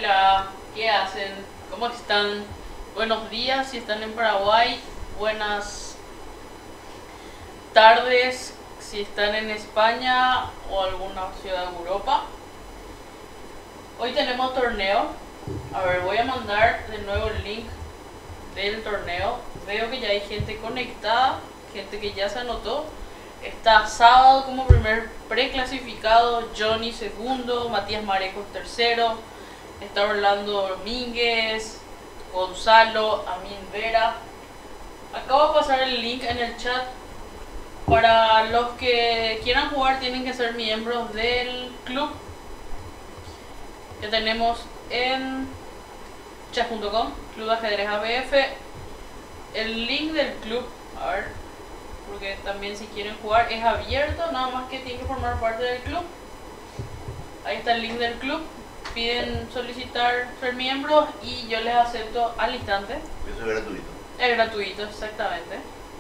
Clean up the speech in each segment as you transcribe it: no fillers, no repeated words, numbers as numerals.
Hola, ¿qué hacen? ¿Cómo están? Buenos días si están en Paraguay, buenas tardes si están en España o alguna ciudad de Europa. Hoy tenemos torneo. A ver, voy a mandar de nuevo el link del torneo. Veo que ya hay gente conectada, gente que ya se anotó. Está Sábado como primer preclasificado, Johnny segundo, Matías Marecos tercero, está Orlando Domínguez, Gonzalo, Amin Vera. Acabo de pasar el link en el chat. Para los que quieran jugar tienen que ser miembros del club que tenemos en chat.com, Club de Ajedrez ABF. El link del club, a ver, porque también si quieren jugar es abierto, nada más que tienen que formar parte del club. Ahí está el link del club, piden solicitar ser miembros y yo les acepto al instante. Eso es gratuito. Es gratuito, exactamente.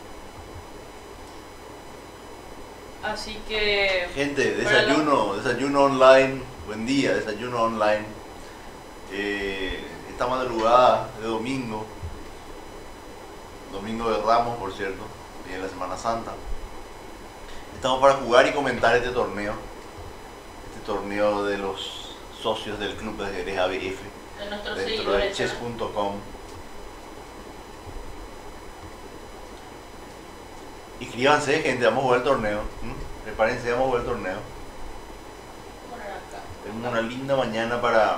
Así que... Gente, desayuno online, buen día, desayuno online. Esta madrugada de domingo de Ramos, por cierto, viene la Semana Santa. Estamos para jugar y comentar este torneo de los socios del Club de Ajedrez ABF, de nuestros dentro de seguidores, chess.com. Inscríbanse, gente, vamos a jugar el torneo. Prepárense, vamos a jugar el torneo. Poner acá. Tenemos una linda mañana para...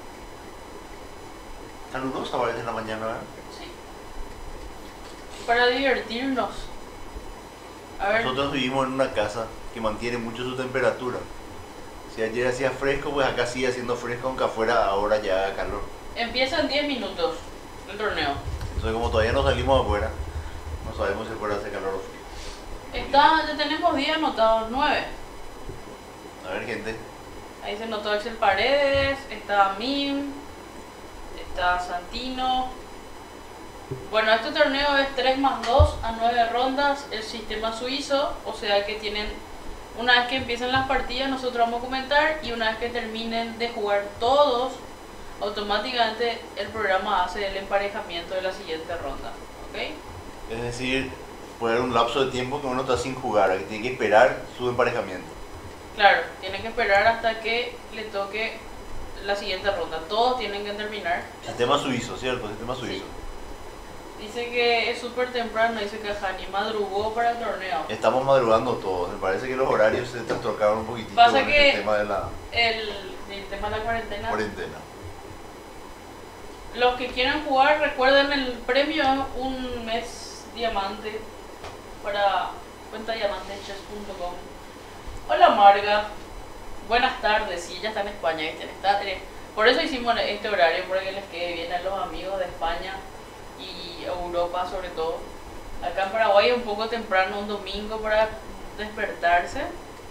Calurosa parece la mañana, ¿verdad? Sí. Para divertirnos. A ver, Nosotros vivimos en una casa que mantiene mucho su temperatura. Si ayer hacía fresco, pues acá sigue haciendo fresco, aunque afuera ahora ya haga calor. empieza en 10 minutos el torneo. Entonces, como todavía no salimos afuera, no sabemos si afuera hace calor o frío. Ya tenemos días anotados, 9. A ver, gente. Ahí se notó Axel Paredes, está Mim, está Santino. Bueno, este torneo es 3+2 a 9 rondas, el sistema suizo, o sea que tienen, una vez que empiecen las partidas nosotros vamos a comentar y una vez que terminen de jugar todos, automáticamente el programa hace el emparejamiento de la siguiente ronda, ¿ok? Es decir, puede haber un lapso de tiempo que uno está sin jugar, que tiene que esperar su emparejamiento. Claro, tienen que esperar hasta que le toque la siguiente ronda, todos tienen que terminar. Sistema suizo, ¿cierto? Sistema suizo. Dice que es súper temprano, dice que Hani madrugó para el torneo. Estamos madrugando todos, me parece que los horarios se trastocaron un poquitito Pasa con que el tema de la el tema de la cuarentena. cuarentena. Los que quieran jugar, recuerden el premio es un mes diamante para cuenta diamante chess.com. Hola Marga, buenas tardes, sí, ella está en España, ¿viste? Por eso hicimos este horario, para que les quede bien a los amigos de España y Europa sobre todo. Acá en Paraguay es un poco temprano, un domingo para despertarse.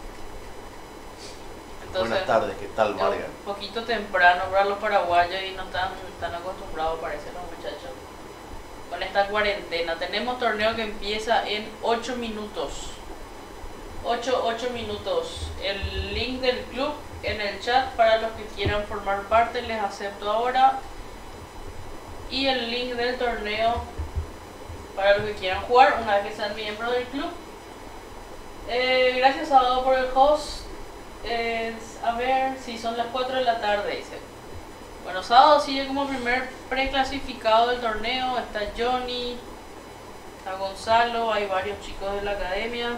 Entonces, Buenas tardes, ¿qué tal, es Marga? un poquito temprano para los paraguayos y no están tan acostumbrados, parece, los muchachos. Con esta cuarentena. Tenemos torneo que empieza en 8 minutos. 8 minutos. El link del club en el chat para los que quieran formar parte, les acepto ahora. Y el link del torneo para los que quieran jugar una vez que sean miembros del club. Gracias Sábado por el host. A ver si son las 4 de la tarde, dice. Bueno, Sábado sigue como primer preclasificado del torneo. Está Johnny, está Gonzalo, hay varios chicos de la academia.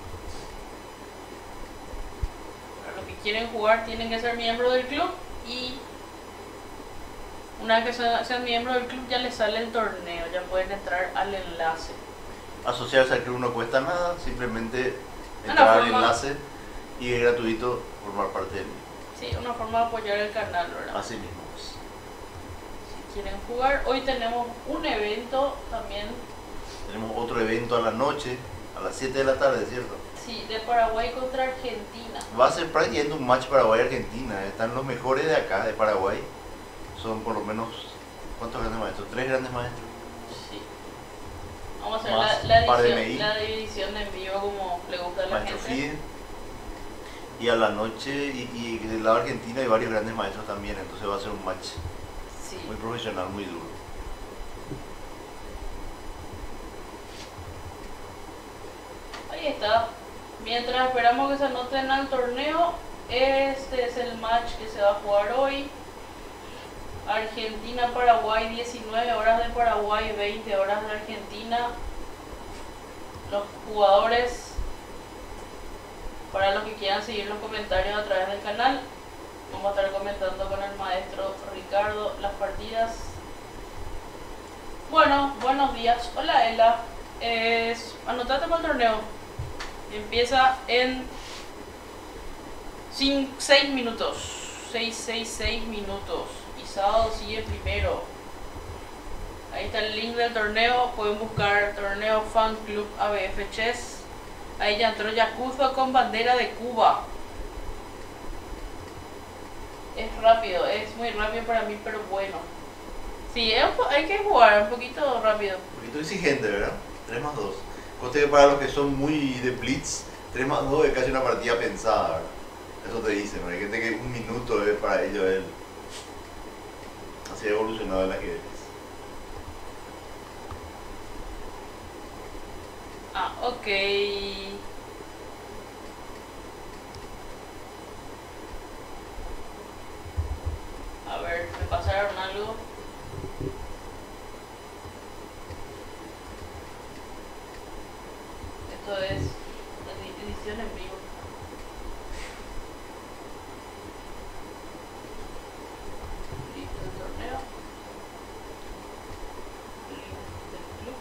Para los que quieren jugar tienen que ser miembros del club y una vez que sean miembros del club ya les sale el torneo, ya pueden entrar al enlace. Asociarse al club no cuesta nada, simplemente Una entrar al forma- enlace y es gratuito formar parte de él. Sí, una forma de apoyar el canal, ¿verdad? Así mismo es. Si quieren jugar, hoy tenemos un evento también, Tenemos otro evento a la noche, a las 7 de la tarde, ¿cierto? sí, de Paraguay contra Argentina. Va a ser prácticamente un match Paraguay-Argentina. Están los mejores de acá, de Paraguay. Son por lo menos, ¿cuántos grandes maestros? 3 grandes maestros. Sí. Vamos a hacer Más la un par de edición, MI. la división en vivo como le gusta a la Maestro gente. Fide. Y a la noche, y del lado argentino hay varios grandes maestros también, entonces va a ser un match Sí. muy profesional, muy duro. Ahí está. Mientras esperamos que se anoten al torneo, este es el match que se va a jugar hoy. Argentina-Paraguay, 19 horas de Paraguay, 20 horas de Argentina. Los jugadores, para los que quieran seguir los comentarios a través del canal, vamos a estar comentando con el maestro Ricardo las partidas. Bueno, buenos días. Hola Ela. Anotate para el torneo. Empieza en 6 minutos. 6 minutos. Y sábado sigue primero. Ahí está el link del torneo. Pueden buscar torneo Fan Club ABF Chess. Ahí ya entró Yakuza con bandera de Cuba. Es rápido, es muy rápido para mí, pero bueno. Sí, hay que jugar un poquito rápido. Un poquito exigente, ¿verdad? 3+2. Conste que para los que son muy de blitz, 3+2 es casi una partida pensada, ¿verdad? Eso te dicen, ¿no? Hay gente que un minuto es para ellos el... Así ha evolucionado el ajedrez. Ah, ok. A ver, me pasaron algo. Esto es edición en vivo. Listo el torneo. Link del club.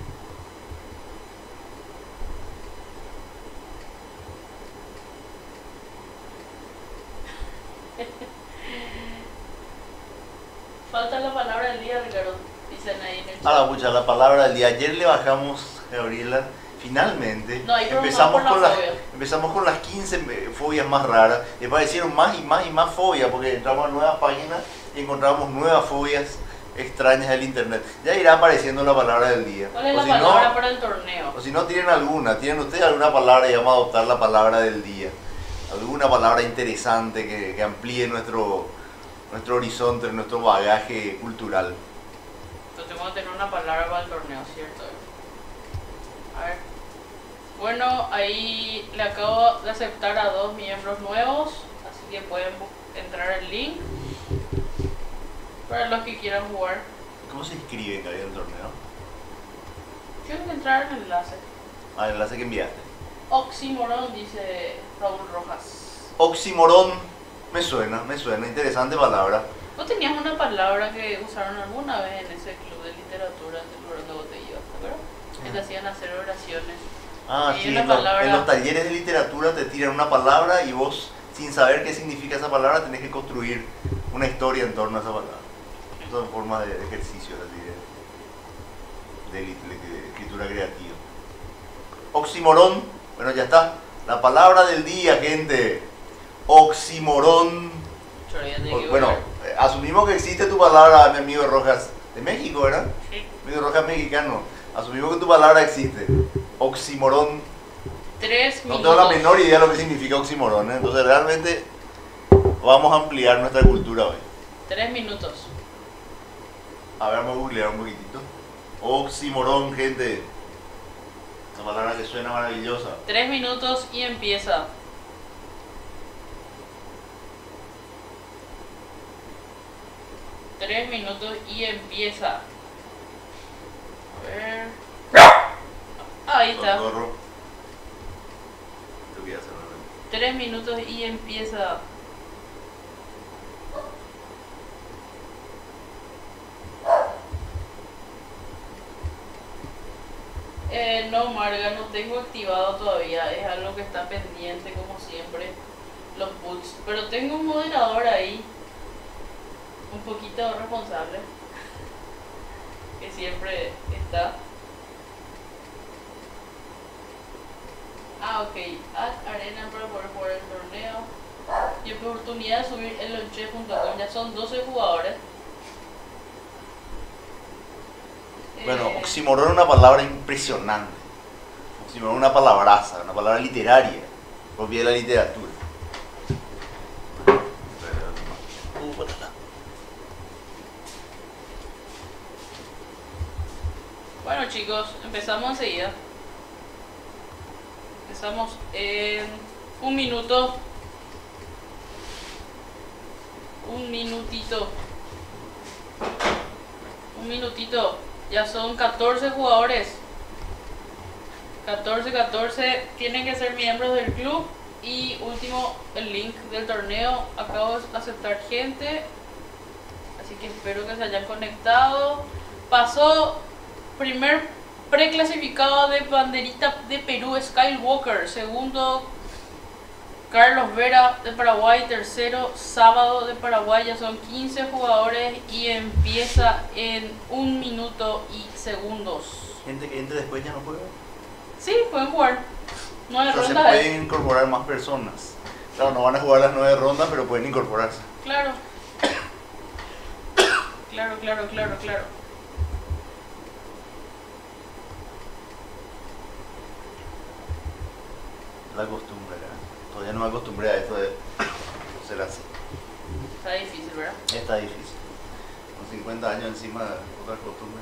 Falta la palabra del día, Ricardo. Dicen ahí en el chat. A la pucha, la palabra del día. Ayer le bajamos, Gabriela, finalmente. No, ahí empezamos Empezamos con las 15 fobias más raras. Le parecieron más y más y más fobias porque entramos a nuevas páginas y encontramos nuevas fobias extrañas del internet. Ya irá apareciendo la palabra del día. ¿Cuál es la palabra para el torneo? O si no tienen alguna, ¿tienen ustedes alguna palabra y vamos a adoptar la palabra del día? ¿Alguna palabra interesante que amplíe nuestro horizonte, nuestro bagaje cultural? Entonces tengo que tener una palabra para el torneo, ¿cierto? A ver. Bueno, ahí le acabo de aceptar a 2 miembros nuevos, así que pueden entrar al link para los que quieran jugar. ¿Cómo se inscribe en el torneo? Tienen que entrar en el enlace. El enlace que enviaste. Oxímoron, dice Raúl Rojas. Oxímoron, me suena, interesante palabra. ¿Vos tenías una palabra que usaron alguna vez en ese club de literatura del lugar donde vos te ibas, ¿verdad? Que te hacían hacer oraciones. Y Sí, palabra... en los talleres de literatura te tiran una palabra y vos, sin saber qué significa esa palabra, tenés que construir una historia en torno a esa palabra. Son formas de ejercicio de escritura creativa. Oxímoron, bueno, ya está. La palabra del día, gente. Oxímoron. Bueno, asumimos que existe tu palabra, mi amigo Rojas, de México, ¿verdad? Sí. Amigo Rojas mexicano. Asumimos que tu palabra existe. Oxímoron. 3 No minutos. tengo la menor idea de lo que significa oxímoron, ¿eh? Entonces realmente vamos a ampliar nuestra cultura hoy. 3 minutos. A ver, vamos a googlear un poquitito. Oxímoron, gente. Una palabra que suena maravillosa. 3 minutos y empieza. Tres minutos y empieza. A ver. Ahí está. Socorro. Te voy a hacer una... 3 minutos y empieza. No, Marga, no tengo activado todavía. Es algo que está pendiente, como siempre. Los boots. Pero tengo un moderador ahí. Un poquito responsable. Que siempre está. Ah, ok. Add arena para poder jugar el torneo. Y oportunidad de subir el lonche.com. Ya son 12 jugadores. Bueno, oxímoron es una palabra impresionante. Oxímoron es una palabraza, una palabra literaria, propia de la literatura. chicos, empezamos enseguida. Empezamos en un minuto. Un minutito. Un minutito. Ya son 14 jugadores. 14 tienen que ser miembros del club. Y último, el link del torneo. Acabo de aceptar gente, así que espero que se hayan conectado. Pasó primer preclasificado de banderita de Perú, Skywalker. Segundo, Carlos Vera de Paraguay. Tercero, Sábado de Paraguay. Ya son 15 jugadores y empieza en 1 minuto y segundos. Gente que entre después ya no juega. Sí, pueden jugar. 9 o sea, rondas. Se pueden incorporar más personas. Claro, no van a jugar las 9 rondas, pero pueden incorporarse. Claro. Claro. La costumbre acá. Todavía no me acostumbré a esto de ser así. Está difícil, ¿verdad? Está difícil. Con 50 años encima, otras costumbres.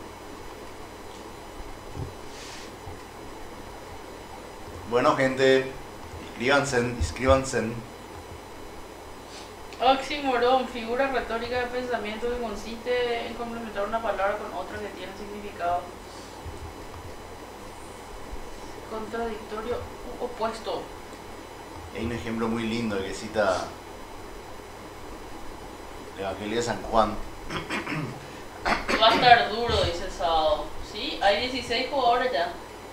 Bueno, gente, inscríbanse. Oxímoron, figura retórica de pensamiento que consiste en complementar una palabra con otra que tiene significado contradictorio u opuesto. Hay un ejemplo muy lindo que cita el Evangelio de San Juan. Va a estar duro, dice el Sábado. Sí, hay 16 jugadores ya.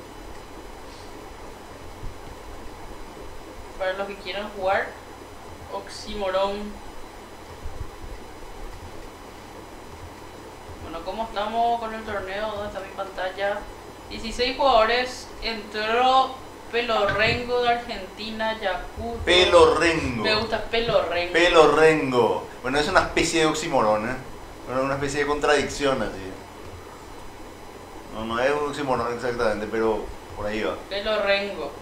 Para los que quieran jugar, Oxímoron. Bueno, ¿cómo estamos con el torneo? ¿Dónde está mi pantalla? 16 jugadores. Entró Pelorrengo de Argentina, Yacuto. Pelorrengo. Me gusta Pelorrengo. Pelorrengo. Bueno, es una especie de oxímoron, ¿eh? Bueno, una especie de contradicción así. No es un oxímoron exactamente, pero por ahí va. Pelorrengo.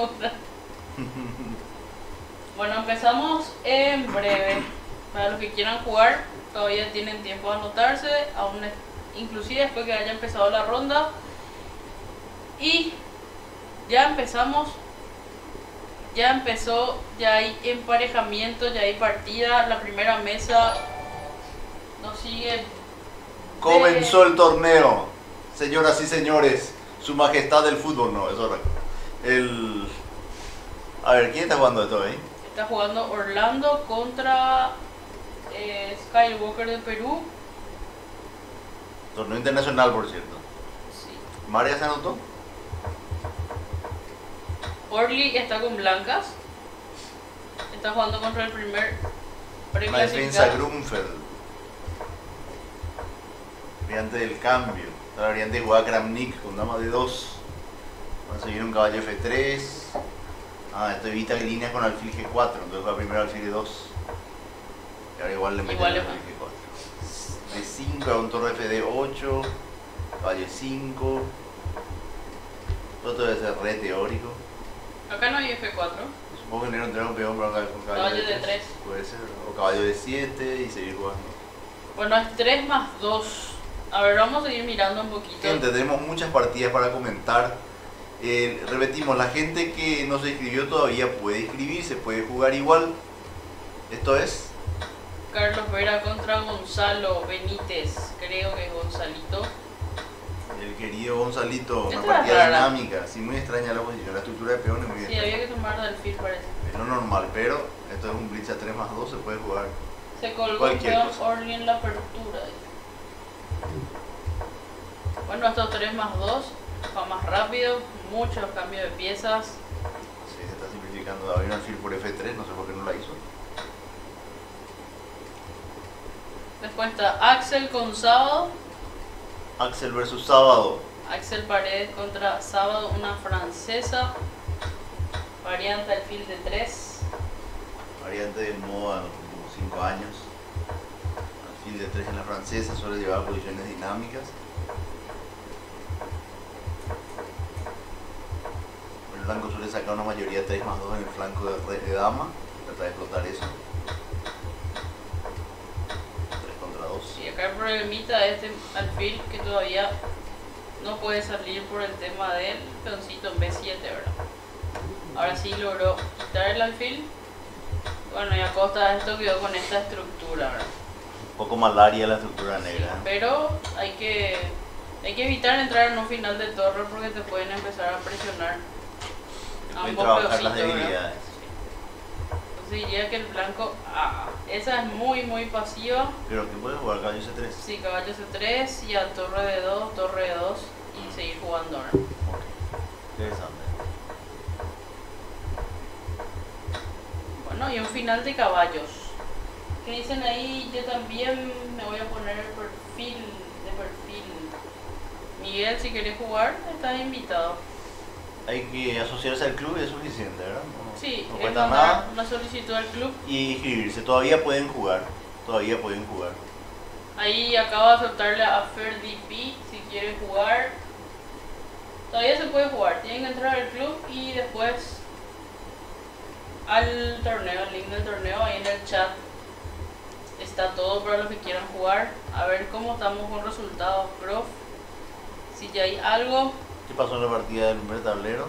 Bueno, empezamos en breve. Para los que quieran jugar, todavía tienen tiempo de anotarse, aún inclusive después que haya empezado la ronda. Y ya empezamos. Ya empezó, ya hay emparejamiento, ya hay partida. La primera mesa nos sigue. Comenzó el torneo, señoras y señores. Su majestad del fútbol, no, eso es A ver, ¿quién está jugando esto ahí? Está jugando Orlando contra Skywalker de Perú. Torneo internacional, por cierto. Sí. ¿María se anotó? Orly está con blancas. Está jugando contra el primer La defensa preclasificado. Grunfeld. Variante del cambio. Está la variante de jugada Kramnik con dama de 2. Va a seguir un caballo F3. Esto evita líneas con alfil G4. Entonces va primero alfil G2. Y ahora igual le mete el alfil G4. D5, un torre FD8. Caballo 5. Todo debe ser re teórico. Acá no hay F4. Supongo que no entrar un peón para con Caballo de 3. Puede ser. O caballo de 7 y seguir jugando. Bueno, es 3 más 2. A ver, vamos a seguir mirando un poquito. Gente, tenemos muchas partidas para comentar. Repetimos, la gente que no se inscribió todavía puede inscribirse, puede jugar igual. Esto es Carlos Vera contra Gonzalo Benítez. Creo que es Gonzalito. el querido Gonzalito. Una Esta partida es rara. dinámica. Sí, muy extraña la posición, la estructura de peones muy Sí, extraña. había que tomar del fil, parece. Es lo normal, pero esto es un blitz a 3 más 2, se puede jugar. Se colgó Cualquier peón cosa. Orly en la apertura. Bueno, estos 3 más 2 va más rápido. Muchos cambios de piezas. Sí, se está simplificando. Había un alfil por F3, no sé por qué no la hizo. Después está Axel con Sábado. Axel versus Sábado. Axel Paredes contra Sábado, una francesa. Variante alfil de 3. Variante de moda, como 5 años. Alfil de 3 en la francesa, suele llevar posiciones dinámicas. El blanco suele sacar una mayoría 3 más 2 en el flanco de dama. Trata de explotar eso. 3 contra 2. Y acá el problemita de este alfil que todavía no puede salir por el tema del peoncito en B7, ¿verdad? Ahora sí logró quitar el alfil. Bueno, y a costa de esto quedó con esta estructura, ¿verdad? Un poco malaria la estructura negra. Sí, pero hay que evitar entrar en un final de torre porque te pueden empezar a presionar ambos trabajar las peoncitos, debilidades. Entonces diría que el blanco, esa es muy pasiva. Pero que puede jugar caballo C3. Sí, caballo C3 y a torre de 2, torre de 2 y seguir jugando ahora. Ok, interesante. Bueno, y un final de caballos. ¿Qué dicen ahí? Yo también me voy a poner el perfil. Miguel, si querés jugar, estás invitado. Hay que asociarse al club y es suficiente, ¿verdad? No, Sí, no es cuesta mandar nada. una solicitud al club. Y inscribirse. Todavía pueden jugar. Ahí acabo de soltarle a FerDP si quiere jugar. Todavía se puede jugar. Tienen que entrar al club y después al torneo, el link del torneo ahí en el chat. Está todo para los que quieran jugar. A ver cómo estamos con resultados, prof. Si ya hay algo. ¿Qué pasó en la partida del primer tablero?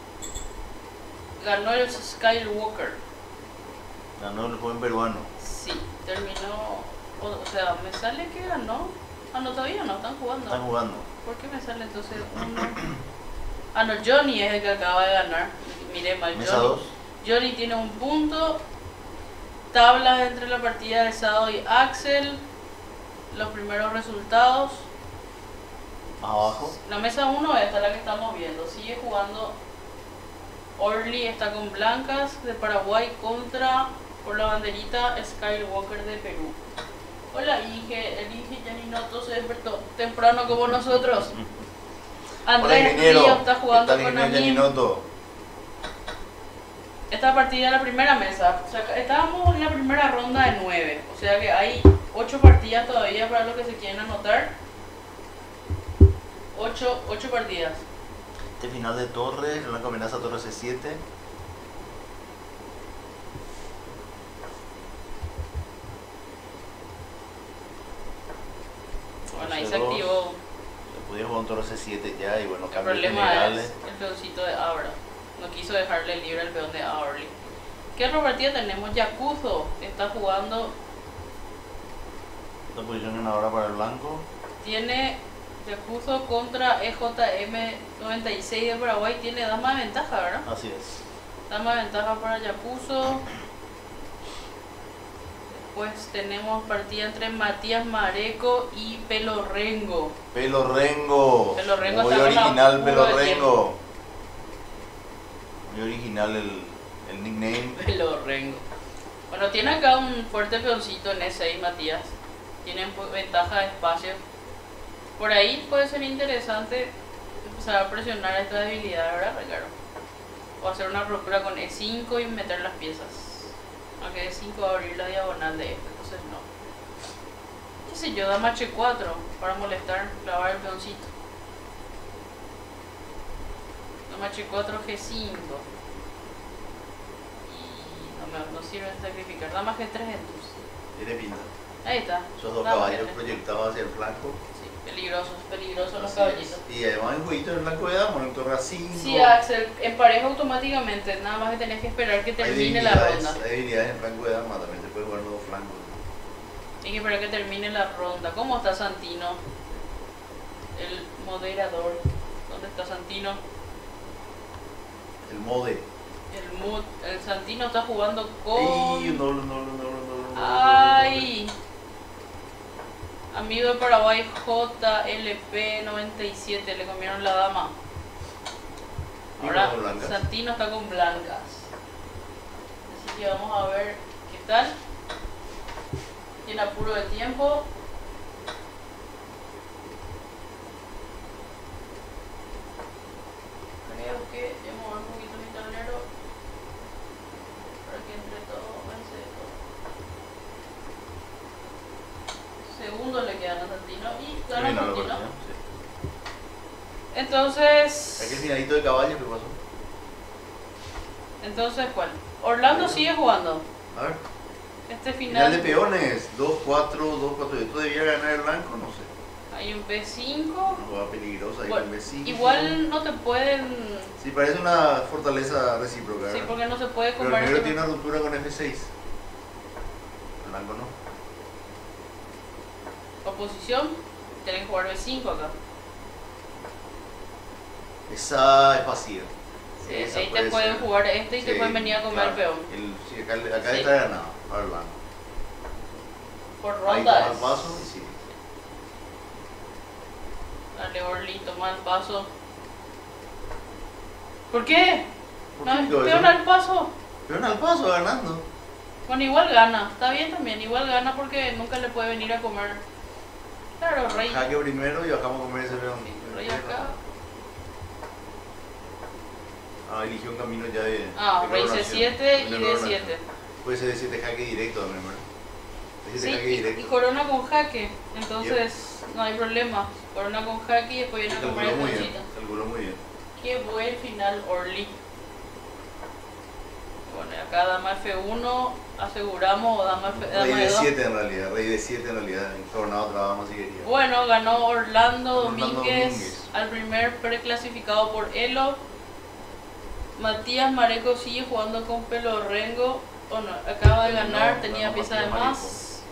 Ganó el Skywalker. Ganó el joven peruano. Sí, terminó. O sea, me sale que ganó. No, todavía no, están jugando. Están jugando. ¿Por qué me sale entonces uno? No, Johnny es el que acaba de ganar. Miré mal, Mesa 2. Johnny tiene un punto. Tablas entre la partida de Sado y Axel. Los primeros resultados. Más abajo. La mesa 1 esta es la que estamos viendo. Sigue jugando Orly, está con blancas de Paraguay contra, por la banderita, Skywalker de Perú. Hola Inge, el Inge Yaninoto se despertó temprano como nosotros. Andrés Río está jugando con Anim. Esta partida es la primera mesa. O sea, estábamos en la primera ronda de 9. O sea que hay 8 partidas todavía para los que se quieren anotar. 8 partidas. Este final de torre, una amenaza torre C7. Bueno, ahí se activó. Se podía jugar un torre C7 ya y bueno, El cambios problema generales. es el peoncito de Abra. No quiso dejarle libre el peón de Aurly. ¿Qué otra partida tenemos? Yakuzo está jugando. Esta posición ganadora para el blanco. Tiene Yakuzo contra EJM96 de Paraguay. Tiene dama de ventaja, ¿verdad? Así es. Dama de ventaja para Yakuzo. Después tenemos partida entre Matías Mareco y Pelo Rengo. Pelo Rengo. Pelo Rengo muy está original, con Pelo apuro de Rengo. Muy original el nickname. Pelo Rengo. Bueno, tiene acá un fuerte peoncito en E6, Matías. Tienen ventaja de espacio. Por ahí puede ser interesante empezar a presionar esta debilidad, ¿verdad, Ricardo? O hacer una procura con E5 y meter las piezas. Aunque E5 va a abrir la diagonal de esto, entonces no. ¿Qué sé yo? Dama H4 para molestar, clavar el peoncito. Dama H4, G5. Y no sirve sacrificar. Dama G3 entonces. Tiene pinta. Ahí está. Esos dos Dama caballos G3. proyectados hacia el flanco. Peligrosos los Así caballitos. es. Y además el jueguito del blanco de dama, en torre a 5. Sí, Axel, empareja automáticamente, nada más que tenés que esperar que termine la ronda. Hay debilidades en flanco de dama, también se puede jugar nuevo flanco. Hay que esperar que termine la ronda. ¿Cómo está Santino? El moderador. ¿Dónde está Santino? El mode. El Santino está jugando con... ¡Ay! No. ¡Ay! Amigo de Paraguay, JLP97, le comieron la dama. Ahora Santino está con blancas. Así que vamos a ver qué tal. Tiene apuro de tiempo. Creo que voy a mover un poquito mi tablero para que entre todo avance todo. Segundos le quedan a Santino y gana Santino. Sí. Entonces. Aquel finalito de caballo, ¿qué pasó? Entonces, ¿cuál? Orlando sigue jugando. A ver. Este Final final. de peones, 2-4, 2-4. ¿Esto debía ganar el blanco? No sé. Hay un B5. Una jugada peligrosa, hay Bueno, un B5. igual no te pueden... Sí, parece una fortaleza recíproca. Sí, ¿verdad? porque no se puede Pero comer... el negro tiene una ruptura con F6. El blanco no. Oposición, tienen que jugar B5 acá. Esa es pasiva. Sí, Esa ahí te puede pueden ser. jugar este y te Sí, pueden venir a comer claro. el peón. Sí, acá Sí. está ganado, para el blanco. Por Ahí ronda toma es. el paso y sí. Dale, Orly, toma el paso. ¿Por qué? ¿Por No, qué todo peón eso? al paso. Peón al paso, ganando. Bueno, igual gana. Está bien también, igual gana porque nunca le puede venir a comer. Claro, rey. Jaque primero y bajamos a comer ese peón. Sí, rey acá. Ah, eligió un camino ya de. Ah, de rey coronación. C7 y De coronación. D7. Puede ser D7 jaque directo también, ¿verdad? D7 Sí, jaque y directo. corona con jaque. Entonces no hay problema. Corona con jaque y después viene a comer Calculó el muy bien. conchita. Calculó muy bien. Qué buen final, Orly. Bueno, y acá dama F1, aseguramos, o dama Rey F2. D7 en realidad, rey D7 en realidad. Coronado otra dama si quería. Bueno, ganó Orlando Orlando Domínguez, Domínguez. al primer preclasificado por Elo. Matías Mareco sigue jugando con Pelo Rengo. Bueno, acaba de ganar, No, tenía ganó pieza de Matías más.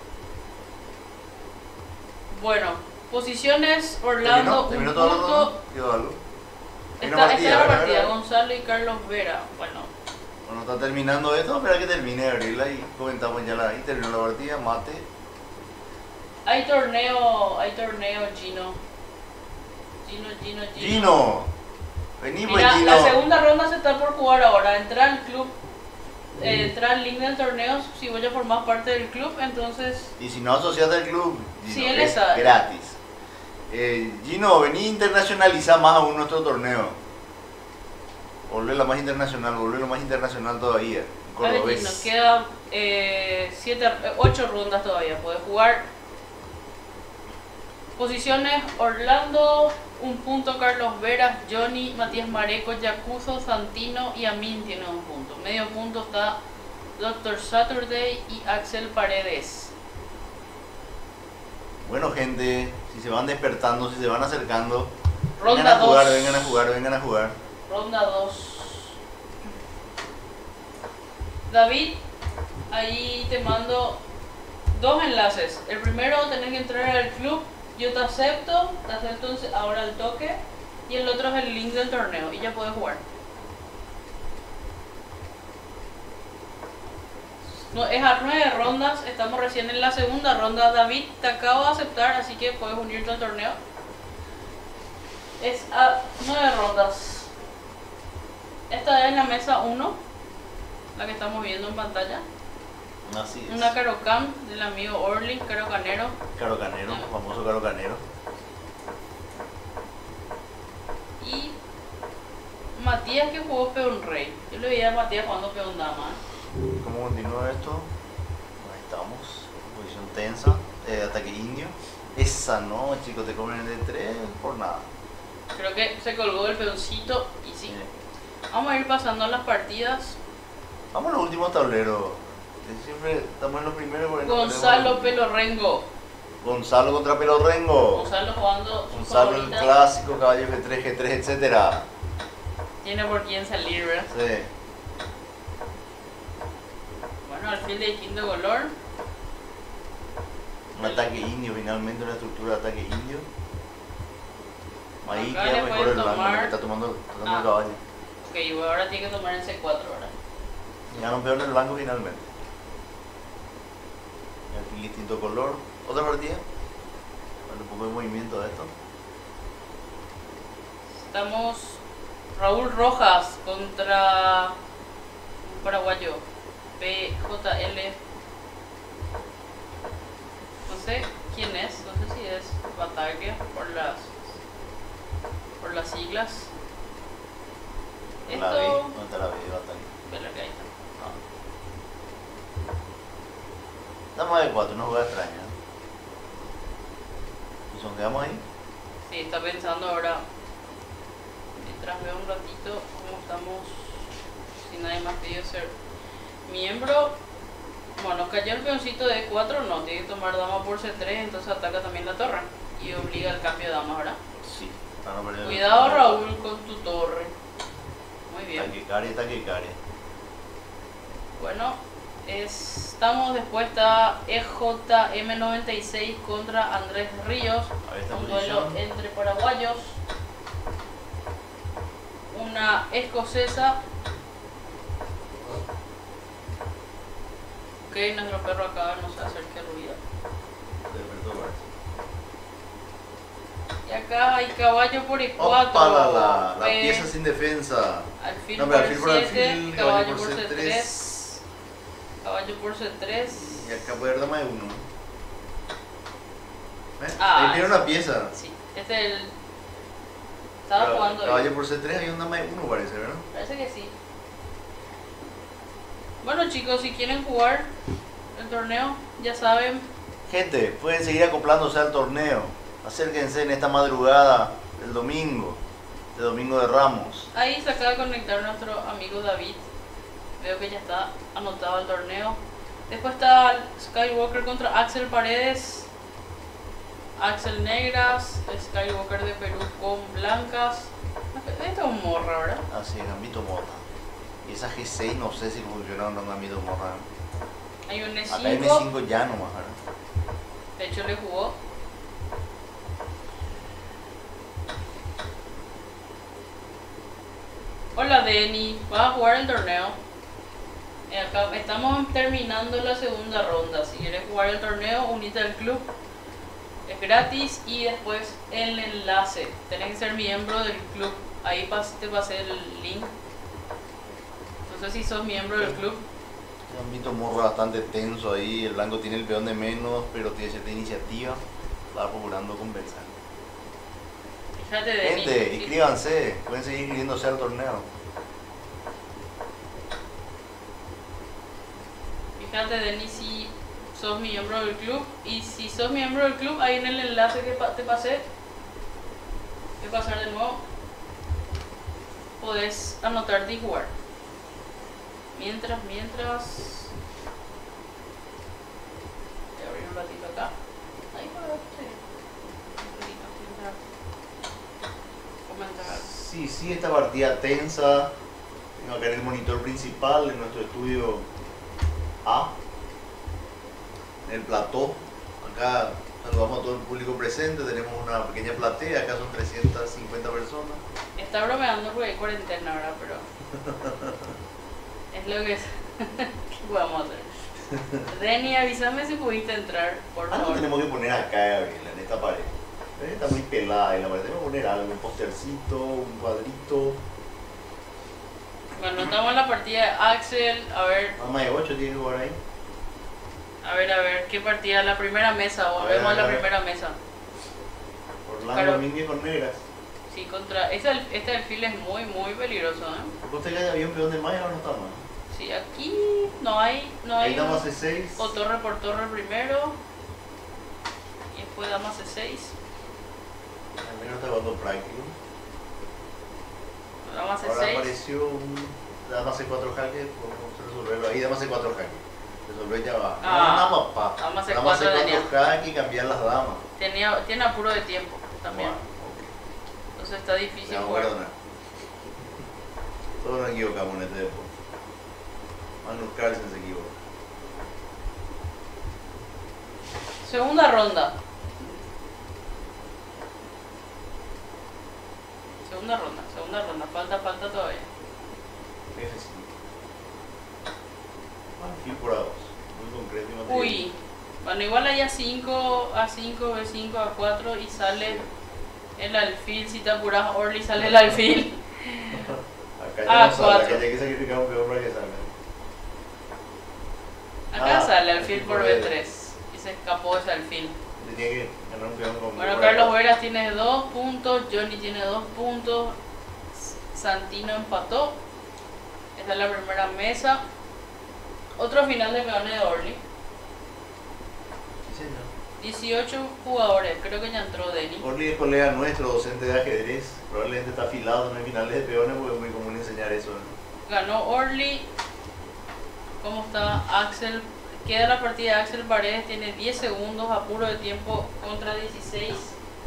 Bueno, posiciones, Orlando, ¿Terminó un toda la punto. ronda? ¿Quedó algo? Hay una Está la ¿verdad? partida, Gonzalo y Carlos Vera. Bueno, Bueno, está terminando esto, espera que termine de abrirla y comentamos ya la. Ahí terminó la partida, mate. hay torneo Gino. Gino. Gino, vení pues Mira, Gino. la segunda ronda se está por jugar ahora. Entra al club, entra al link del torneo. Si vos ya formás parte del club, entonces Y si no asociaste al club, Gino, Sí, él es está. gratis. Gino, vení a internacionalizar más aún nuestro torneo. Volverlo más internacional todavía. vale, Cordobés. Gino, quedan 8 rondas todavía. Podés jugar. Posiciones: Orlando, un punto Carlos Veras, Johnny, Matías Mareco, Yacuzo, Santino y Amin tienen un punto. Medio punto está Dr. Saturday y Axel Paredes. Bueno, gente, si se van despertando, si se van acercando, Ronda vengan a jugar, 2. vengan a jugar. Ronda 2. David, ahí te mando 2 enlaces. El primero tenés que entrar al club. Yo te acepto ahora al toque. Y el otro es el link del torneo y ya puedes jugar. No, es a 9 rondas, estamos recién en la segunda ronda. David, te acabo de aceptar, así que puedes unirte al torneo. Es a 9 rondas. Esta es la mesa 1, la que estamos viendo en pantalla. Así es. Una Carocam del amigo Orly, Carocanero. Caro Canero, famoso Caro Canero. Y Matías, que jugó peón rey. Yo le veía a Matías jugando peón dama. ¿Cómo continúa esto? Ahí estamos. Posición tensa. Ataque indio. Esa no, chicos, te comen el D3 por nada. Creo que se colgó el peoncito y sí. Vamos a ir pasando las partidas. Vamos a los últimos tableros. Siempre estamos en los primeros. porque no Gonzalo tenemos- Pelo Rengo. Gonzalo contra Pelo Rengo. Gonzalo jugando su Gonzalo el favorita. clásico, caballo F3, G3, etcétera. Tiene por quién salir, ¿verdad? Sí. Bueno, alfil de distinto color. Un ataque indio, finalmente una estructura de ataque indio. Ahí Acá queda le mejor pueden el blanco, tomar- porque está tomando Ah. el caballo. Ok, bueno, ahora tiene que tomar en C4 ahora. Gana un peón el blanco finalmente. Alfil distinto color. Otra partida. Vale, un poco de movimiento de esto. Estamos Raúl Rojas contra un paraguayo. PJL. No sé quién es, no sé si es Bataglia por las siglas. La B, Esto. no está la B de batalla. Vela que ahí está. Estamos de 4, una jugada extraña. ¿Y sondeamos ahí? Sí, está pensando ahora. Mientras veo un ratito cómo estamos. Si nadie más pidió ser miembro. Bueno, cayó el peoncito de 4, no, tiene que tomar dama por C3, entonces ataca también la torre. y obliga al cambio de damas, ¿verdad? Sí. Cuidado Raúl con tu torre. Muy bien. Taquicaria. Bueno, estamos después, está EJM96 contra Andrés Ríos. Un duelo entre paraguayos. Una escocesa. Ok, nuestro perro acá no sabe hacer qué ruido. Y acá hay caballo por E4. La pieza sin defensa. Alfil por E7, caballo por C3. Caballo por C3. Y acá puede haber dama de 1. Ahí tiene una pieza. Sí, este es el. Estaba jugando. Caballo por C3 hay un dama de 1, parece, ¿verdad? Parece que sí. Bueno, chicos, si quieren jugar el torneo, ya saben. Gente, pueden seguir acoplándose al torneo. Acérquense en esta madrugada del domingo, de Domingo de Ramos. Ahí se acaba de conectar nuestro amigo David. Veo que ya está anotado al torneo. Después está Skywalker contra Axel Paredes. Axel Negras, Skywalker de Perú con blancas. Esto es un morra, ¿verdad? Así es, Gambito Mota. Y esa G6 no sé si funciona o no, Gambito Mota. Hay un E5. Acá hay M5 ya nomás, ¿verdad? De hecho le jugó. Hola Denny, ¿vas a jugar el torneo? Acá estamos terminando la segunda ronda. Si quieres jugar el torneo, unite al club. Es gratis y después el enlace. Tenés que ser miembro del club. Ahí te pasé el link. No sé si sos miembro del club. Gambito Morro bastante tenso ahí. El blanco tiene el peón de menos, pero tiene cierta iniciativa. Va procurando conversar. Fíjate de Gente, inscríbanse. Pueden seguir inscribiéndose al torneo. Fíjate, Denis, si sos miembro del club. Y si sos miembro del club, ahí en el enlace que te pasé, voy a pasar de nuevo, podés anotarte y jugar. Mientras. Voy a abrir un ratito acá. Ahí para comentar. Sí, esta partida tensa. Tengo acá en el monitor principal, en nuestro estudio A, en el plató. Acá saludamos a todo el público presente, tenemos una pequeña platea, acá son 350 personas. Está bromeando porque hay cuarentena ahora, pero es lo que es. ¿Qué podemos hacer? Denny, avísame si pudiste entrar, por favor. Algo tenemos que poner acá, Gabriela, en esta pared. Está muy pelada y la pared. Tenemos que poner algo, un postercito, un cuadrito. Bueno, estamos en la partida de Axel. A ver. Mamá de 8 tiene que jugar ahí. A ver, ¿qué partida? La primera mesa, volvemos a la primera mesa. Orlando Domínguez con negras. Sí, contra. Este alfil es muy peligroso, ¿eh? ¿Usted que había un peón de malla o no está mal? Sí, aquí no hay. Ahí dama C6. O torre por torre primero. Y después dama C6. Al menos está jugando práctico. Dama C6. Ahora apareció un dama C4 jaque, podemos resolverlo ahí, dama C4 jaque. Resolver ya va. Dama C4 jaque y cambiar las damas. Tiene apuro de tiempo también. Okay. Entonces está difícil jugar. Todos nos equivocamos en este deporte. Magnus Carlsen se equivoca. Segunda ronda. Falta todavía. F5. Alfil por A2. Muy concreto y material. Uy. Bueno, igual hay A5, B5, A4 y sale el alfil. Si te apuras, Orly, sale el alfil. Acá ya no sale, acá ya hay que sacrificar un peón para que salga. Acá sale alfil por B3 y se escapó ese alfil. Tiene que ganar un peón con bueno, Carlos Veras tiene 2 puntos, Johnny tiene 2 puntos, Santino empató. Esta es la primera mesa. Otro final de peones de Orly. Sí, señor. 18 jugadores, creo que ya entró Denny. Orly es colega nuestro, docente de ajedrez. Probablemente está afilado en el finales de peones porque es muy común enseñar eso, ¿no? Ganó Orly. ¿Cómo está Axel? Queda la partida de Axel Paredes, tiene 10 segundos, apuro de tiempo contra 16.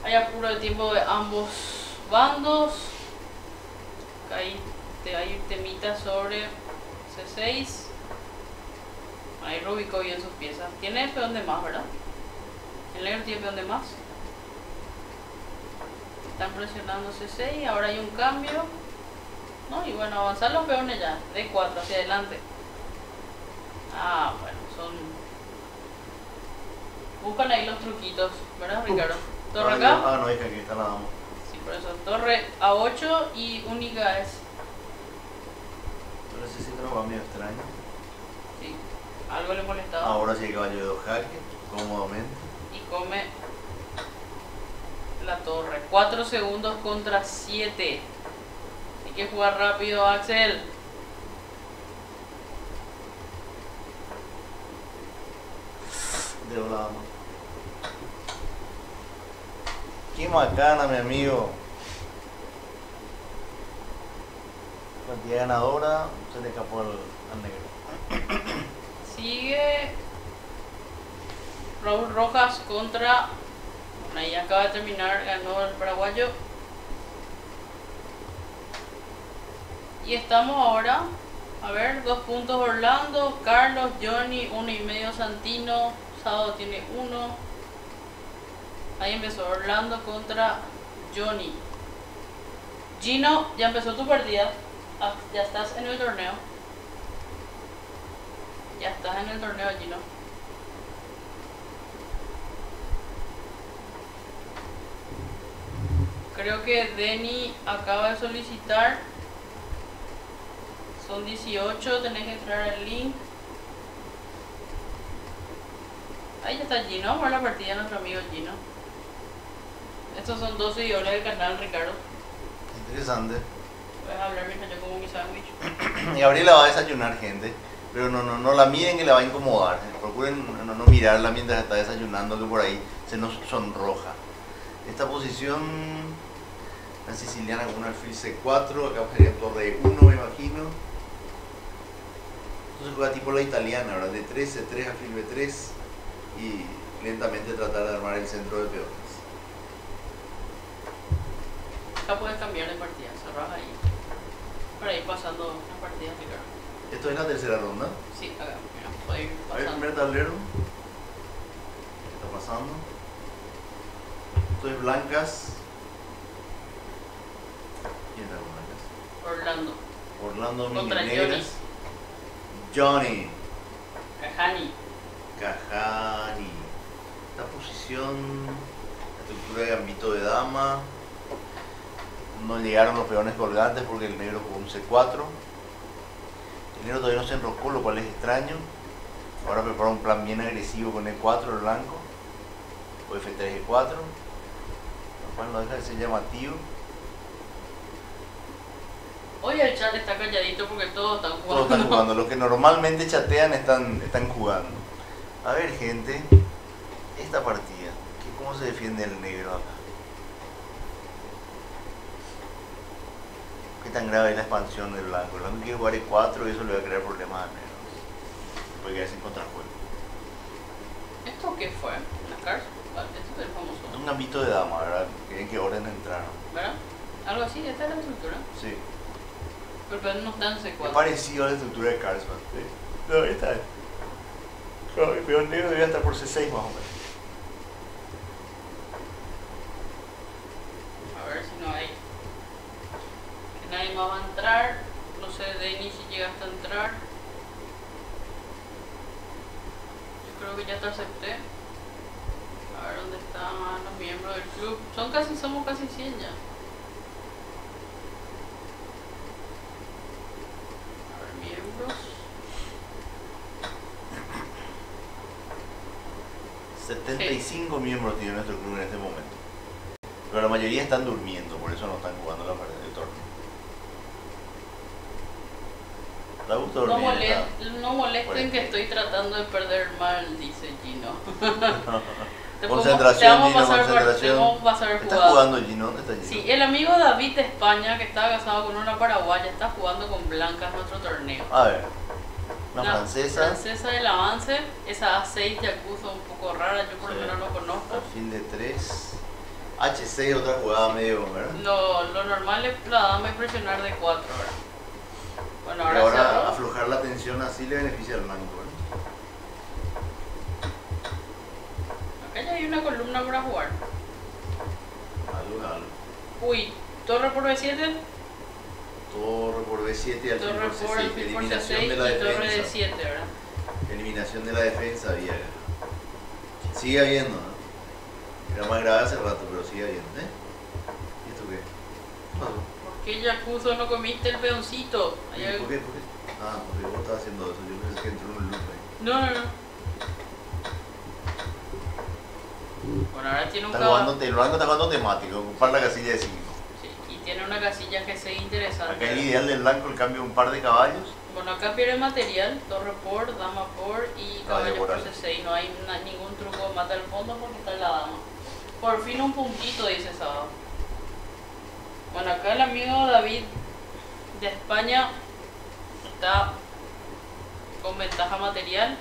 Hay apuro de tiempo de ambos bandos. Ahí hay temitas sobre C6. Ahí Rubicó bien sus piezas. Tiene peón de más, ¿verdad? El negro tiene peón de más. Están presionando C6. Ahora hay un cambio. No, y bueno, avanzar los peones ya. D4 hacia adelante. Ah, bueno, son... Buscan ahí los truquitos, ¿verdad, Ricardo? Torre acá. Ah, no, hija, aquí está la dama. Sí, por eso. Torre A8 y única es... Yo necesito una medio extraña. Sí, algo le molestaba. Ahora sí, caballo de 2 jaque, cómodamente. Y come la torre. 4 segundos contra 7. Hay que jugar rápido, Axel. De la dama. Qué macana, mi amigo. Partida ganadora, se le escapó al negro. Sigue Raúl Rojas contra... Bueno, ahí acaba de terminar, ganó el paraguayo. Y estamos ahora, a ver, 2 puntos Orlando, Carlos, Johnny, 1,5 Santino, Sábado tiene 1. Ahí empezó Orlando contra Johnny. Gino, ya empezó tu partida. Ah, ya estás en el torneo. Ya estás en el torneo, Gino. Creo que Denny acaba de solicitar. Son 18, tenés que entrar al link. Ahí ya está Gino, vamos a la partida de nuestro amigo Gino. Estos son 2 seguidores del canal, Ricardo. Interesante. Puedes hablar mientras yo como mi sándwich. Y Gabriela va a desayunar, gente. Pero no la miren que le va a incomodar. Procuren no mirarla mientras está desayunando, que por ahí se nos sonroja. Esta posición, la siciliana con un alfil C4, acá sería torre E1, me imagino. Entonces juega tipo la italiana, ¿verdad? D3, C3, alfil B3 y lentamente tratar de armar el centro de peones. Acá puedes cambiar de partida, cerrás ahí. Para ir pasando las partidas, Ricardo. ¿Esto es la tercera ronda? Sí, acá, mira, puede ir A ver, pasando. primer tablero. ¿Qué está pasando? Esto es blancas. ¿Quién está con blancas? Orlando. Orlando Contra negras. Johnny. Cajani. Cajani. Esta posición, la estructura de gambito de dama. No llegaron los peones colgantes porque el negro jugó un C4. El negro todavía no se enroscó, lo cual es extraño. Ahora prepara un plan bien agresivo con E4 el blanco. O F3, E4. Lo cual no deja de ser llamativo. Hoy el chat está calladito porque todos están jugando. Todos están jugando. Los que normalmente chatean están jugando. A ver, gente. Esta partida. ¿Cómo se defiende el negro acá? ¿Qué tan grave es la expansión del blanco? El blanco quiere jugar E4 y eso le va a crear problemas al negro. Puede quedar sin contrajuego. ¿Esto qué fue? ¿Las cartas? Vale, esto es el famoso. Es un gambito de dama, ¿verdad? ¿En qué orden entraron? ¿Verdad? Algo así, esta es la estructura. Sí. Pero no está en C4. Es parecido a la estructura de Carlsbad. ¿Sí? No, esta es. Claro, el peón negro debería estar por C6 más o menos. A ver si no hay. Que nadie más va a entrar. No sé, Denny, si llegaste a entrar. Yo creo que ya te acepté. A ver dónde están los miembros del club. Somos casi 100 ya. A ver, miembros. 75 miembros tiene nuestro club en este momento. Pero la mayoría están durmiendo, por eso no están jugando la partida de torneo. Da gusto No, dormir. no molesten que estoy tratando de perder mal, dice Gino. Concentración, Gino, Te concentración. vamos a pasar ¿Está jugada. jugando Gino? ¿Dónde está Gino? Sí, el amigo David de España, que está casado con una paraguaya, está jugando con blancas nuestro torneo. A ver. Una francesa. Francesa del avance, esa A6 Yakuza un poco rara, yo por lo menos no conozco. Alfil de 3. H6 otra jugada medio, ¿verdad? Lo normal es la dama y presionar de 4, ¿verdad? Bueno, Pero ahora ahora cerró. aflojar la tensión así le beneficia al blanco, ¿verdad? Acá ya hay una columna para jugar. Algo. Uy, torre por B7. Torre por B7 al Torre fin por por el C6. fin por Eliminación C6 de y la torre de defensa. 7, ¿verdad? Eliminación de la defensa había. Sigue habiendo, ¿no? Era más grave hace rato, pero sigue habiendo, ¿eh? ¿Y esto qué? ¿Qué pasó? ¿Por qué Yakuzo no comiste el peoncito? ¿Por qué? ¿Por qué? Ah, porque vos estabas haciendo eso. Yo pensé que entró en un loop ahí. No. Bueno, ahora tiene un El blanco está jugando temático, ocupar la casilla de 5. Sí, y tiene una casilla que se interesante. Acá el ideal del blanco el cambio de un par de caballos. Bueno, acá pierde material, torre por, dama por y caballo por por C6. No hay ningún truco mata al fondo porque está la dama. Por fin un puntito, dice Sábado. Bueno, acá el amigo David de España está con ventaja material.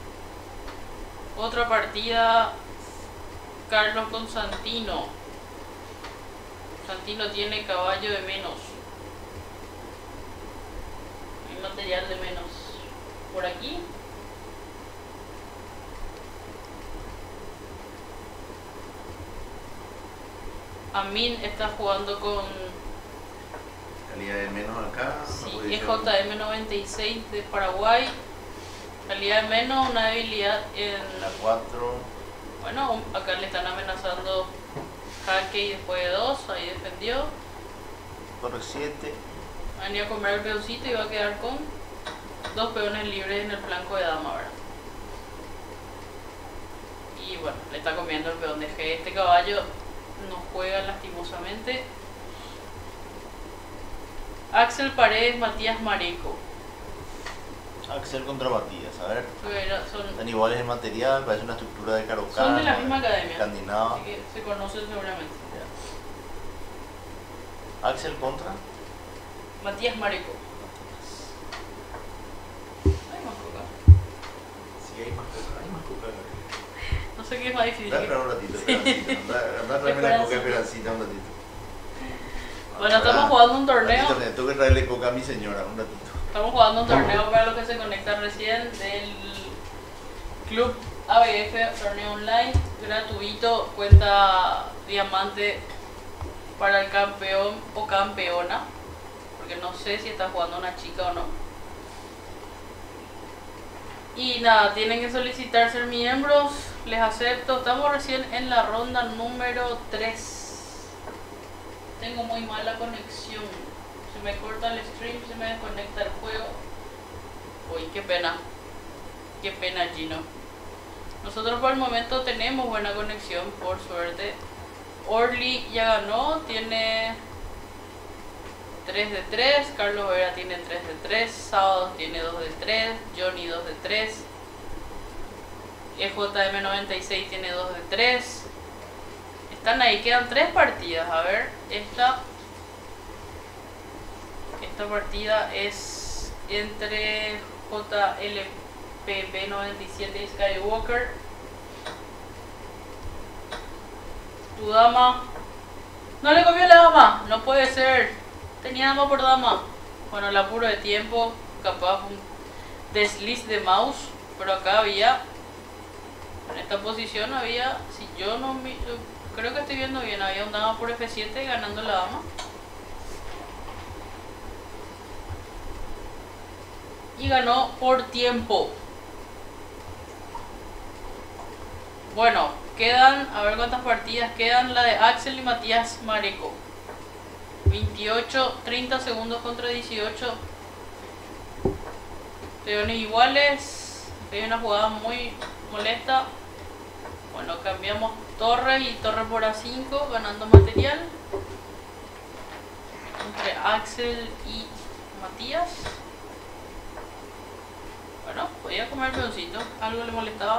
Otra partida, Carlos con Santino. Santino tiene caballo de menos. Hay material de menos. Por aquí. Amin está jugando con Calidad de menos acá. sí, EJM96 de Paraguay. Calidad de menos, una debilidad en La 4. bueno, acá le están amenazando jaque y después de 2, ahí defendió. Torre 7. Venía a comer el peoncito y va a quedar con 2 peones libres en el flanco de dama, ¿verdad? Y bueno, le está comiendo el peón de G. Este caballo no juega lastimosamente. Axel Paredes, Matías Mareco. Axel contra Matías, a ver. Son Están iguales en material, parece una estructura de Carocán. Son de la misma academia. Escandinava. Así que se conocen seguramente. Ya. Axel contra. Matías Mareco. Hay más coca. Sí, hay más coca. Hay más coca. No sé qué es más difícil. Dale un ratito, Esperancita. Anda a traerme la coca Esperancita un ratito. Bueno, estamos jugando un torneo. Ratito, tengo que traerle coca a mi señora, un ratito. Estamos jugando un torneo para los que se conectan recién del Club ABF, torneo online, gratuito, cuenta diamante para el campeón o campeona, porque no sé si está jugando una chica o no. Y nada, tienen que solicitar ser miembros, les acepto, estamos recién en la ronda número 3. Tengo muy mala conexión. Se me corta el stream, se me desconecta el juego. Uy, qué pena. Qué pena, Gino. Nosotros por el momento tenemos buena conexión, por suerte. Orly ya ganó, tiene 3 de 3. Carlos Vera tiene 3 de 3. Sábados tiene 2 de 3. Johnny 2 de 3. EJM96 tiene 2 de 3. Están ahí, quedan 3 partidas. A ver, esta partida es entre JLPB97 y Skywalker. Tu dama. No le comió la dama. No puede ser. Tenía dama por dama. Bueno, el apuro de tiempo. Capaz un desliz de mouse. Pero acá había. En esta posición había. Si yo no me. Creo que estoy viendo bien. Había un dama por F7 ganando la dama. Y ganó por tiempo. Bueno, quedan, a ver cuántas partidas quedan. La de Axel y Matías Mareco. 28, 30 segundos contra 18. Peones iguales. Hay una jugada muy molesta. Bueno, cambiamos torre y torre por A5, ganando material. Entre Axel y Matías. Bueno, podía comer peoncito, algo le molestaba.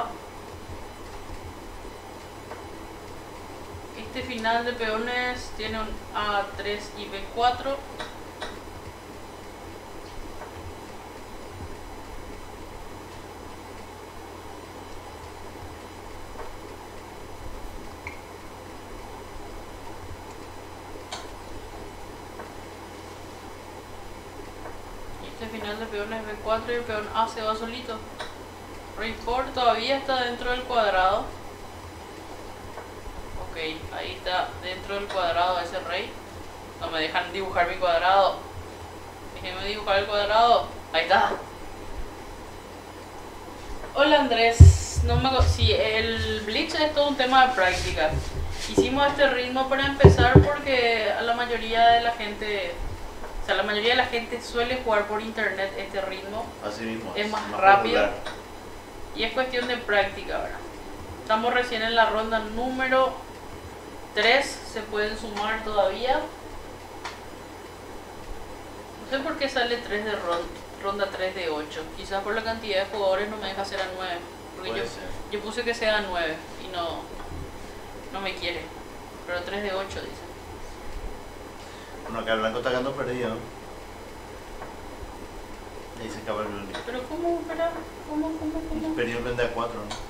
Este final de peones tiene un A3 y B4. de peones B4 y el peón A se va solito. Rey 4 todavía está dentro del cuadrado. Ok, ahí está dentro del cuadrado ese rey. No me dejan dibujar mi cuadrado. Déjenme dibujar el cuadrado. Ahí está. Hola Andrés. No me... Sí, el Blitz es todo un tema de práctica. Hicimos este ritmo para empezar porque a la mayoría de la gente... O sea, la mayoría de la gente suele jugar por internet este ritmo. Así mismo. Es más rápido. Popular. Y es cuestión de práctica, ¿verdad? Estamos recién en la ronda número 3. Se pueden sumar todavía. No sé por qué sale 3 de ronda 3 de 8. Quizás por la cantidad de jugadores no me deja hacer a 9. Porque yo puse que sea 9 y no me quiere. Pero 3 de 8 dice. Bueno, acá el blanco está quedando perdido. Ahí se acaba el blanco. Pero ¿cómo? Espera. ¿Cómo? Perdió el a 4, ¿no?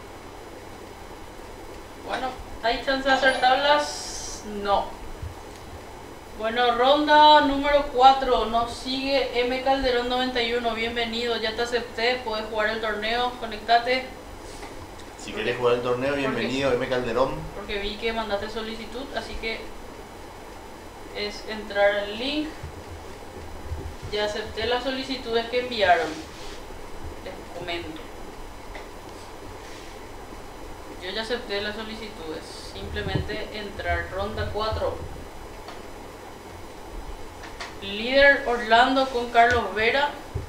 Bueno, ¿hay chance de hacer tablas? No. Bueno, ronda número 4. Nos sigue M Calderón 91. Bienvenido, ya te acepté. Puedes jugar el torneo. Conectate. Si quieres jugar el torneo, bienvenido, M Calderón. Porque vi que mandaste solicitud, así que es entrar al link. Ya acepté las solicitudes que enviaron. Les comento. Yo ya acepté las solicitudes. Simplemente entrar. Ronda 4. Líder Orlando con Carlos Vera.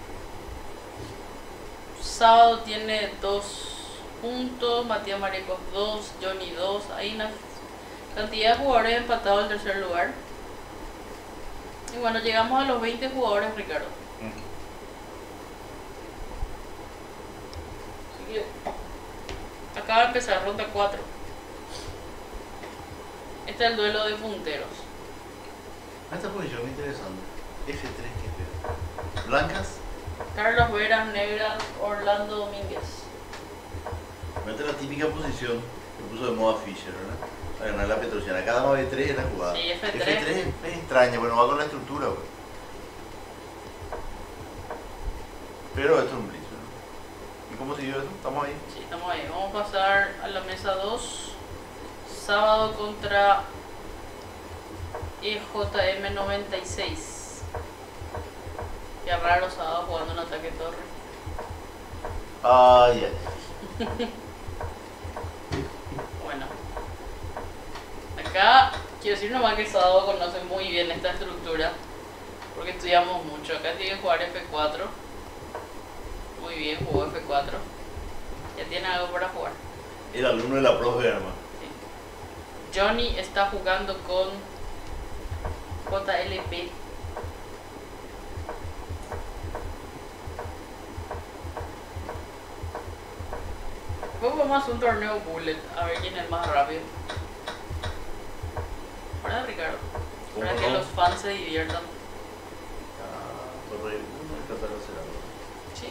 Sábado tiene 2 puntos. Matías Marecos 2. Johnny 2. Hay una cantidad de jugadores empatados al tercer lugar. Y bueno, llegamos a los 20 jugadores, Ricardo. Así que acaba de empezar ronda 4. Este es el duelo de punteros. Esta posición es interesante. F3, ¿qué es? ¿Blancas? Carlos Vera, negras, Orlando Domínguez. Esta es la típica posición que puso de moda Fischer, ¿verdad? Para ganar la Petrosiana. Cada dama B3 es la jugada. Sí, F3. F3 es extraña, pero no va con la estructura, güey. Pero esto es un blitz, ¿no? ¿Y cómo siguió eso? ¿Estamos ahí? Sí, estamos ahí. Vamos a pasar a la mesa 2. Sábado contra EJM96. Qué raro sábado jugando un ataque torre. Ay, Bueno. Acá quiero decir nomás que el sábado conoce muy bien esta estructura. Porque estudiamos mucho. Acá tiene que jugar F4. Muy bien, jugó F4. Ya tiene algo para jugar. El alumno de la profe, hermano. Sí. Johnny está jugando con JLP. Después vamos a hacer un torneo bullet, a ver quién es el más rápido. ¿Verdad, Ricardo? Para que los fans se diviertan. Torre 1 y tratar de hacer algo. Sí.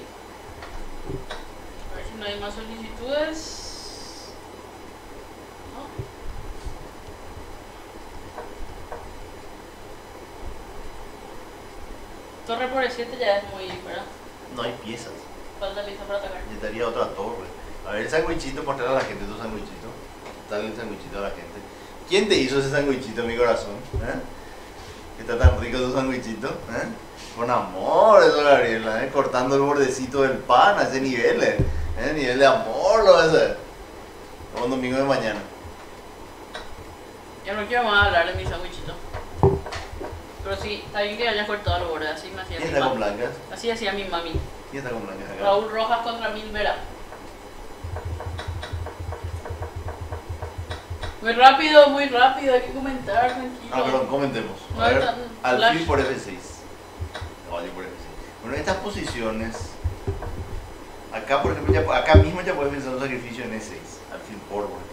A ver si no hay más solicitudes. No. Torre por E7 ya es muy, ¿verdad? No hay piezas. Falta pieza para atacar. Necesitaría otra torre. A ver, el sandwichito, mostrar a la gente tu sandwichito. Dale el sandwichito a la gente. ¿Quién te hizo ese sandwichito, mi corazón? Que está tan rico tu sandwichito. Con amor, eso, Gabriela. Cortando el bordecito del pan a ese nivel. Nivel de amor, lo ese. Un domingo de mañana. Yo no quiero más hablar de mi sandwichito. Pero sí, está bien que hayas cortado el borde, así me hacía mi ¿Quién está mami. con blancas? Así hacía mi mami. ¿Quién está con blancas acá? Raúl Rojas contra Milvera. Muy rápido, hay que comentar, tranquilo. Ah, perdón, comentemos. No, A ver, flash. alfil por F6. Caballo por F6. Bueno, estas posiciones. Acá, por ejemplo, acá mismo ya puedes pensar un sacrificio en E6. Alfil por ejemplo.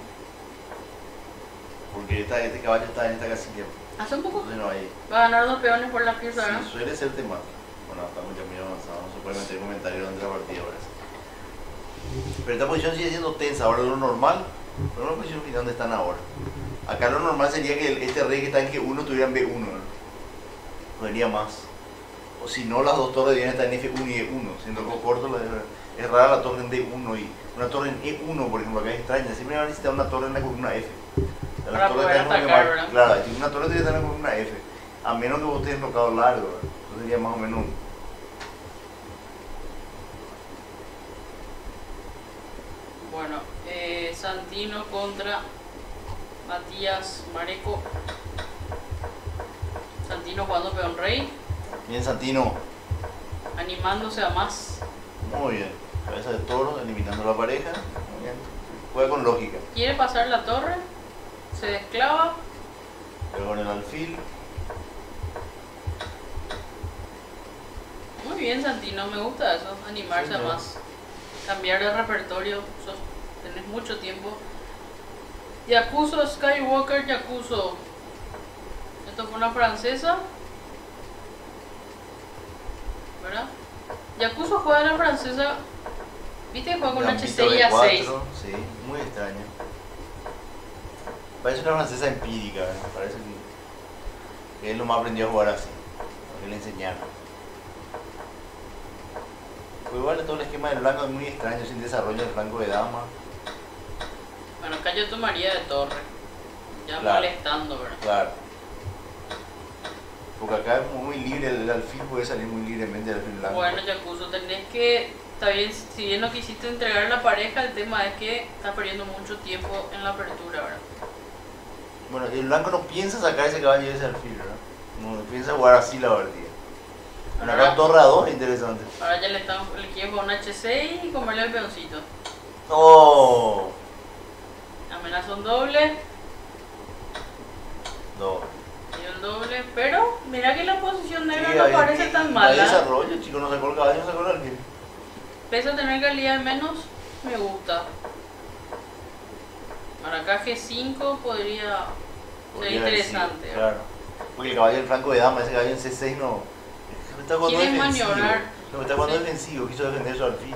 Porque este caballo está en esta casilla. Hace un poco. Entonces no hay. Va a ganar 2 peones por la pieza, ¿no? Sí, suele ser temático. Bueno, estamos ya muy avanzados, no se puede meter comentarios durante la partida ahora. Pero esta posición sigue siendo tensa. Ahora lo normal, pero no la posición final donde están ahora. Acá lo normal sería que este rey que está en G1 tuviera en B1, ¿no? Podría más. O si no, las dos torres deben estar en F1 y E1, siendo que corto es rara la torre en D1 y una torre en E1, por ejemplo, acá es extraña. Siempre van a necesitar una torre en la columna F. Para poder atacar, ¿verdad? Claro, una torre tiene que estar en la columna F. A menos que vos tengas tocado largo, ¿verdad? Eso sería más o menos. Bueno, Santino contra Matías Mareco. Santino jugando peón rey. Bien, Santino. Animándose a más. Muy bien. Cabeza de toro, eliminando la pareja. Muy bien. Juega con lógica. Quiere pasar la torre. Se desclava. Juega con el alfil. Muy bien, Santino. Me gusta eso. Animarse a más. Cambiar de repertorio. Tenés mucho tiempo. Yakuzo Skywalker Yakuzo. Esto fue una francesa. ¿Verdad? Yakuzo juega a la francesa. ¿Viste que juega con H6 y A6? Sí, muy extraño. Parece una francesa empírica, ¿eh? Parece que él nomás aprendió a jugar así. Que le enseñaron. Pues igual todo el esquema del blanco es muy extraño, sin desarrollo del flanco de dama. Bueno, acá yo tomaría de torre. Ya claro, molestando, ¿verdad? Claro. Porque acá es muy libre, el alfil puede salir muy libremente del alfil blanco. Bueno, Yakuzo, tenés que... Está bien, si bien no quisiste entregar a la pareja, el tema es que estás perdiendo mucho tiempo en la apertura, ¿verdad? Bueno, el blanco no piensa sacar ese caballo de ese alfil, ¿verdad? No piensa jugar así la partida. Bueno, acá torre a 2 es interesante. Ahora ya le quieren jugar un H6 y comerle el peoncito. ¡Oh! Amenaza un doble. No. Y el doble, pero mira que la posición negra Sí, no parece tan mala. Hay desarrollo, chico, no sacó el caballo, sacó el alfil. Pese a tener calidad de menos, me gusta. Ahora acá G5 podría ser interesante. Decir, claro. Porque el caballo del flanco de dama, ese caballo en C6 no. Está jugando ¿Quiere defensivo. maniobrar? No, está jugando defensivo, quiso defender su alfil.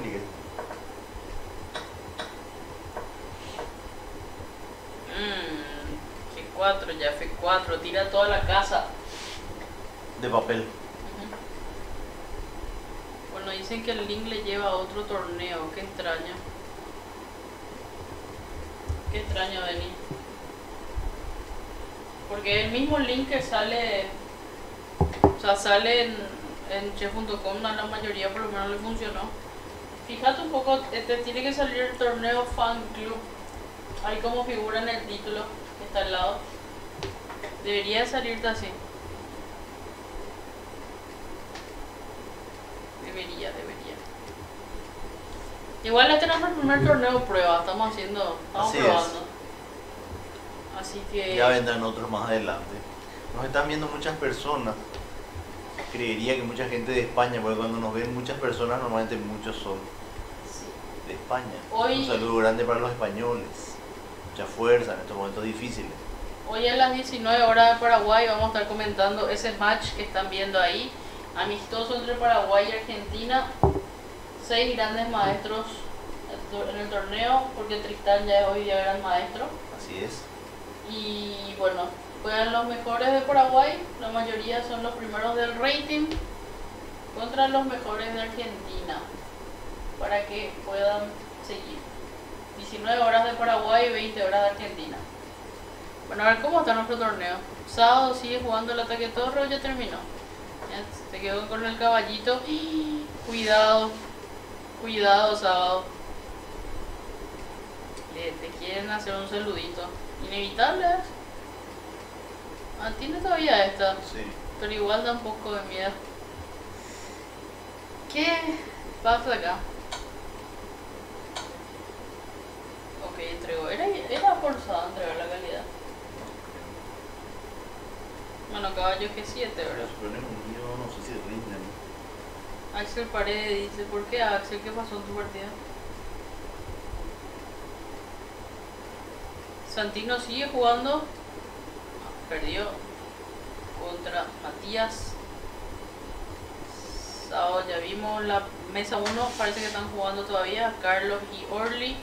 G4, ya F4, tira toda la casa. De papel. Bueno, dicen que el link le lleva a otro torneo, qué extraño. Qué extraño, Denis. Porque el mismo link que sale, o sea, sale en chef.com, a la mayoría por lo menos le funcionó. Fíjate un poco, tiene que salir el torneo Fan Club. Ahí como figura en el título, que está al lado. Debería salirte así. Debería. Igual este no es el primer torneo prueba, estamos probando. Así que... Ya vendrán otros más adelante. Nos están viendo muchas personas. Creería que mucha gente de España, porque cuando nos ven muchas personas, normalmente muchos son de España. Un saludo grande para los españoles. Mucha fuerza en estos momentos difíciles. Hoy a las 19 horas de Paraguay vamos a estar comentando ese match que están viendo ahí. Amistoso entre Paraguay y Argentina. 6 grandes maestros en el torneo, porque Tristán ya es hoy día gran maestro. Así es. Y bueno, juegan los mejores de Paraguay, la mayoría son los primeros del rating, contra los mejores de Argentina, para que puedan seguir. 19 horas de Paraguay y 20 horas de Argentina. Bueno, a ver cómo está nuestro torneo. Sábado sigue jugando el ataque torre o ya terminó. Ya, te quedó con el caballito. Cuidado, Sábado. Te quieren hacer un saludito. Inevitable. Tiene todavía esta. Sí. Pero igual da un poco de miedo. ¿Qué pasa acá? Ok, entregó. Era forzado entregar la calidad. Bueno, caballo G7, ¿verdad? No sé si rinden. Axel Paredes dice, ¿por qué Axel? ¿Qué pasó en tu partida? Santino sigue jugando. Perdió contra Matías. Sábado ya vimos la mesa 1. Parece que están jugando todavía Carlos y Orly.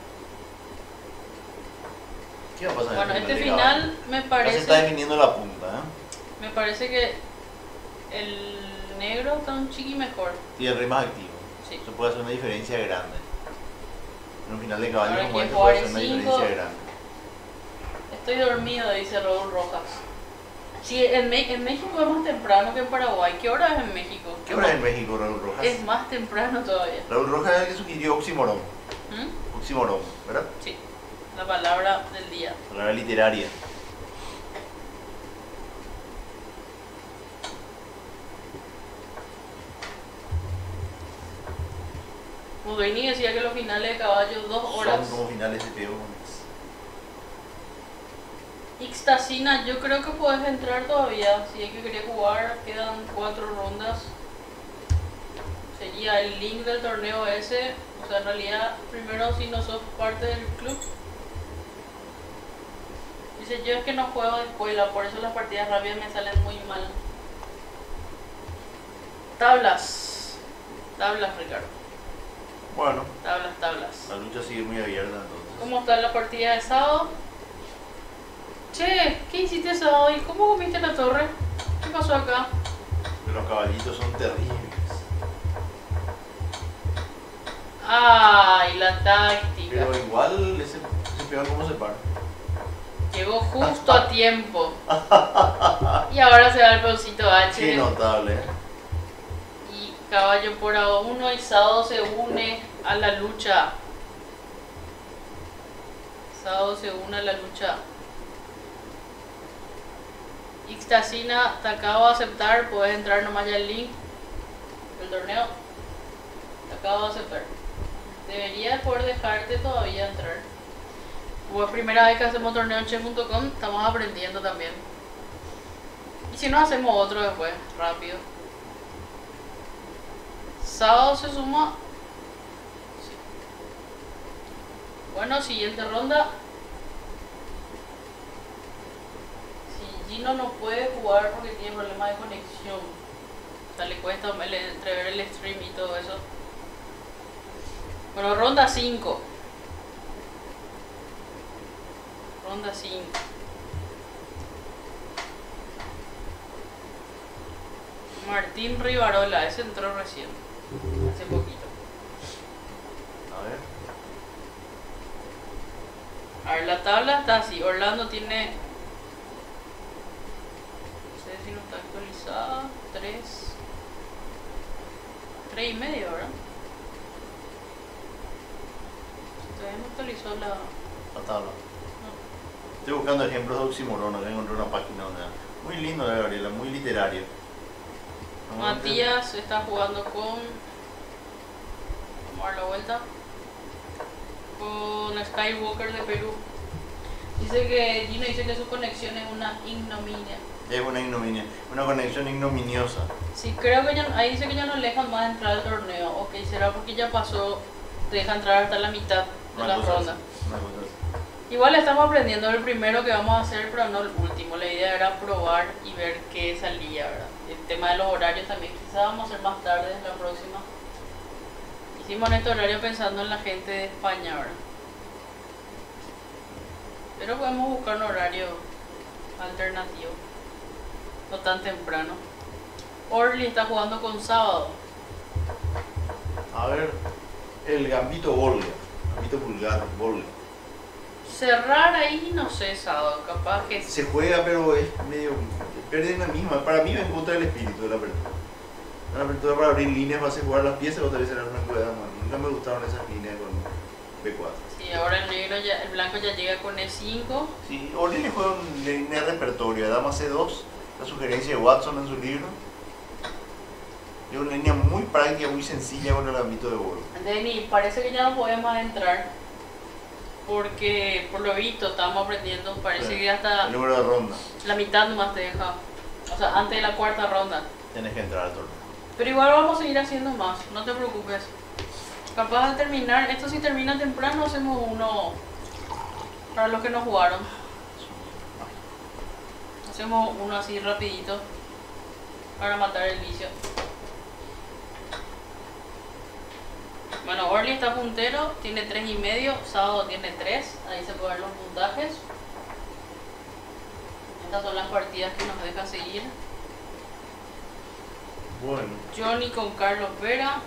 ¿Qué va a pasar? Bueno, este final me parece... Ya se está definiendo la punta, ¿eh? Me parece que el negro está un chiqui mejor. Y el rey más activo. Sí. Eso puede hacer una diferencia grande. En un final de caballo Ahora como quiere este jugar puede hacer una en diferencia cinco. grande. Estoy dormido, dice Raúl Rojas. Sí, en México es más temprano que en Paraguay. ¿Qué hora es en México? ¿Qué hora es en México, Raúl Rojas? Es más temprano todavía. Raúl Rojas es el que sugirió oxímoron. ¿Mm? Oxímoron, ¿verdad? Sí, la palabra del día. Palabra literaria. Mogherini decía que los finales de caballo 2 horas. Son como finales de peones. Ixtacina, yo creo que puedes entrar todavía. Si es que quería jugar, quedan 4 rondas. Sería el link del torneo ese. O sea, en realidad, primero si no sos parte del club. Dice, yo es que no juego de escuela, por eso las partidas rápidas me salen muy mal. Tablas. Tablas, Ricardo. Bueno, Tablas. la lucha sigue muy abierta entonces. ¿Cómo está la partida de sábado? Che, ¿qué hiciste sábado? ¿Y cómo comiste la torre? ¿Qué pasó acá? Los caballitos son terribles. Ay, la táctica. Pero igual ese peón como se para. Llegó justo a tiempo. Y ahora se va el peoncito H. Qué notable, ¿eh? Y caballo por A1 y Sado se une a la lucha. Sado se une a la lucha. Ixtacina, te acabo de aceptar. Puedes entrar nomás ya el link del torneo. Te acabo de aceptar. Debería poder dejarte todavía entrar. Como es primera vez que hacemos torneo en chef.com, estamos aprendiendo también. Y si no, hacemos otro después, rápido. Sábado se suma. Sí. Bueno, siguiente ronda. Si Gino no puede jugar porque tiene problemas de conexión, o sea, le cuesta entrever el stream y todo eso. Bueno, ronda 5. Ronda 5. Martín Rivarola, ese entró recién. Hace poquito. A ver. A ver, la tabla está así. Orlando tiene... No sé si no está actualizada. 3 y medio, ¿verdad? Todavía no actualizó la tabla. No. Estoy buscando ejemplos de oxímoron, acá encontré una página donde... Muy lindo, Gabriela, muy literario. Matías está jugando con... Vamos a dar la vuelta. Con Skywalker de Perú. Gino dice que su conexión es una ignominia. Es una ignominia, una conexión ignominiosa. Sí, creo que ahí dice que ya no le dejan más entrar al torneo. Ok, será porque ya pasó, te deja entrar hasta la mitad de la ronda. Igual estamos aprendiendo el primero que vamos a hacer, pero no el último. La idea era probar y ver qué salía, ¿verdad? El tema de los horarios también, quizás vamos a hacer más tarde la próxima. Hicimos en este horario pensando en la gente de España, ¿verdad? Pero podemos buscar un horario alternativo, no tan temprano. Orly está jugando con sábado. A ver, el gambito Volga, gambito vulgar, Volga. Cerrar ahí, no sé, sábado, capaz que... Se juega, pero es medio... pierde la misma. Para mí va en contra del espíritu de la apertura. La apertura para abrir líneas, vas a jugar las piezas, otra vez será una jugada más. Nunca me gustaron esas líneas con B4. Sí, ahora el negro ya, el blanco ya llega con E5. Sí, Orly le juega un línea de repertorio, dama C2, la sugerencia de Watson en su libro. Es una línea muy práctica, muy sencilla con el gambito de Volga. Denny, parece que ya no podemos entrar. Porque por lo visto estamos aprendiendo, parece Sí, que hasta el número de ronda. la mitad nomás te deja. O sea, antes de la cuarta ronda. Tienes que entrar al torneo. Pero igual vamos a seguir haciendo más, no te preocupes. Capaz de terminar, esto si termina temprano hacemos uno para los que no jugaron. Hacemos uno así rapidito para matar el vicio. Bueno, Orly está puntero, tiene 3,5, sábado tiene 3, ahí se pueden ver los puntajes. Estas son las partidas que nos deja seguir. Bueno. Johnny con Carlos Vera.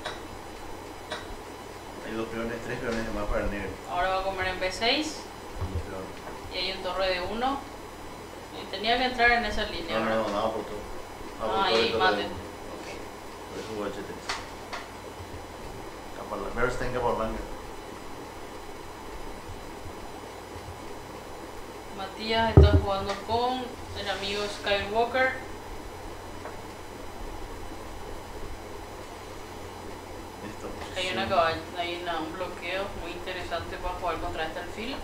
Hay dos peones, tres peones de más para el negro. Ahora va a comer en B6. Y hay un torre de 1. Tenía que entrar en esa línea. No, nada por todo. Ah, ahí mate. Por eso jugó H3. Primero está en capa blanca. Matías está jugando con el amigo Skywalker. Hay un bloqueo muy interesante para jugar contra este alfil.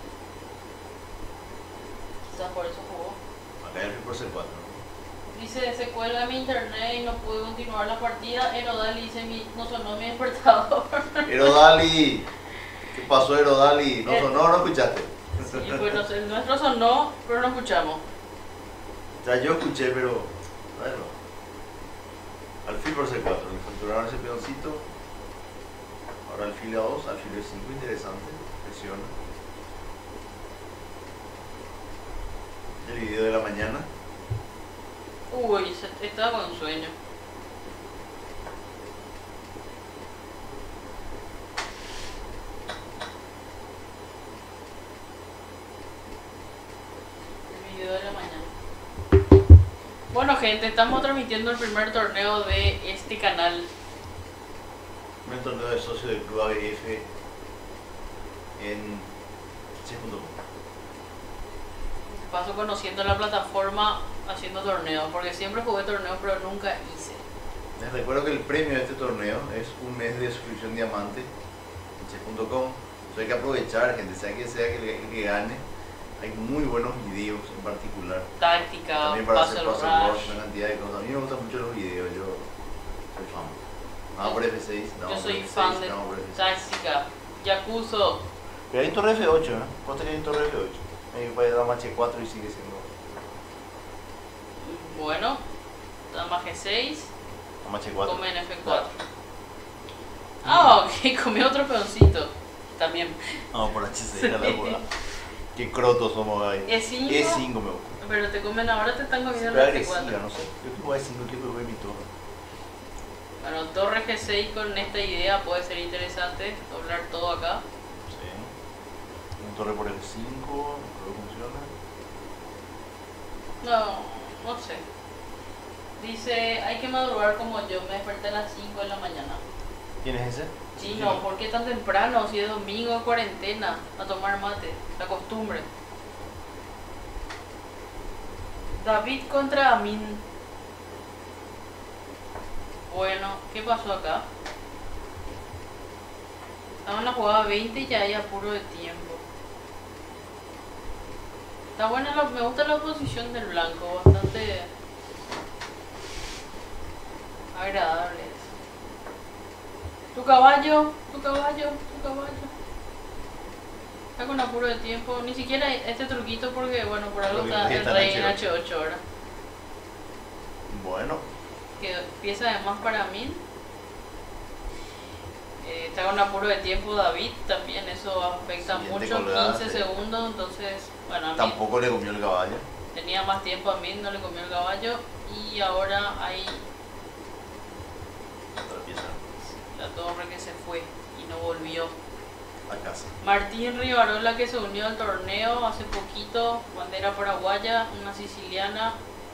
Quizás por eso jugó. Acá el alfil por C4. Dice, se cuelga mi internet y no pude continuar la partida. Erodali dice, no sonó mi despertador. Erodali, ¿qué pasó Erodali? ¿No sonó o no escuchaste? Sí, bueno, el nuestro sonó, pero no escuchamos. Ya yo escuché, pero bueno. Alfil por C4, le facturaron ese peoncito. Ahora alfil A2, alfil E5, interesante, presiona. El video de la mañana. Uy, estaba con sueño. El video de la mañana. Bueno, gente, estamos transmitiendo el primer torneo de este canal. Un torneo de socio del Club ABF en chess.com. Paso conociendo la plataforma haciendo torneos, porque siempre jugué torneos pero nunca hice. Les recuerdo que el premio de este torneo es un mes de suscripción diamante en chess.com. Hay que aprovechar, gente, sea que que gane. Hay muy buenos videos en particular. Táctica, también para hacer puzzle rush, una cantidad de cosas. A mí me gustan mucho los videos, yo soy fan. Nada por F6, yo soy fan de táctica, Yakuzo. Pero hay torre F8, ¿eh? ¿Cuánto que hay en torre F8? Ahí puede dar más H4 y sigue siendo. Bueno, dama G6. Dama H4. Come en F4. Ah, ok, comió otro peoncito. También. Vamos por H6 a la bola. Qué crotos somos ahí. E5. E5 me gusta. Pero te comen ahora, te están comiendo Pero en agresiva, F4. no sé. Yo que juego E5 quiero ver mi torre. Bueno, torre G6 con esta idea puede ser interesante. Doblar todo acá. Sí. Una torre por F5, creo que funciona. No sé. Dice, hay que madrugar como yo, me desperté a las 5 de la mañana. ¿Quién es ese? Sí, no, ¿por qué tan temprano? Si es domingo, es cuarentena, a tomar mate, la costumbre. David contra Amin. Bueno, ¿qué pasó acá? Estamos en la jugada 20 y ya hay apuro de tiempo. Está buena, me gusta la posición del blanco, bastante agradable. Tu caballo. Está con apuro de tiempo, ni siquiera este truquito porque, bueno, por algo está el rey en H8 ahora. Bueno. Que pieza además para mí. Está con apuro de tiempo David, también eso afecta mucho, colgada, 15 segundos, entonces, bueno, a mí tampoco le comió el caballo. Tenía más tiempo a mí, no le comió el caballo y ahora hay otra pieza. La torre que se fue y no volvió. A casa. Martín Rivarola que se unió al torneo hace poquito, bandera paraguaya, una siciliana.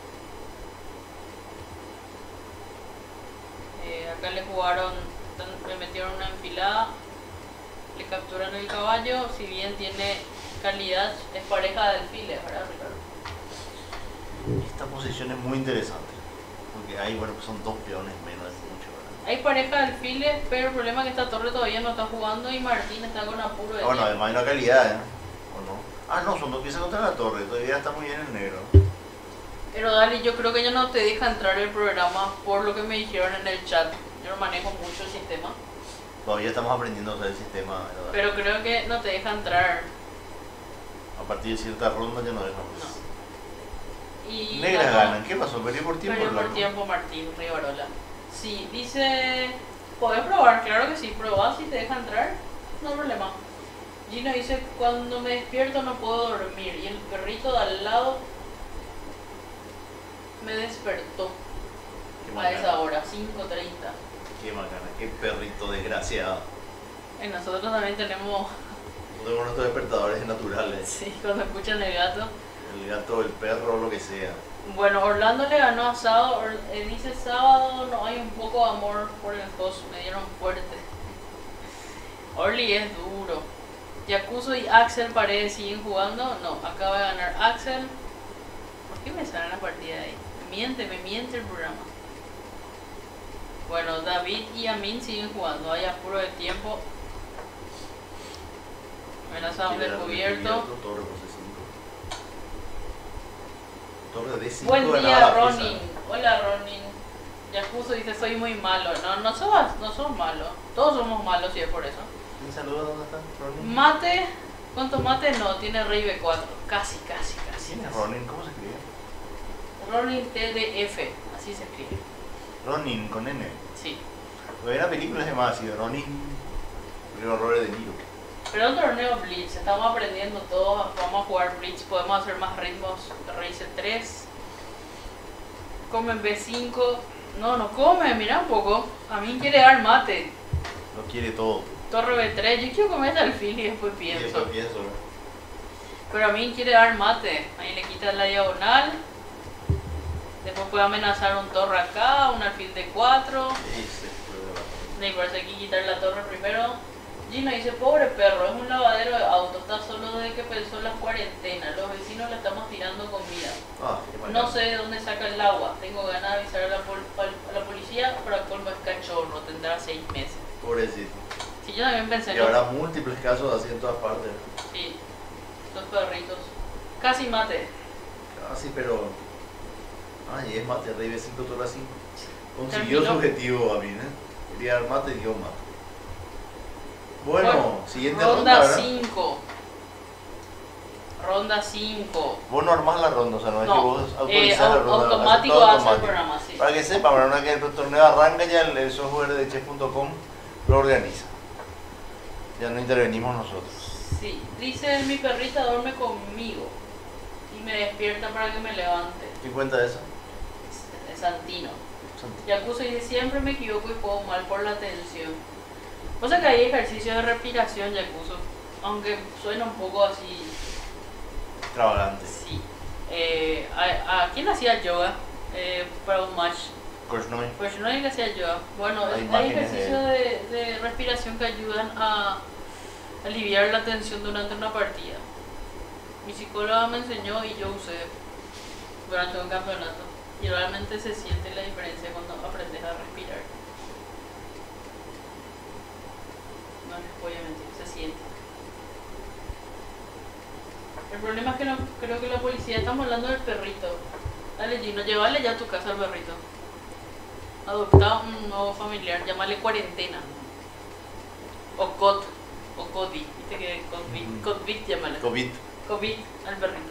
Acá le jugaron, le metieron una enfilada, le capturan el caballo, si bien tiene calidad, es pareja de alfiles, ¿verdad, Ricardo? Esta posición es muy interesante, porque ahí, bueno, pues son dos peones menos, es mucho, ¿verdad? Hay pareja de alfiles, pero el problema es que esta torre todavía no está jugando y Martín está con apuro de bueno, tiempo. además hay una calidad, ¿eh? ¿O no? Ah, no, son dos piezas contra la torre, todavía está muy bien el negro. Pero Dali, yo creo que ya no te deja entrar el programa por lo que me dijeron en el chat. Yo no manejo mucho el sistema. Todavía estamos aprendiendo a usar el sistema, ¿verdad? Pero creo que no te deja entrar. A partir de cierta ronda ya no deja más. No. Y negras ganan, ¿qué pasó? Perdió por tiempo. Perdió por tiempo Martín Rivarola. Sí, dice, podés probar, claro que sí, probá si te deja entrar, no hay problema. Gino dice, cuando me despierto no puedo dormir y el perrito de al lado me despertó. A esa hora, 5:30. Qué macana, qué perrito desgraciado. Y nosotros también tenemos... Tenemos nuestros despertadores naturales. Sí, cuando escuchan el gato. El gato, el perro, lo que sea. Bueno, Orlando le ganó a Sábado. Dice Sábado, no hay un poco de amor por el host, me dieron fuerte. Orly es duro. Yakuzo y Axel Paredes siguen jugando. No, acaba de ganar Axel. ¿Por qué me sale la partida ahí? Me miente el programa. Bueno, David y Amin siguen jugando. Hay apuro de tiempo. Amenaza un descubierto. Torre de 5. Buen día, Ronin. Hola, Ronin. Yakuzo dice, soy muy malo. No sos malo. Todos somos malos y es por eso. ¿Quién saluda? ¿Dónde está Ronin? Mate. ¿Cuánto mate? No, tiene rey B4. Casi. ¿Quién es Ronin? ¿Cómo se escribe? Ronin TDF. Así se escribe. Ronin con N. Sí. Porque una película se llama así, Ronin. El horror de Niro. Pero un torneo Blitz, estamos aprendiendo todo, vamos a jugar Blitz, podemos hacer más ritmos. Race 3. Comen B5. No come, mira un poco. A mí quiere dar mate. Lo quiere todo. Torre B3, yo quiero comer hasta el fil y después pienso. Y después pienso, Pero a mí quiere dar mate. Ahí le quitas la diagonal. Después puede amenazar un torre acá, un alfil de 4. Y parece que quitar la torre primero. Gino dice, pobre perro, es un lavadero de auto, está solo desde que empezó la cuarentena. Los vecinos le estamos tirando comida. No sé de dónde saca el agua. Tengo ganas de avisar a la policía, pero colmo es cachorro, tendrá 6 meses. Pobrecito. Sí, yo también pensé. Y habrá múltiples casos así en todas partes. Sí, los perritos. Casi mate. Casi, pero... Ay, es mate, rey B5, torre 5. Consiguió su objetivo a mí, ¿eh? Quería dar mate y dio mate. Bueno, siguiente ronda, ronda 5. Ronda 5. Vos no armás la ronda, o sea, no es que vos autorizás la ronda. Automático hace el programa, sí. Para que sepan, para una que el torneo arranca ya, el software de chess.com lo organiza. Ya no intervenimos nosotros. Sí, dice mi perrita duerme conmigo y me despierta para que me levante. ¿Qué cuenta eso? Es Santino. Yakuzo dice, siempre me equivoco y juego mal por la tensión. O sea que hay ejercicios de respiración, Yakuzo, aunque suena un poco así... Extravagante. Sí. ¿A quién hacía yoga para un match? Korshnoi. Korshnoi le hacía yoga. Bueno, hay ejercicios de respiración que ayudan a aliviar la tensión durante una partida. Mi psicóloga me enseñó y yo usé durante un campeonato. Y realmente se siente la diferencia cuando aprendes a respirar. No les voy a mentir, se siente. El problema es que no creo que la policía, estamos hablando del perrito. Dale Gino, llévale ya a tu casa al perrito. Adopta un nuevo familiar, llámale cuarentena. O COD, o COVID, viste que COVID llámale. COVID al perrito.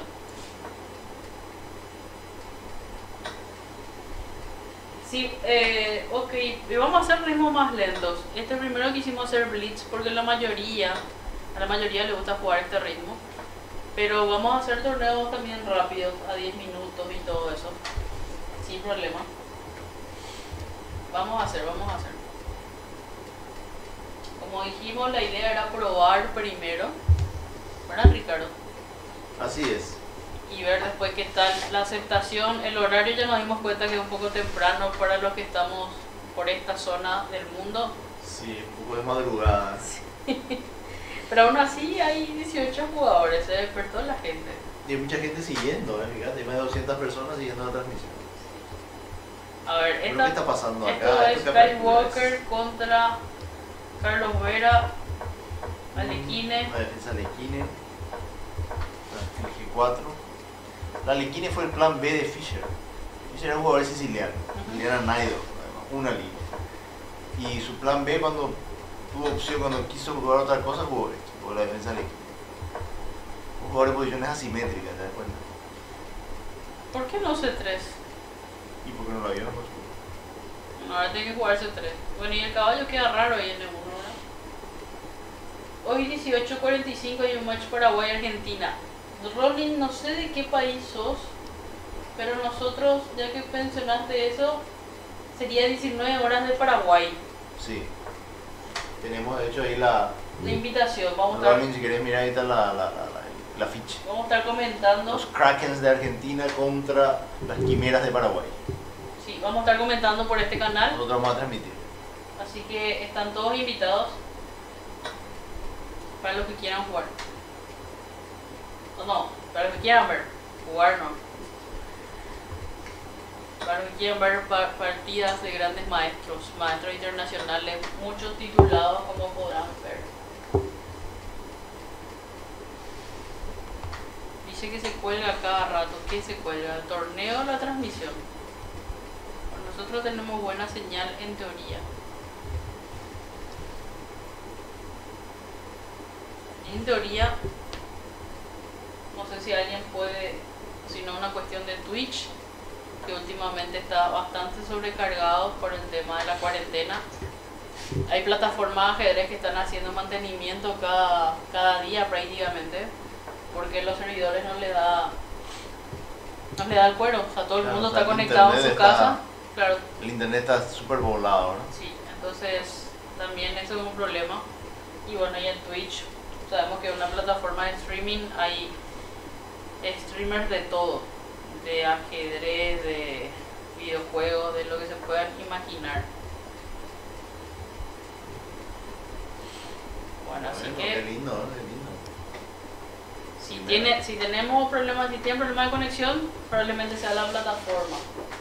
Sí, ok, y vamos a hacer ritmos más lentos. Primero quisimos hacer blitz porque a la mayoría le gusta jugar este ritmo. Pero vamos a hacer torneos también rápidos, a 10 minutos y todo eso. Sin problema. Vamos a hacer. Como dijimos, la idea era probar primero. ¿Verdad, Ricardo? Así es. Y ver después qué tal la aceptación. El horario ya nos dimos cuenta que es un poco temprano para los que estamos por esta zona del mundo. Sí, un poco de madrugada. Sí. Pero aún así hay 18 jugadores, se despertó la gente. Y hay mucha gente siguiendo, fíjate, hay más de 200 personas siguiendo la transmisión. A ver, ¿qué está pasando acá? Esto es Skywalker contra Carlos Vera, Alequine. La defensa Alequine. G4. La Alequine fue el plan B de Fischer. Fischer era un jugador siciliano. Era Naido, una liga. Y su plan B cuando tuvo opción, cuando quiso jugar otra cosa, jugó esto, jugó la defensa Alequine. Un jugador de posiciones asimétricas, ¿te das cuenta? ¿Por qué no C3? ¿Y por qué no lo había? No, ahora tiene que jugar C3. Bueno, y el caballo queda raro ahí en el 1, ¿verdad? Hoy 18:45 hay un match Paraguay-Argentina. Ronin, no sé de qué país sos, pero nosotros, ya que mencionaste eso, sería 19 horas de Paraguay. Sí. Tenemos de hecho ahí la invitación. Vamos a estar, si querés mirar ahí está la ficha. Vamos a estar comentando. Los Krakens de Argentina contra las Quimeras de Paraguay. Sí, vamos a estar comentando por este canal. Nosotros vamos a transmitir. Así que están todos invitados para los que quieran jugar. No, para los que quieran ver. Jugar no. Para los que quieran ver partidas de grandes maestros internacionales, muchos titulados como podrán ver. Dice que se cuelga cada rato. ¿Qué se cuelga? ¿El torneo o la transmisión? Nosotros tenemos buena señal en teoría. En teoría, no sé si alguien puede, si no una cuestión de Twitch, que últimamente está bastante sobrecargado por el tema de la cuarentena. Hay plataformas de ajedrez que están haciendo mantenimiento cada día prácticamente, porque los servidores no le da el cuero. O sea, todo el mundo está conectado en su casa. Claro. El internet está súper volado, ¿no? Sí, entonces también eso es un problema. Y bueno, y en Twitch sabemos que en una plataforma de streaming hay streamers de todo, de ajedrez, de videojuegos, de lo que se puedan imaginar. Bueno, así que qué lindo, qué lindo. Si tenemos problemas, si tienen problemas de conexión, probablemente sea la plataforma.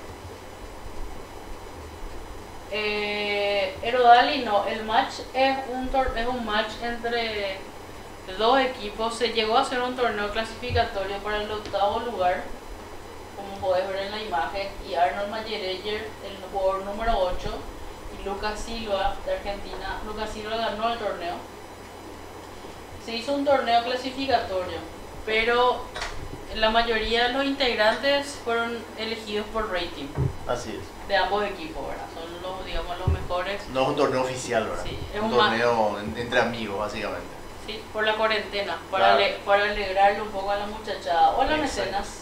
Erodali no, el match es un match entre dos equipos. Se llegó a hacer un torneo clasificatorio para el 8º lugar, como podés ver en la imagen, y Arnold Mayereyer, el jugador número 8, y Lucas Silva de Argentina. Lucas Silva ganó el torneo. Se hizo un torneo clasificatorio, pero la mayoría de los integrantes fueron elegidos por rating. Así es. De ambos equipos, ¿verdad? Son los, digamos, los mejores. No es un torneo oficial, ¿verdad? Sí, es un torneo entre amigos, básicamente. Sí, por la cuarentena, para, claro. Para alegrarle un poco a la muchachada. Hola, exacto. Mecenas.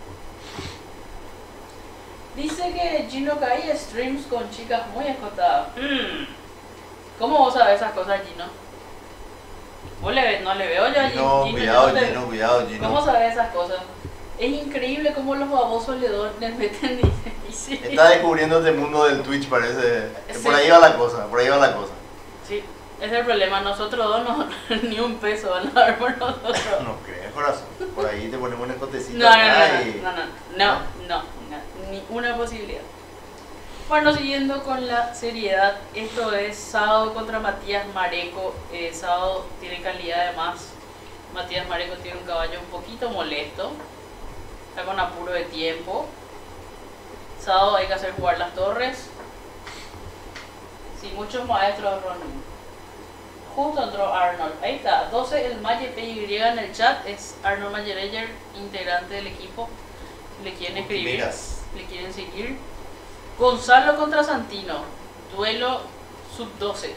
Dice que Gino Kai streams con chicas muy escotadas. ¿Cómo vos sabés esas cosas, Gino? ¿Vos no le veo yo a Gino? Cuidado, Gino. ¿Cómo sabés esas cosas? Es increíble cómo los babosos le meten y sí. Está descubriendo este mundo del Twitch, parece. Sí. Por ahí va la cosa, Sí, ese es el problema. Nosotros dos no, ni un peso van a dar por nosotros. No crees, corazón. Por ahí te ponemos un escotecito. No, ni una posibilidad. Bueno, siguiendo con la seriedad, esto es Sábado contra Matías Mareco. Sábado tiene calidad además. Matías Mareco tiene un caballo un poquito molesto. Está con apuro de tiempo. Sábado hay que hacer jugar las torres. Sí, muchos maestros, Ron. Justo entró Arnold. Ahí está, 12 el Maye PY en el chat. Es Arnold Mayereyer, integrante del equipo. Le quieren escribir, le quieren seguir. Gonzalo contra Santino. Duelo sub-12.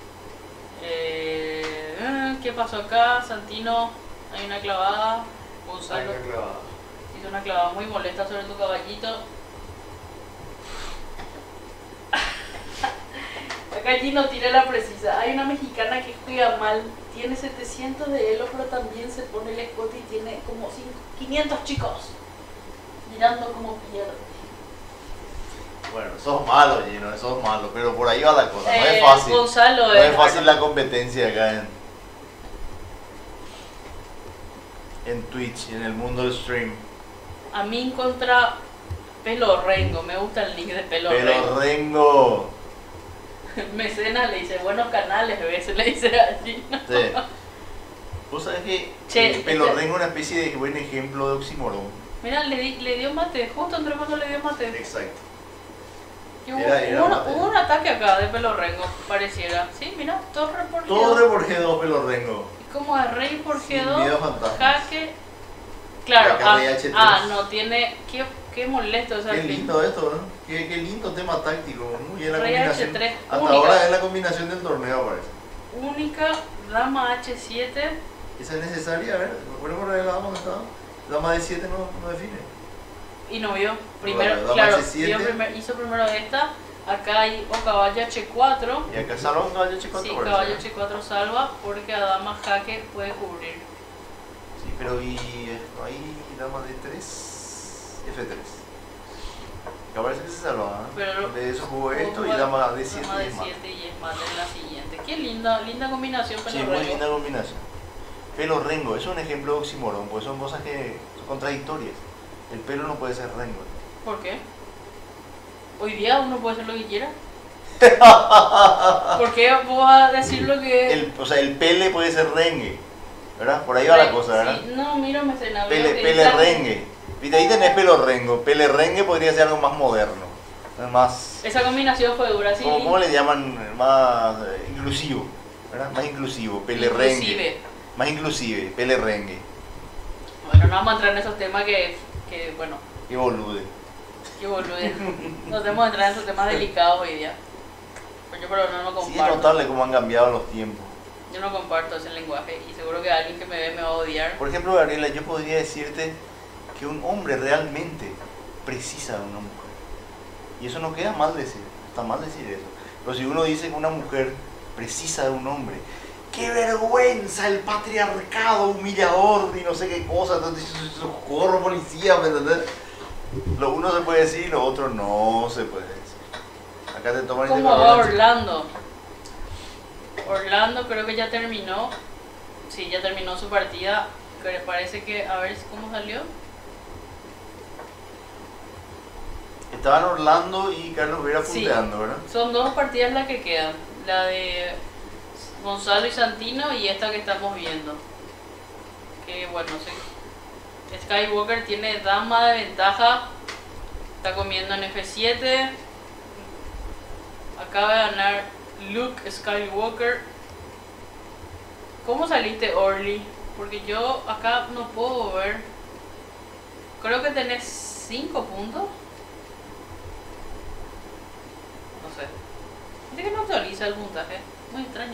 ¿Qué pasó acá? Santino, hay una clavada. Gonzalo hizo una clavada muy molesta sobre tu caballito. Acá Gino tira la precisa. Hay una mexicana que juega mal. Tiene 700 de elo, pero también se pone el escote y tiene como 500 chicos mirando como pierde. Bueno, sos malo, Gino, sos malo, pero por ahí va la cosa. No es fácil. Gonzalo no es fácil la competencia acá en Twitch, en el mundo del stream. A mí contra Pelo Rengo. Me gusta el nick de Pelo Rengo. Mecenas le dice, buenos canales, se le dice a Gino. Sí. Vos sabés que Pelo Rengo es una especie de buen ejemplo de oxímoron. Mira, le dio mate, justo entre cuando le dio mate. Exacto. Hubo un ataque acá de Pelo Rengo, pareciera. Sí, mira, torre por G2. Torre por G2, Pelo Rengo. Y como de rey por Sin G2, miedo fantasma. Jaque. Claro, no tiene. Qué molesto es. Qué lindo esto, ¿no? Qué lindo tema táctico. Muy bien la rey combinación. H3, hasta única. ahora es la combinación del torneo, parece. Única, dama H7. Esa es necesaria, a ver, me acuerdo por ahí la dama que estaba. Dama de 7 no define. Y no vio. Primero, dama claro, H7. hizo primero esta. Acá hay o caballo H4. Y acá salva un caballo H4. Sí, caballo H4 salva porque a dama jaque puede cubrir. Sí, pero y ahí dama D3, F3. Que parece que se salva, ¿eh? Pero de eso jugó esto y dama D7 dama y es D7 mate. y es mate en la siguiente. Qué linda combinación, Sí, Pelo muy Rengo. linda combinación. Pelo rengo, eso es un ejemplo de oxímoron, porque son cosas que son contradictorias. El pelo no puede ser rengo. ¿Por qué? Hoy día uno puede hacer lo que quiera. ¿Por qué vos vas a decir lo que... O sea, el pele puede ser rengue, ¿verdad? Por ahí va la cosa, ¿verdad? Sí, no, mira, me suena. Pele rengue. Viste, ahí tenés pelo rengo. Pele rengue podría ser algo más moderno. Más... Esa combinación fue dura, sí. ¿Cómo le llaman? Más inclusivo, ¿verdad? Más inclusivo, pele rengue. Más inclusive, pele rengue. Bueno, no vamos a entrar en esos temas que bueno. Qué bolude. Qué bolude. No tenemos que entrar en esos temas delicados hoy día. Pues yo pero no comparto. Sí, es notable cómo han cambiado los tiempos. Yo no comparto ese lenguaje y seguro que alguien que me ve me va a odiar. Por ejemplo, Gabriela, yo podría decirte que un hombre realmente precisa de una mujer. Y eso no queda mal decir, está mal decir eso. Pero si uno dice que una mujer precisa de un hombre, ¡qué vergüenza el patriarcado humillador y no sé qué cosa! Entonces, socorro, policía, ¿me entendés? Lo uno se puede decir y lo otro no se puede decir. Acá te toman y te ¿Cómo va valoran. Orlando? Orlando creo que ya terminó. Sí, ya terminó su partida. Pero parece que, a ver cómo salió. Estaban Orlando y Carlos Vera punteando, Sí, ¿verdad? son dos partidas las que quedan. La de Gonzalo y Santino y esta que estamos viendo. Que bueno, sí. Skywalker tiene dama de ventaja. Está comiendo en F7. Acaba de ganar Luke Skywalker. ¿Cómo saliste, Orly? Porque yo acá no puedo ver. Creo que tenés 5 puntos. No sé. Dice que no actualiza el puntaje. Muy extraño.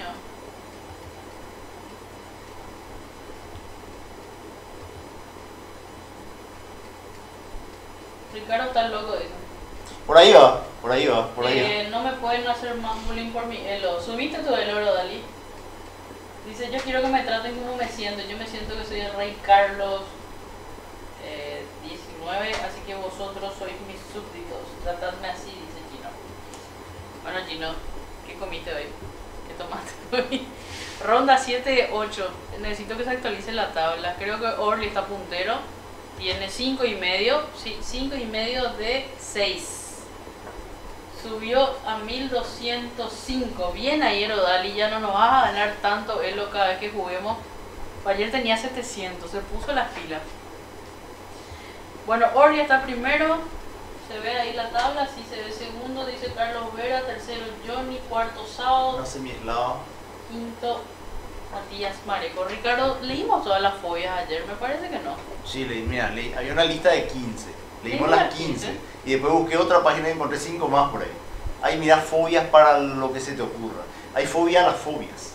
Ricardo está loco, dice. Por ahí va, por ahí va, por ahí va. No me pueden hacer más bullying por mi elo. ¿Subiste tu el oro, Dalí? Dice, yo quiero que me traten como me siento. Yo me siento que soy el rey Carlos 19, así que vosotros sois mis súbditos. Tratadme así, dice Gino. Bueno, Gino, ¿qué comiste hoy? ¿Qué tomaste hoy? Ronda 7-8. Necesito que se actualice la tabla. Creo que Orly está puntero. Tiene 5,5. Sí, 5,5 de 6. Subió a 1205. Bien ahí, Erodali. Ya no nos vas a ganar tanto elo cada vez que juguemos. Ayer tenía 700. Se puso las pilas. Bueno, Orly está primero. Se ve ahí la tabla. Sí, se ve segundo. Dice Carlos Vera. Tercero Johnny. Cuarto Sao. No sé mi eslado. Quinto Matías Mareco. Ricardo, leímos todas las fobias ayer. Me parece que no. Sí, mira, había una lista de 15. Leímos las 15. Y después busqué otra página y encontré 5 más por ahí. Ahí mira fobias para lo que se te ocurra. Hay fobia a las fobias.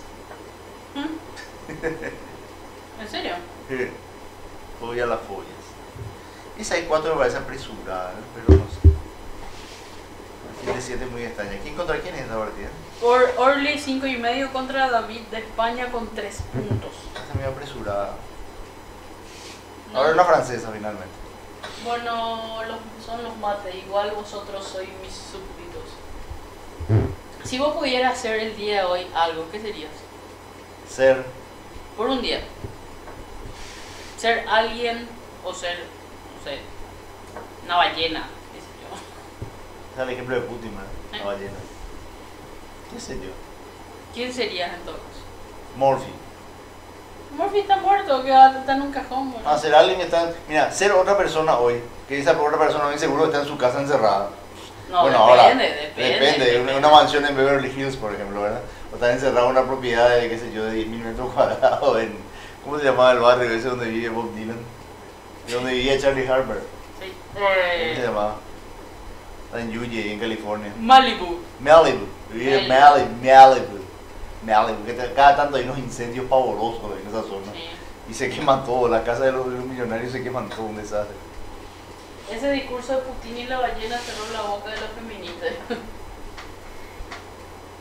¿En serio? Fobia a las fobias. Esa de 4 me parece apresurada, ¿eh? Pero no sé. Aquí de 7 muy extraña. ¿Quién contra quién es esta partida? Orly 5,5 contra David de España con 3 puntos. Esta muy apresurada. Ahora es la francesa finalmente. Bueno, son los mates. Igual vosotros sois mis súbditos. Si vos pudieras hacer el día de hoy algo, ¿qué serías? Ser. Por un día. Ser alguien o ser, no sé, una ballena, qué sé yo. Ese es el ejemplo de Putin, ¿verdad? La ballena. ¿Qué sé yo? ¿Quién serías entonces? Morphy. Murphy está muerto, que está en un cajón, ¿no? Ser alguien que está... Mira, ser otra persona hoy, que esa otra persona hoy seguro está en su casa encerrada. No, bueno, depende. Una mansión en Beverly Hills, por ejemplo, ¿verdad? O está encerrado en una propiedad de, qué sé yo, de 10.000 metros cuadrados en... ¿Cómo se llamaba el barrio ese donde vive Bob Dylan? De donde vivía Charlie Harper. Sí. ¿Cómo se llamaba? Está en Yuye, en California. Malibu. Vive en Malibu. Que cada tanto hay unos incendios pavorosos en esa zona. Sí. Y se queman todo, las casas de los millonarios se queman todo, un desastre. Ese discurso de Putin y la ballena cerró la boca de los feministas.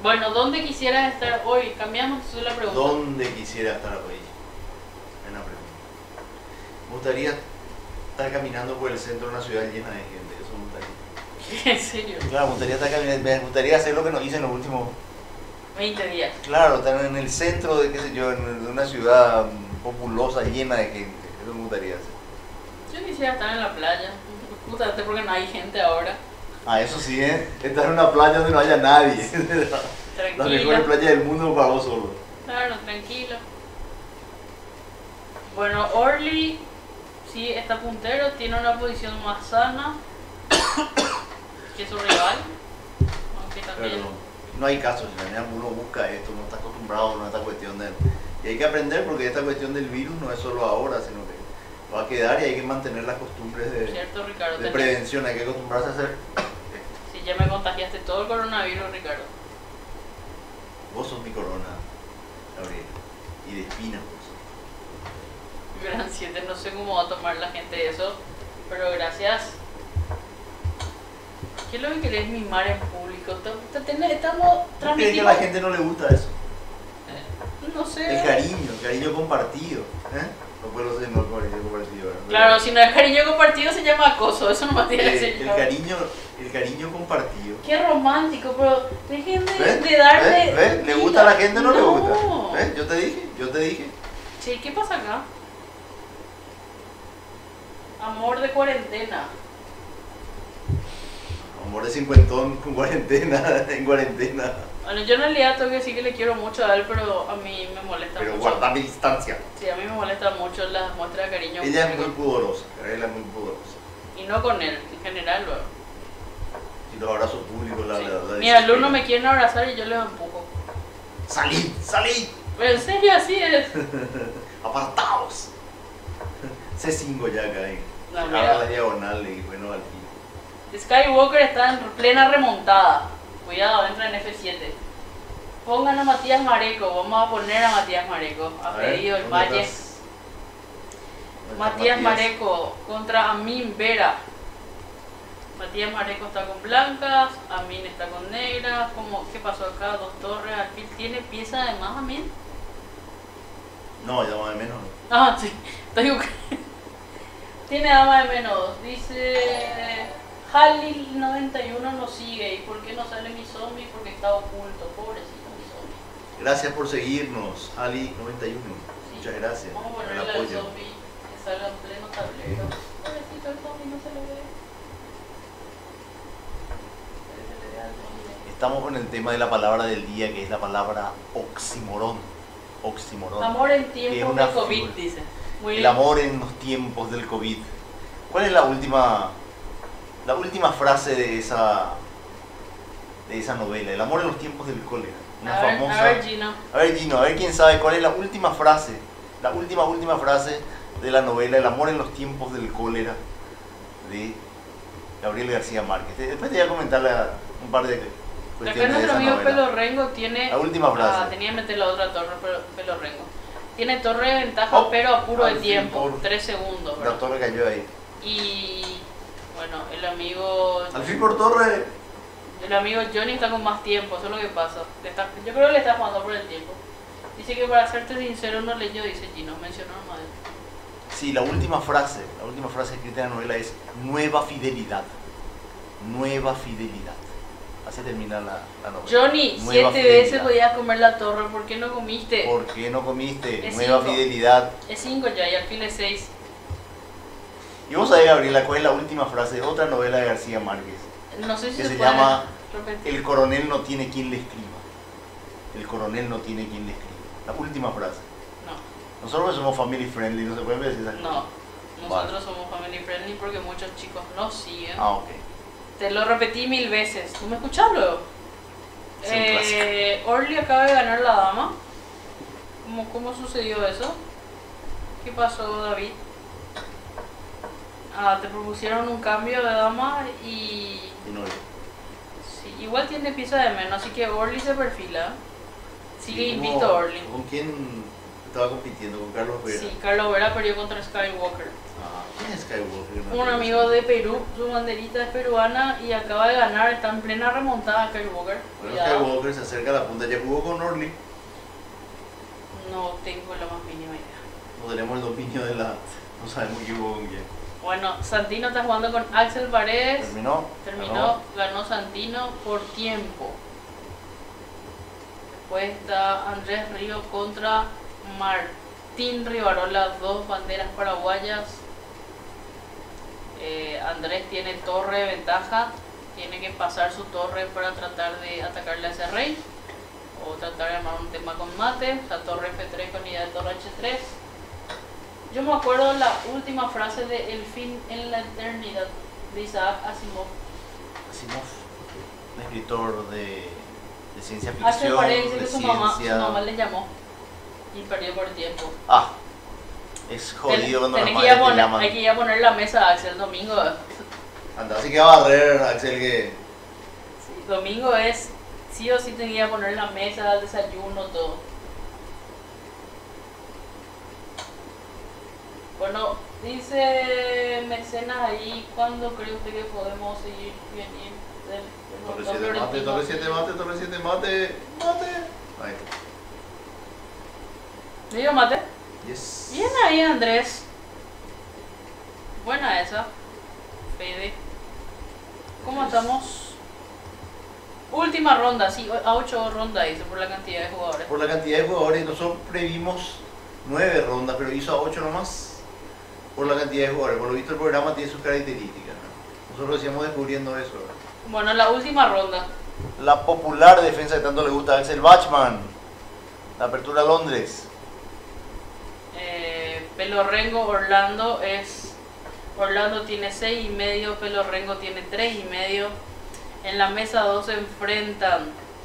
Bueno, ¿dónde quisieras estar hoy? Cambiamos la pregunta. ¿Dónde quisiera estar hoy? Buena pregunta. Me gustaría estar caminando por el centro de una ciudad llena de gente. Eso me gustaría. ¿En serio? Claro, me gustaría estar caminando. Me gustaría hacer lo que nos hice en los últimos 20 días. Claro, estar en el centro de, qué sé yo, en una ciudad populosa, llena de gente. Eso me gustaría hacer. Yo quisiera estar en la playa. Justamente porque no hay gente ahora. Ah, eso sí, ¿eh? Estar en una playa donde no haya nadie. La mejor playa del mundo para vos solo. Claro, tranquilo. Bueno, Orly sí está puntero, tiene una posición más sana que su rival. Aunque también... Pero no hay caso, si uno busca esto, no está acostumbrado a esta cuestión de... Y hay que aprender porque esta cuestión del virus no es solo ahora, sino que va a quedar y hay que mantener las costumbres de, Cierto, Ricardo, de prevención, hay que acostumbrarse a hacer... Sí, ya me contagiaste todo el coronavirus, Ricardo. Vos sos mi corona, Gabriel, y de espina vos sos. Gran 7, no sé cómo va a tomar la gente eso, pero gracias. ¿Qué es lo que querés mimar en público? Estamos ¿Crees transmitiendo... que a la gente no le gusta eso? No sé. El cariño compartido, ¿eh? No puedo ser no cariño compartido, ¿verdad? Claro, si no es cariño compartido se llama acoso, eso no me tiene que decir. El cariño compartido. Qué romántico, pero dejen de ¿Ves? darle... ¿Ves? ¿Le gusta a la gente o no le No. gusta? ¿Ves? Yo te dije. Che, ¿qué pasa acá? Amor de cuarentena. Amor de cincuentón con cuarentena, en cuarentena. Bueno, yo en realidad tengo que decir que le quiero mucho a él, pero a mí me molesta Pero mucho. guardar distancia. Sí, a mí me molesta mucho las muestras de cariño. Ella es muy pudorosa, ella es muy pudorosa. Y no con él, en general, luego. Si los abrazos públicos la Sí. la Mis alumnos me quieren abrazar y yo les empujo. ¡Salid! ¡Salid! Pero en serio, así es. ¡Apartaos! C5 ya acá, No, agarra mira. la diagonal y bueno, al fin. Skywalker está en plena remontada. Cuidado, entra en F7. Pongan a Matías Mareco, vamos a poner a Matías Mareco. Ha pedido el ¿dónde Valle. estás? ¿Dónde está Matías Mareco contra Amin Vera. Matías Mareco está con blancas, Amin está con negras. ¿Qué pasó acá? Dos torres, Alfil tiene pieza de más, Amin. No, ya más de menos. Ah, sí, te digo que tiene dama de menos. Dice Halil 91 no sigue. ¿Y por qué no sale mi zombie? Porque está oculto, pobrecito mi zombie. Gracias por seguirnos, Ali91. Sí. Muchas gracias Vamos a por el ponerle al apoyo. zombie que salga en pleno tablero. Pobrecito el zombie, no se le ve. Se le ve al zombie. Estamos con el tema de la palabra del día, que es la palabra oximorón. Oximorón. Amor en Que es tiempos una de COVID, figura. dice. Muy El bien. amor en los tiempos del COVID. ¿Cuál es la última frase de esa novela? El amor en los tiempos del cólera. Una famosa. A ver, Gino. A ver, Gino, a ver quién sabe cuál es la última frase. La última frase de la novela El amor en los tiempos del cólera de Gabriel García Márquez. Después te voy a comentar un par de Acá cuestiones de nuestro esa amigo novela. Pelo Rengo tiene... La última frase. Ah, tenía que meter la otra torre, Pelo Rengo. Tiene torre de ventaja, Oh, pero apuro de al fin, tiempo. por- 3 segundos, La ¿verdad? torre cayó ahí. Y... Bueno, el amigo... Al fin por torre. El amigo Johnny está con más tiempo, eso es lo que pasa. Yo creo que le está jugando por el tiempo. Dice que para serte sincero no leyó, dice Gino, mencionó nomás. Sí, la última frase escrita en la novela es nueva fidelidad. Nueva fidelidad. Así termina la novela. Johnny, Nueva 7 veces fidelidad. podías comer la torre, ¿por qué no comiste? ¿Por qué no comiste? Es Nueva 5. fidelidad. Es 5 ya y al fin es 6. Y vos sabés, Gabriela, cuál es la última frase de otra novela de García Márquez. No sé si Que se se puede llama repetir. El coronel no tiene quien le escriba. El coronel no tiene quien le escriba. La última frase. No, Nosotros somos family friendly, no se pueden decir esas cosas. no. Nosotros somos family friendly porque muchos chicos nos siguen. Ah, ok. Te lo repetí 1000 veces. ¿Tú me escuchas luego? Es un clásico. Orly acaba de ganar la dama. ¿Cómo sucedió eso? ¿Qué pasó, David? Ah, te propusieron un cambio de dama y... Y no, Sí, igual tiene pieza de menos, así que Orly se perfila. Sigue ¿y cómo- invicto Orly. ¿Con quién estaba compitiendo? ¿Con Carlos Vera? Sí, Carlos Vera perdió contra Skywalker. Ah. ¿Quién es Skywalker? Un amigo de Perú, su banderita es peruana y acaba de ganar, está en plena remontada Skywalker. Bueno, Skywalker se acerca a la punta, ya jugó con Orly. No tengo la más mínima idea. No tenemos el dominio de la... No sabemos quién jugó con quién. Bueno, Santino está jugando con Axel Paredes. Terminó. Ganó Santino por tiempo. Después está Andrés Río contra Martín Rivarola, dos banderas paraguayas. Andrés tiene torre de ventaja, tiene que pasar su torre para tratar de atacarle a ese rey o tratar de armar un tema con mate. La torre F3 con idea de torre H3. Yo me acuerdo la última frase de El fin en la eternidad de Isaac Asimov. Asimov, un escritor de ciencia ficción. Axel Paredes dice que su mamá le llamó y perdió por tiempo. Es jodido cuando las madres te llaman. Hay que ir a poner la mesa a Axel domingo. Anda, así que va a barrer Axel que... Sí, domingo es, sí o sí tenía que poner la mesa, el desayuno, todo. Bueno, dice Mecenas ahí, ¿cuándo cree usted que podemos seguir venir? Torre 7 mate. Ahí. ¿Le dio mate? Yes. Bien ahí, Andrés. Buena esa. Fede. ¿Cómo estamos? Última ronda, sí, a 8 rondas dice por la cantidad de jugadores. Por la cantidad de jugadores, nosotros previmos 9 rondas, pero hizo a 8 nomás. Por la cantidad de jugadores, por lo visto el programa tiene sus características, ¿no? Nosotros decíamos descubriendo eso, ¿verdad? Bueno, la última ronda. La popular defensa que tanto le gusta a Axel Bachmann. La apertura Londres. Pelorrengo Orlando es... Orlando tiene 6,5, Pelorrengo tiene 3,5. En la mesa 2 se enfrentan.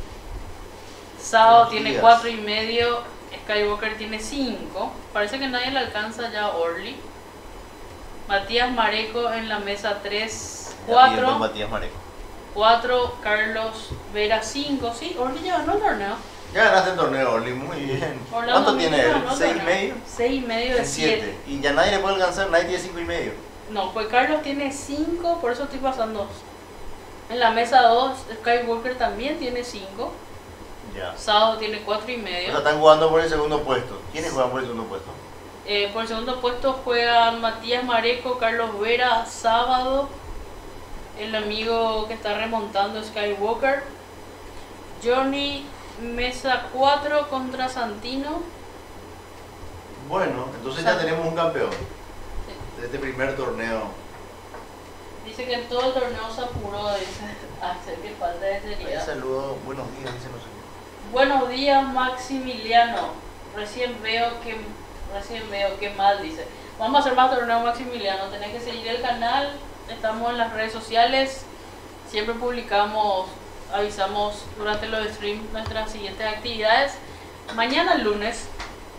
Sao tiene 4,5, Skywalker tiene 5. Parece que nadie le alcanza ya a Orly. Matías Mareco en la mesa 3, 4. Matías Mareco. 4, Carlos Vera 5. Sí, Orly ya ganó el torneo. Ya ganaste el torneo, Orly, muy bien. Orlando ¿Cuánto tiene él? ¿6,5? 6,5 de 7. Y ya nadie le puede alcanzar, nadie tiene 5,5. No, pues Carlos tiene 5, por eso estoy pasando. En la mesa 2, Skywalker también tiene 5. Ya. Sado tiene 4,5. O sea, están jugando por el segundo puesto. ¿Quiénes juegan por el segundo puesto? Por el segundo puesto juegan Matías Mareco, Carlos Vera, Sábado, el amigo que está remontando Skywalker, Johnny, mesa 4 contra Santino. Bueno, entonces ya tenemos un campeón de este primer torneo. Dice que en todo el torneo se apuró, dice Axel, que falta de seriedad. Saludos, buenos días, dice no sé qué. Buenos días, Maximiliano. Recién veo que mal, dice. Vamos a hacer más torneo, Maximiliano. Tenés que seguir el canal. Estamos en las redes sociales. Siempre publicamos, avisamos durante los streams nuestras siguientes actividades. Mañana lunes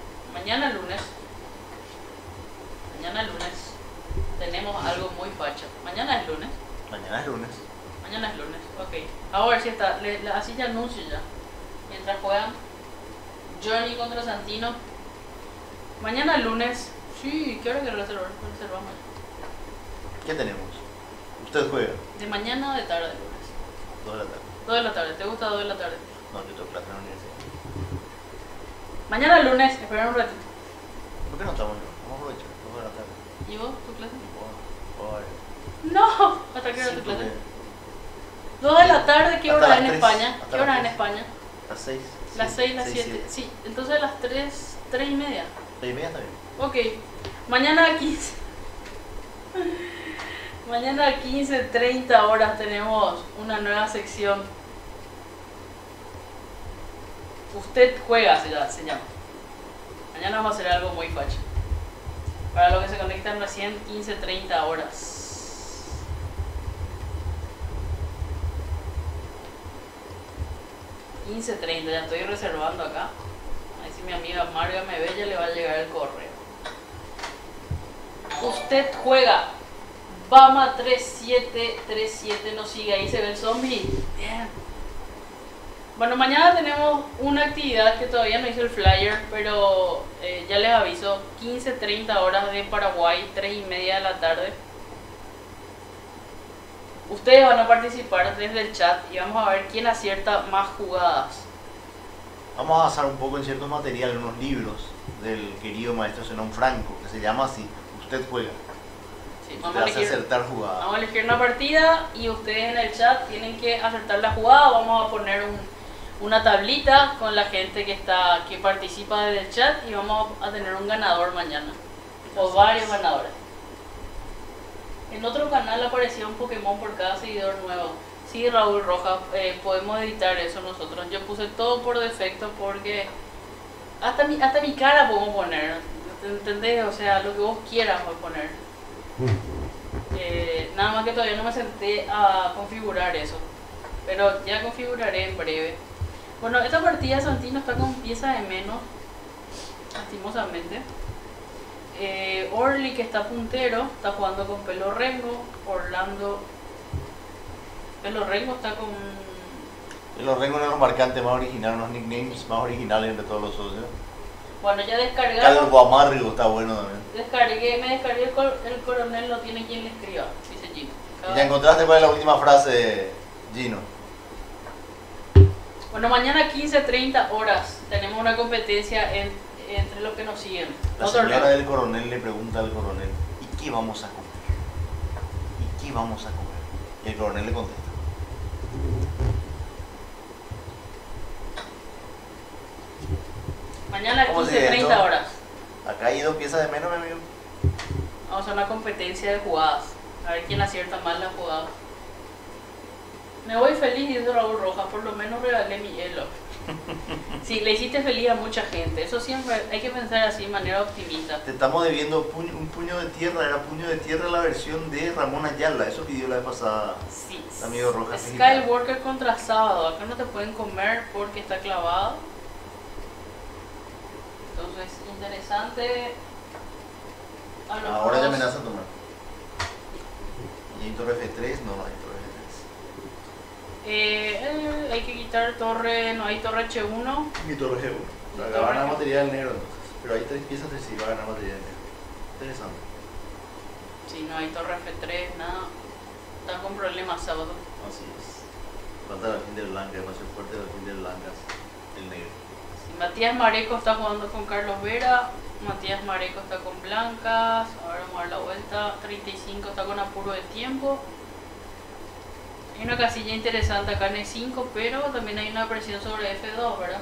tenemos algo muy facha. Mañana es lunes. Ok. A ver si está. Así ya anuncio ya. Mientras juegan Johnny contra Santino. Mañana lunes. Sí, ¿qué hora que reservamos? ¿Qué tenemos? ¿Usted juega? ¿De mañana o de tarde lunes? 2 de la tarde. 2 de la tarde. ¿Te gusta 2 de la tarde? No, yo tengo clase en la universidad. Mañana lunes, esperen un ratito. ¿Por qué no estamos? Vamos a aprovechar, 2 de la tarde. ¿Y vos, tu clase? Por... No, ¿hasta qué hora tu clase? 2 de la tarde, ¿qué hora en España? ¿Qué hora en España? Las 6. Las 6, las 7. Sí, entonces las 3, 3:30. 3:30 está bien. Ok, mañana a 15. Mañana a 15:30 horas tenemos una nueva sección. Usted juega, se llama. Mañana vamos a hacer algo muy facha. Para los que se conectan recién, 15:30 horas. Ya estoy reservando acá. A ver si mi amiga Marga me ve, ya le va a llegar el correo. Usted juega. Bama 3737 nos sigue, ahí se ve el zombie. Bien. Bueno, mañana tenemos una actividad que todavía no hice el flyer, pero ya les aviso, 15:30 horas de Paraguay, 3:30 de la tarde. Ustedes van a participar desde el chat y vamos a ver quién acierta más jugadas. Vamos a avanzar un poco en ciertos materiales, unos libros del querido maestro Zenón Franco, que se llama así, Usted juega. Sí, Usted hace acertar jugadas. Vamos a elegir una partida y ustedes en el chat tienen que acertar la jugada. Vamos a poner una tablita con la gente que participa desde el chat y vamos a tener un ganador mañana. O varios ganadores. En otro canal aparecía un Pokémon por cada seguidor nuevo. Sí, Raúl Rojas, podemos editar eso nosotros. Yo puse todo por defecto porque hasta mi cara podemos poner. ¿Entendés? O sea, lo que vos quieras voy a poner. Nada más que todavía no me senté a configurar eso. Pero ya configuraré en breve. Bueno, esta partida Santino está con pieza de menos. Lastimosamente. Orly, que está puntero, está jugando con Pelo Rengo. Orlando. Pelo Rengo está con. Pelo Rengo es los marcantes más originales, los nicknames más originales entre todos los socios. Bueno, ya descargaron. Calvo Amargo está bueno también. Me descargué el coronel, no tiene quien le escriba, dice Gino. ¿Y ya encontraste cuál es la última frase, Gino? Bueno, mañana 15:30 horas tenemos una competencia entre los que nos siguen. La señora del coronel le pregunta al coronel, ¿y qué vamos a comer? ¿Y qué vamos a comer? Y el coronel le contesta. Mañana 15:30 horas. Acá hay 2 piezas de menos, mi amigo. Vamos a una competencia de jugadas. A ver quién acierta más las jugadas. Me voy feliz, dice Raúl Rojas. Por lo menos regalé mi hielo. Sí, le hiciste feliz a mucha gente. Eso siempre hay que pensar así de manera optimista. Te estamos debiendo un puño de tierra. Era puño de tierra la versión de Ramón Ayala. Eso pidió la vez pasada. Sí. El amigo Rojas. Skywalker contra Sábado. Acá no te pueden comer porque está clavado. Entonces, interesante. Ahora ya amenaza a tomar. ¿Y hay torre F3? No, no hay torre F3. Hay que quitar torre, no hay torre H1. Mi torre G1. O sea, va a ganar material negro entonces. Pero hay 3 piezas de sí, va a ganar material negro. Interesante. Sí, no hay torre F3, nada. Está con problemas Sábado. Así es. Falta la fin del blanca, demasiado fuerte la fin del blanca, el negro. Matías Mareco está jugando con Carlos Vera. Matías Mareco está con blancas. Ahora vamos a dar la vuelta. 35 está con apuro de tiempo. Hay una casilla interesante acá en E5, pero también hay una presión sobre F2, ¿verdad?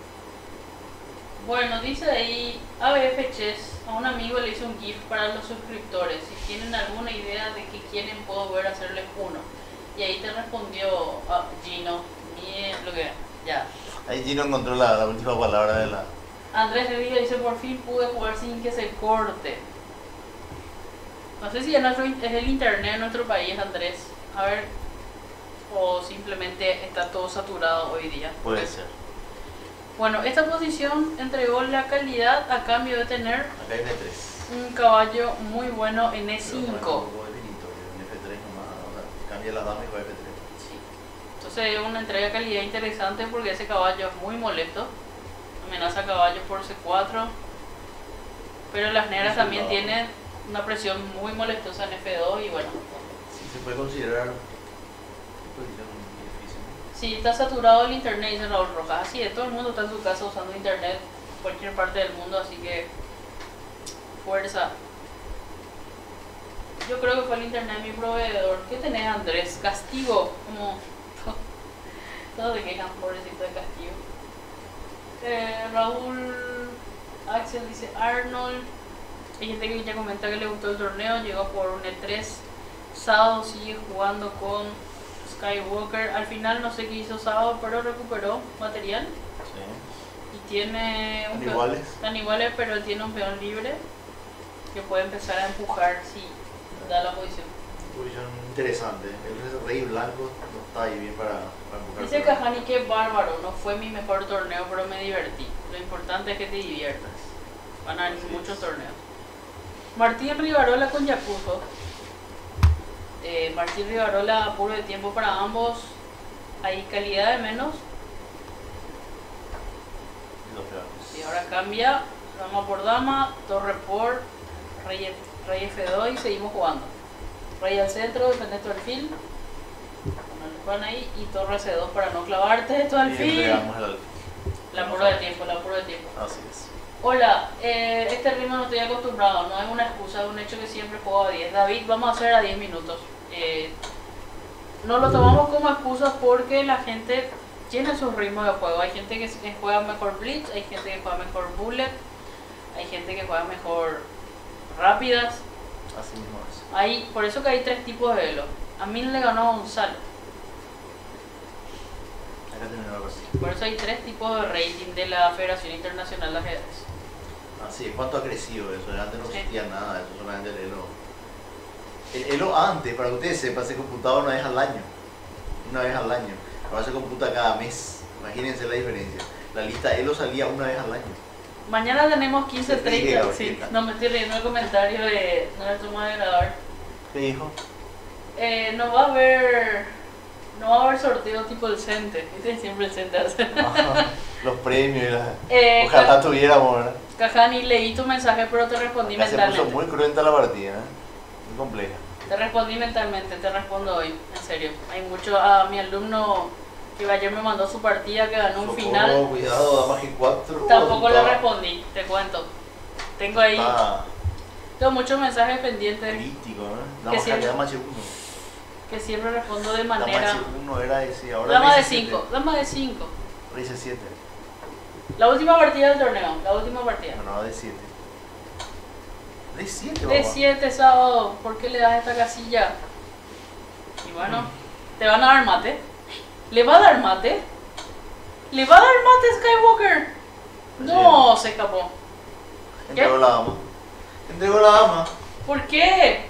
Bueno, dice ahí ABF Chess. A un amigo le hizo un GIF para los suscriptores. Si tienen alguna idea de qué quieren, puedo ver hacerles uno. Y ahí te respondió Gino. Bien, lo que ya. Ahí Gino encontró la última palabra de la... Andrés de Villa dice, por fin pude jugar sin que se corte. No sé si es el internet en nuestro país, Andrés. A ver, o simplemente está todo saturado hoy día. Puede ser. Bueno, esta posición entregó la calidad a cambio de tener acá hay F3. un caballo muy bueno en E5. En F3 nomás, o sea, cambia las damas y va a F3. Sí. Entonces es una entrega de calidad interesante porque ese caballo es muy molesto. Amenaza a caballo por C4. Pero las negras también tienen una presión muy molestosa en F2 y bueno. Sí, se puede considerar posición difícil. Sí, está saturado el internet, dice Raúl Rojas. Así es, todo el mundo está en su casa usando internet en cualquier parte del mundo, así que fuerza. Yo creo que fue el internet mi proveedor. ¿Qué tenés, Andrés? Castigo, como todos se quejan, pobrecito de castigo. Raúl Axel dice Arnold. Hay gente que ya comenta que le gustó el torneo, llegó por un E3. Sábado sigue jugando con Skywalker. Al final no sé qué hizo Sábado, pero recuperó material. Sí. Y tiene un ¿Están peón, iguales? Están iguales, pero él tiene un peón libre que puede empezar a empujar si da la posición. Posición interesante. El rey blanco no está ahí bien para empujar. Dice Cajani que bárbaro, no fue mi mejor torneo, pero me divertí. Lo importante es que te diviertas. Van a haber muchos torneos. Martín Rivarola con Yacuzo. Martín Rivarola, apuro de tiempo para ambos. Hay calidad de menos. ahora cambia, dama por dama, torre por rey, rey F2 y seguimos jugando. Rey al centro, defender tu alfil. Van ahí y torre C2 para no clavarte tu alfil. La apuro de tiempo, la apuro de tiempo. Así es. Hola, este ritmo no estoy acostumbrado, no es una excusa, es un hecho que siempre juego a 10. David, vamos a hacer a 10 minutos. No lo tomamos como excusa porque la gente tiene sus ritmos de juego. Hay gente que juega mejor Blitz, hay gente que juega mejor Bullet, hay gente que juega mejor rápidas. Así mismo es. Por eso que hay 3 tipos de elo. A mí le ganó a Gonzalo. Por eso hay 3 tipos de rating de la Federación Internacional de Ajedrez. Así es, ¿cuánto ha crecido eso? Antes no existía nada, eso solamente el elo. El elo antes, para que ustedes sepan, se computaba una vez al año. Una vez al año. Ahora se computa cada mes. Imagínense la diferencia. La lista elo salía una vez al año. Mañana tenemos 15:30. Sí, no me estoy riendo el comentario de nuestro moderador. ¿Qué dijo? No va a haber sorteo tipo el CENTE. ¿Viste? Siempre el CENTE hace. Los premios. Ojalá tuviéramos, ¿verdad? Cajani, leí tu mensaje, pero te respondí mentalmente. Se puso muy cruenta la partida, muy compleja. Te respondí mentalmente, te respondo hoy, en serio. Hay mucho. A mi alumno que ayer me mandó su partida, que ganó un final. Cuidado, dama G4. Tampoco le respondí, te cuento. Tengo ahí. Tengo muchos mensajes pendientes. Crítico, ¿eh? Dama H1. Que siempre respondo de manera. Dama H1 era ese, ahora dama de 5, dama de 5. Rey C7. La última partida del torneo, la última partida. No, de 7. De 7, De 7 sábado, ¿por qué le das esta casilla? Y bueno, te van a dar mate. ¿Le va a dar mate? ¿Le va a dar mate Skywalker? No, se escapó. Entregó la dama. Entregó la dama. ¿Por qué?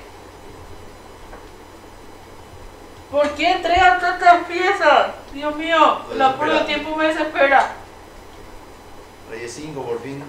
¿Por qué entregan tantas piezas? Dios mío, el apuro de tiempo me desespera. Rey 5 por fin.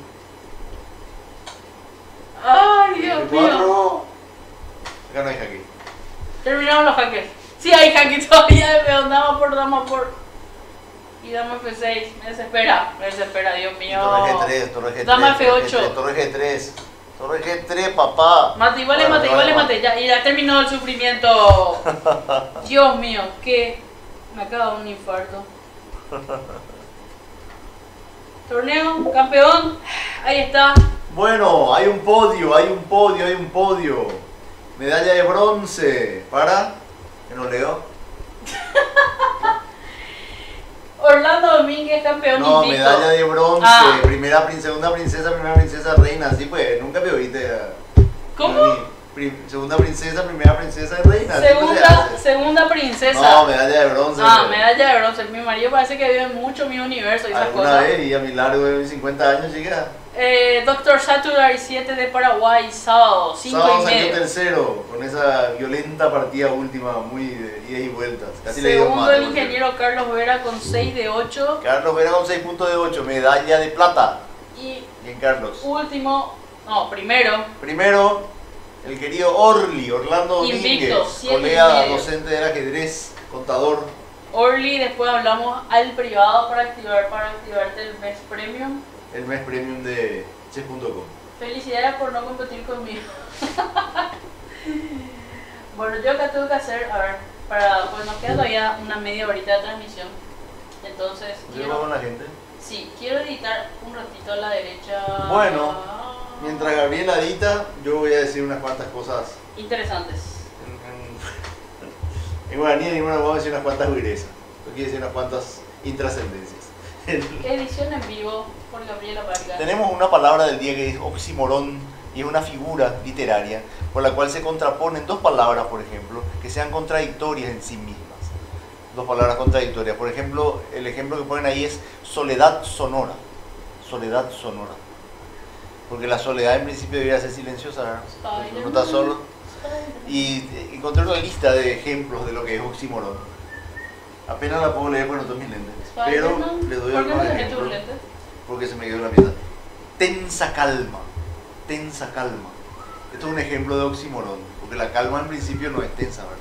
Ay, Dios mío. Acá no hay jaque. Terminaron los jaques. Sí hay jaque todavía de peón, dama por. Y dama F6, me desespera, Dios mío. Torre G3, torre G3. Dama F8. Torre G3. Torre G3, papá. Mate, mate. Ya terminó el sufrimiento. Dios mío, que me acaba un infarto. Torneo, campeón, ahí está. Bueno, hay un podio. Medalla de bronce para... ¿Qué no leo? Orlando Domínguez, campeón no, invicto. Medalla de bronce, segunda princesa, reina, así pues, nunca me oíste. ¿Cómo? Segunda princesa, primera princesa y reina. Segunda princesa. No, medalla de bronce. Medalla de bronce. Mi marido parece que vive mucho en mi universo y esas cosas. Alguna vez, y a mi largo de 50 años llega. Dr. Saturday 7 de Paraguay, sábado, 5:30. Sábado salió tercero, con esa violenta partida última, muy de ida y vueltas. Casi le dio Segundo mate, el ingeniero Carlos Vera con 6 de 8. Carlos Vera con 6 puntos de 8, medalla de plata. Y bien, Carlos. Primero, el querido Orlando Domínguez, colega docente del ajedrez, contador. Orly, después hablamos al privado para activarte el mes premium. El mes premium de chess.com. Felicidades por no competir conmigo. Bueno, yo acá tengo que hacer, pues nos queda todavía una media horita de transmisión. Entonces, ¿Yo con la gente? Sí, quiero editar un ratito a la derecha. Bueno, mientras Gabriela edita, yo voy a decir unas cuantas cosas interesantes. En guaraní vamos a decir unas cuantas huirezas. Yo quiero decir unas cuantas intrascendencias. Edición en vivo por Gabriela Vargas. Tenemos una palabra del día que es oxímoron y es una figura literaria por la cual se contraponen dos palabras, por ejemplo, que sean contradictorias en sí mismas. Dos palabras contradictorias. Por ejemplo, el ejemplo que ponen ahí es soledad sonora. Soledad sonora. Porque la soledad en principio debería ser silenciosa, ¿no? No está solo. Y encontré una lista de ejemplos de lo que es oxímoron. Apenas la puedo leer porque no tengo mis lentes. Pero le doy algunos ejemplos. Porque se me quedó la pieza. Tensa calma. Tensa calma. Esto es un ejemplo de oxímoron. Porque la calma en principio no es tensa, ¿verdad?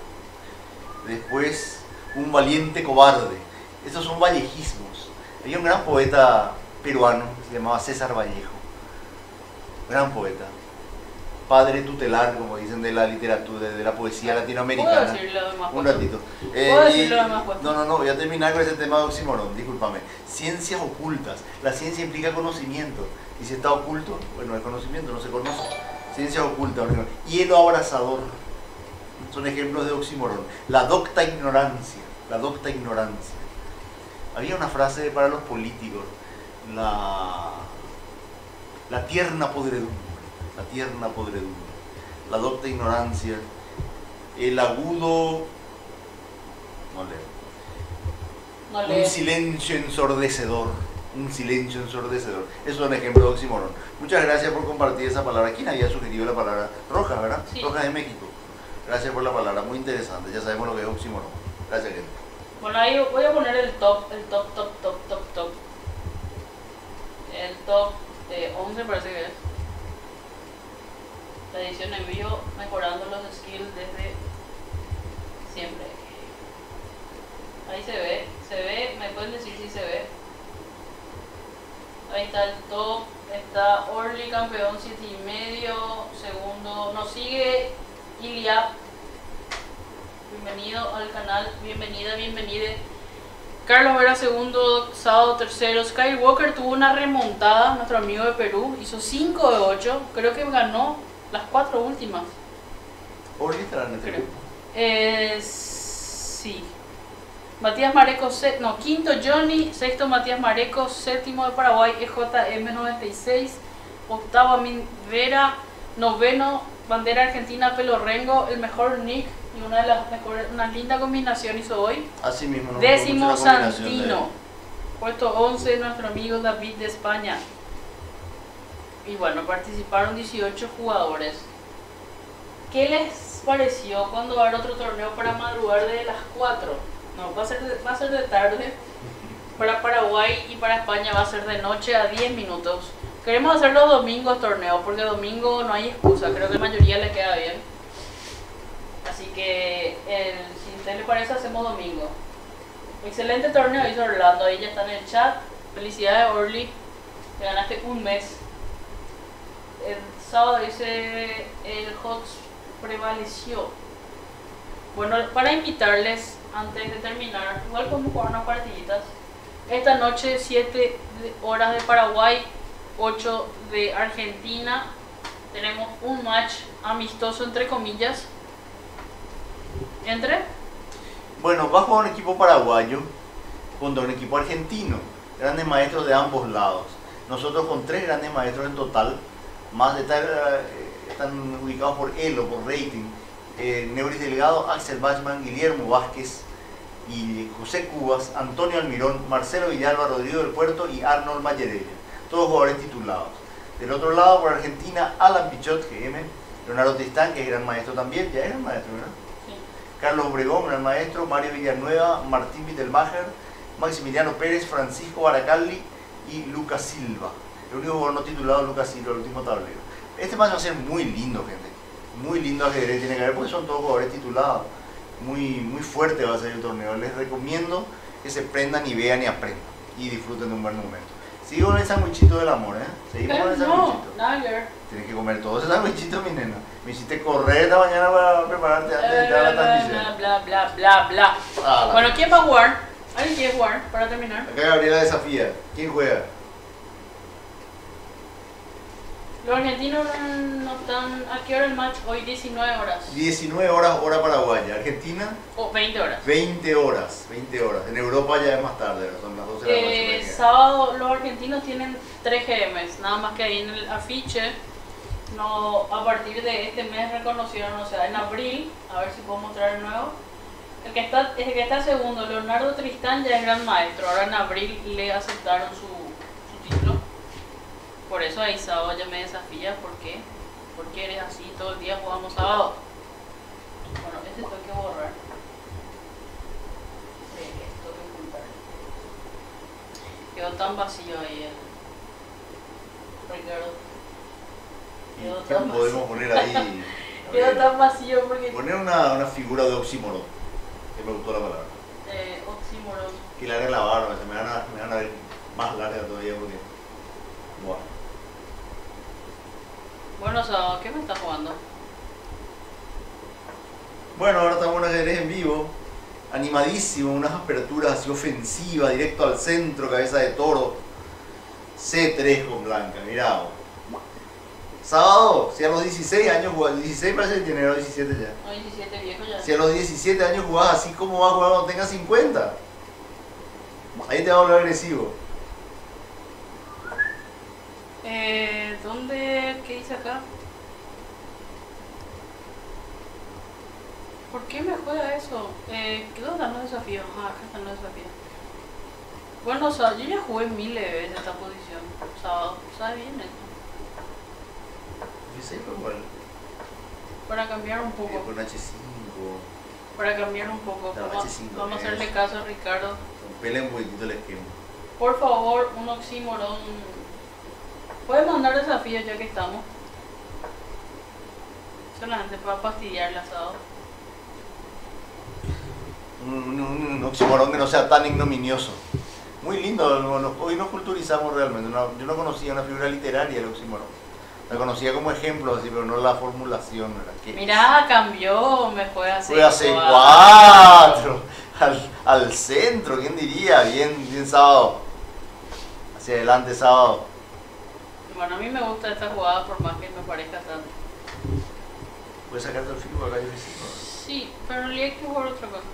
Después, un valiente cobarde. Estos son vallejismos. Hay un gran poeta peruano que se llamaba César Vallejo, gran poeta, padre tutelar, como dicen, de la literatura, de la poesía latinoamericana. ¿Puedo decirlo de más Un ratito. ¿Puedo decirlo de más puesto? No, voy a terminar con ese tema de oxímoron, discúlpame. Ciencias ocultas. La ciencia implica conocimiento. Y si está oculto, bueno, el conocimiento no se conoce. Ciencias ocultas. Hielo abrasador. Son ejemplos de oxímoron. La docta ignorancia. La docta ignorancia. Había una frase para los políticos. La tierna podredumbre. La tierna podredumbre, la docta ignorancia, el agudo, no leo, un silencio ensordecedor, un silencio ensordecedor. Eso es un ejemplo de oxímoron. Muchas gracias por compartir esa palabra. ¿Quién había sugerido la palabra? Rojas, ¿verdad? Sí. Rojas de México. Gracias por la palabra, muy interesante. Ya sabemos lo que es oxímoron. Gracias, gente. Bueno, ahí voy a poner el top. El top 11 parece que es. La edición en vivo, mejorando los skills desde siempre. Ahí se ve, me pueden decir si se ve. Ahí está el top, está Orly campeón 7,5, segundo, nos sigue Iliap. Bienvenido al canal, bienvenida. Carlos Vera segundo, Sábado tercero. Skywalker tuvo una remontada, nuestro amigo de Perú, hizo 5 de 8, creo que ganó las 4 últimas. ¿Orly estará en este grupo? Sí. Matías Mareco, quinto Johnny, sexto Matías Mareco, séptimo de Paraguay EJM96, octavo Amin Vera, noveno Bandera Argentina Pelo Rengo, el mejor nick y una de las mejores, una linda combinación hizo hoy. Así mismo, no décimo Santino, puesto 11 nuestro amigo David de España. Y bueno, participaron 18 jugadores. ¿Qué les pareció cuando va a haber otro torneo para madrugar de las 4? No, va a ser de tarde. Para Paraguay y para España va a ser de noche a 10 minutos. Queremos hacer los domingos torneo, porque domingo no hay excusa, creo que a la mayoría le queda bien. Así que, si a usted le parece, hacemos domingo. Excelente torneo hizo Orlando, ahí ya está en el chat. Felicidades Orly, te ganaste un mes. El sábado dice el HOTS prevaleció. Bueno, para invitarles, antes de terminar, igual podemos jugar unas partiditas. Esta noche 7 horas de Paraguay, 8 de Argentina. Tenemos un match amistoso entre comillas. Bueno, va a jugar un equipo paraguayo contra un equipo argentino. Grandes maestros de ambos lados. Nosotros con 3 grandes maestros en total. Más de están ubicados por Elo, por rating. Neuris Delgado, Axel Bachman, Guillermo Vázquez y José Cubas, Antonio Almirón, Marcelo Villalba, Rodrigo del Puerto y Arnold Mayerella. Todos jugadores titulados. Del otro lado, por Argentina, Alan Pichot, GM, Leonardo Tristán, que es gran maestro también, ya era maestro, ¿verdad? Sí. Carlos Obregón, gran maestro, Mario Villanueva, Martín Vittelmacher, Maximiliano Pérez, Francisco Baracalli y Lucas Silva. El único jugador no titulado es Lucas Silva, el último tablero. Este match va a ser muy lindo, gente. Muy lindo ajedrez tiene que haber porque son todos jugadores titulados. Muy fuerte va a ser el torneo. Les recomiendo que se prendan y vean y aprendan y disfruten de un buen momento. Sigo con el sandwichito del amor, ¿eh? Seguimos con el sandwichito. No, Tienes que comer todo ese sandwichito, mi nena. Me hiciste correr esta mañana para prepararte antes de entrar a la transmisión. Bla. Bueno, ¿quién va a jugar? ¿Alguien quiere jugar para terminar? Acá Gabriela desafía. ¿Quién juega? Los argentinos no están... ¿A qué hora el match? Hoy 19 horas. 19 horas, hora paraguaya. Argentina, 20 horas. 20 horas. En Europa ya es más tarde, son las 12 de la noche. Sábado los argentinos tienen 3 GMs, nada más que ahí en el afiche. No, a partir de este mes reconocieron, o sea, en abril, a ver si puedo mostrar de nuevo. El que está segundo, Leonardo Tristán, ya es gran maestro. Ahora en abril le aceptaron su título. Por eso ahí sábado ya me desafía. ¿Por qué? Porque eres así, todo el día jugamos sábado. Bueno, este tengo que borrar. Esto que ocultar. Quedó tan vacío ahí el Ricardo. ¿Qué podemos poner ahí? Quedó tan vacío porque... Poner una figura de oxímoron, que me gustó la palabra. Oxímoron. Que le hagan la barba, me van a ver más larga todavía porque... Bueno. Bueno, Sábado, ¿qué me estás jugando? Bueno, ahora estamos en un ajedrez en vivo, animadísimo, unas aperturas así ofensivas, directo al centro, cabeza de toro, C3 con blanca, mirá. Sábado, si a los 16 años jugás, 16 parece que tiene, 17 ya. No, 17 viejo ya. Si a los 17 años jugás así, como vas a jugar cuando tengas 50? Ahí te va a volver agresivo. ¿Dónde? ¿Qué dice acá? ¿Por qué me juega eso? ¿Dónde están los desafíos? Ah, acá están los desafíos. Bueno, o sea, yo ya jugué miles de veces esta posición. Sábado, ¿sabes bien esto? Sí, pero bueno. Para cambiar un poco. Con H5. Para cambiar un poco. No, vamos a hacerle caso a Ricardo. Pele un poquitito el esquema. Por favor, un oxímoron. ¿Puedes mandar desafíos ya que estamos? Solamente para fastidiar el asado. Un oxímoron que no sea tan ignominioso. Muy lindo, hoy nos culturizamos realmente. Yo no conocía una figura literaria del oxímoron. La conocía como ejemplo, así, pero no la formulación. Mirá, cambió, me juega C4. Juega C4. Al centro, ¿quién diría? Bien Sábado. Hacia adelante, Sábado. Bueno, a mí me gusta esta jugada por más que me parezca tanto. ¿Puedes sacarte el filo acá? Sí, pero en realidad hay que jugar otra cosa.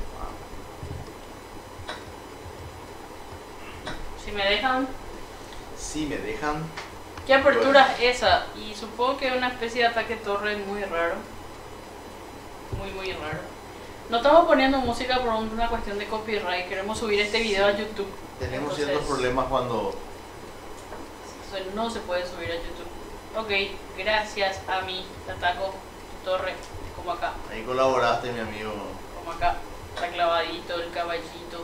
Si me dejan... Si me dejan... ¿Qué apertura es esa? Y supongo que es una especie de ataque torre muy raro. Muy raro. No estamos poniendo música por una cuestión de copyright. Queremos subir este video a YouTube. Tenemos ciertos problemas cuando... Eso no se puede subir a YouTube. Ok, gracias a mí. Te ataco tu torre. Como acá. Ahí colaboraste, mi amigo. Como acá. Está clavadito el caballito.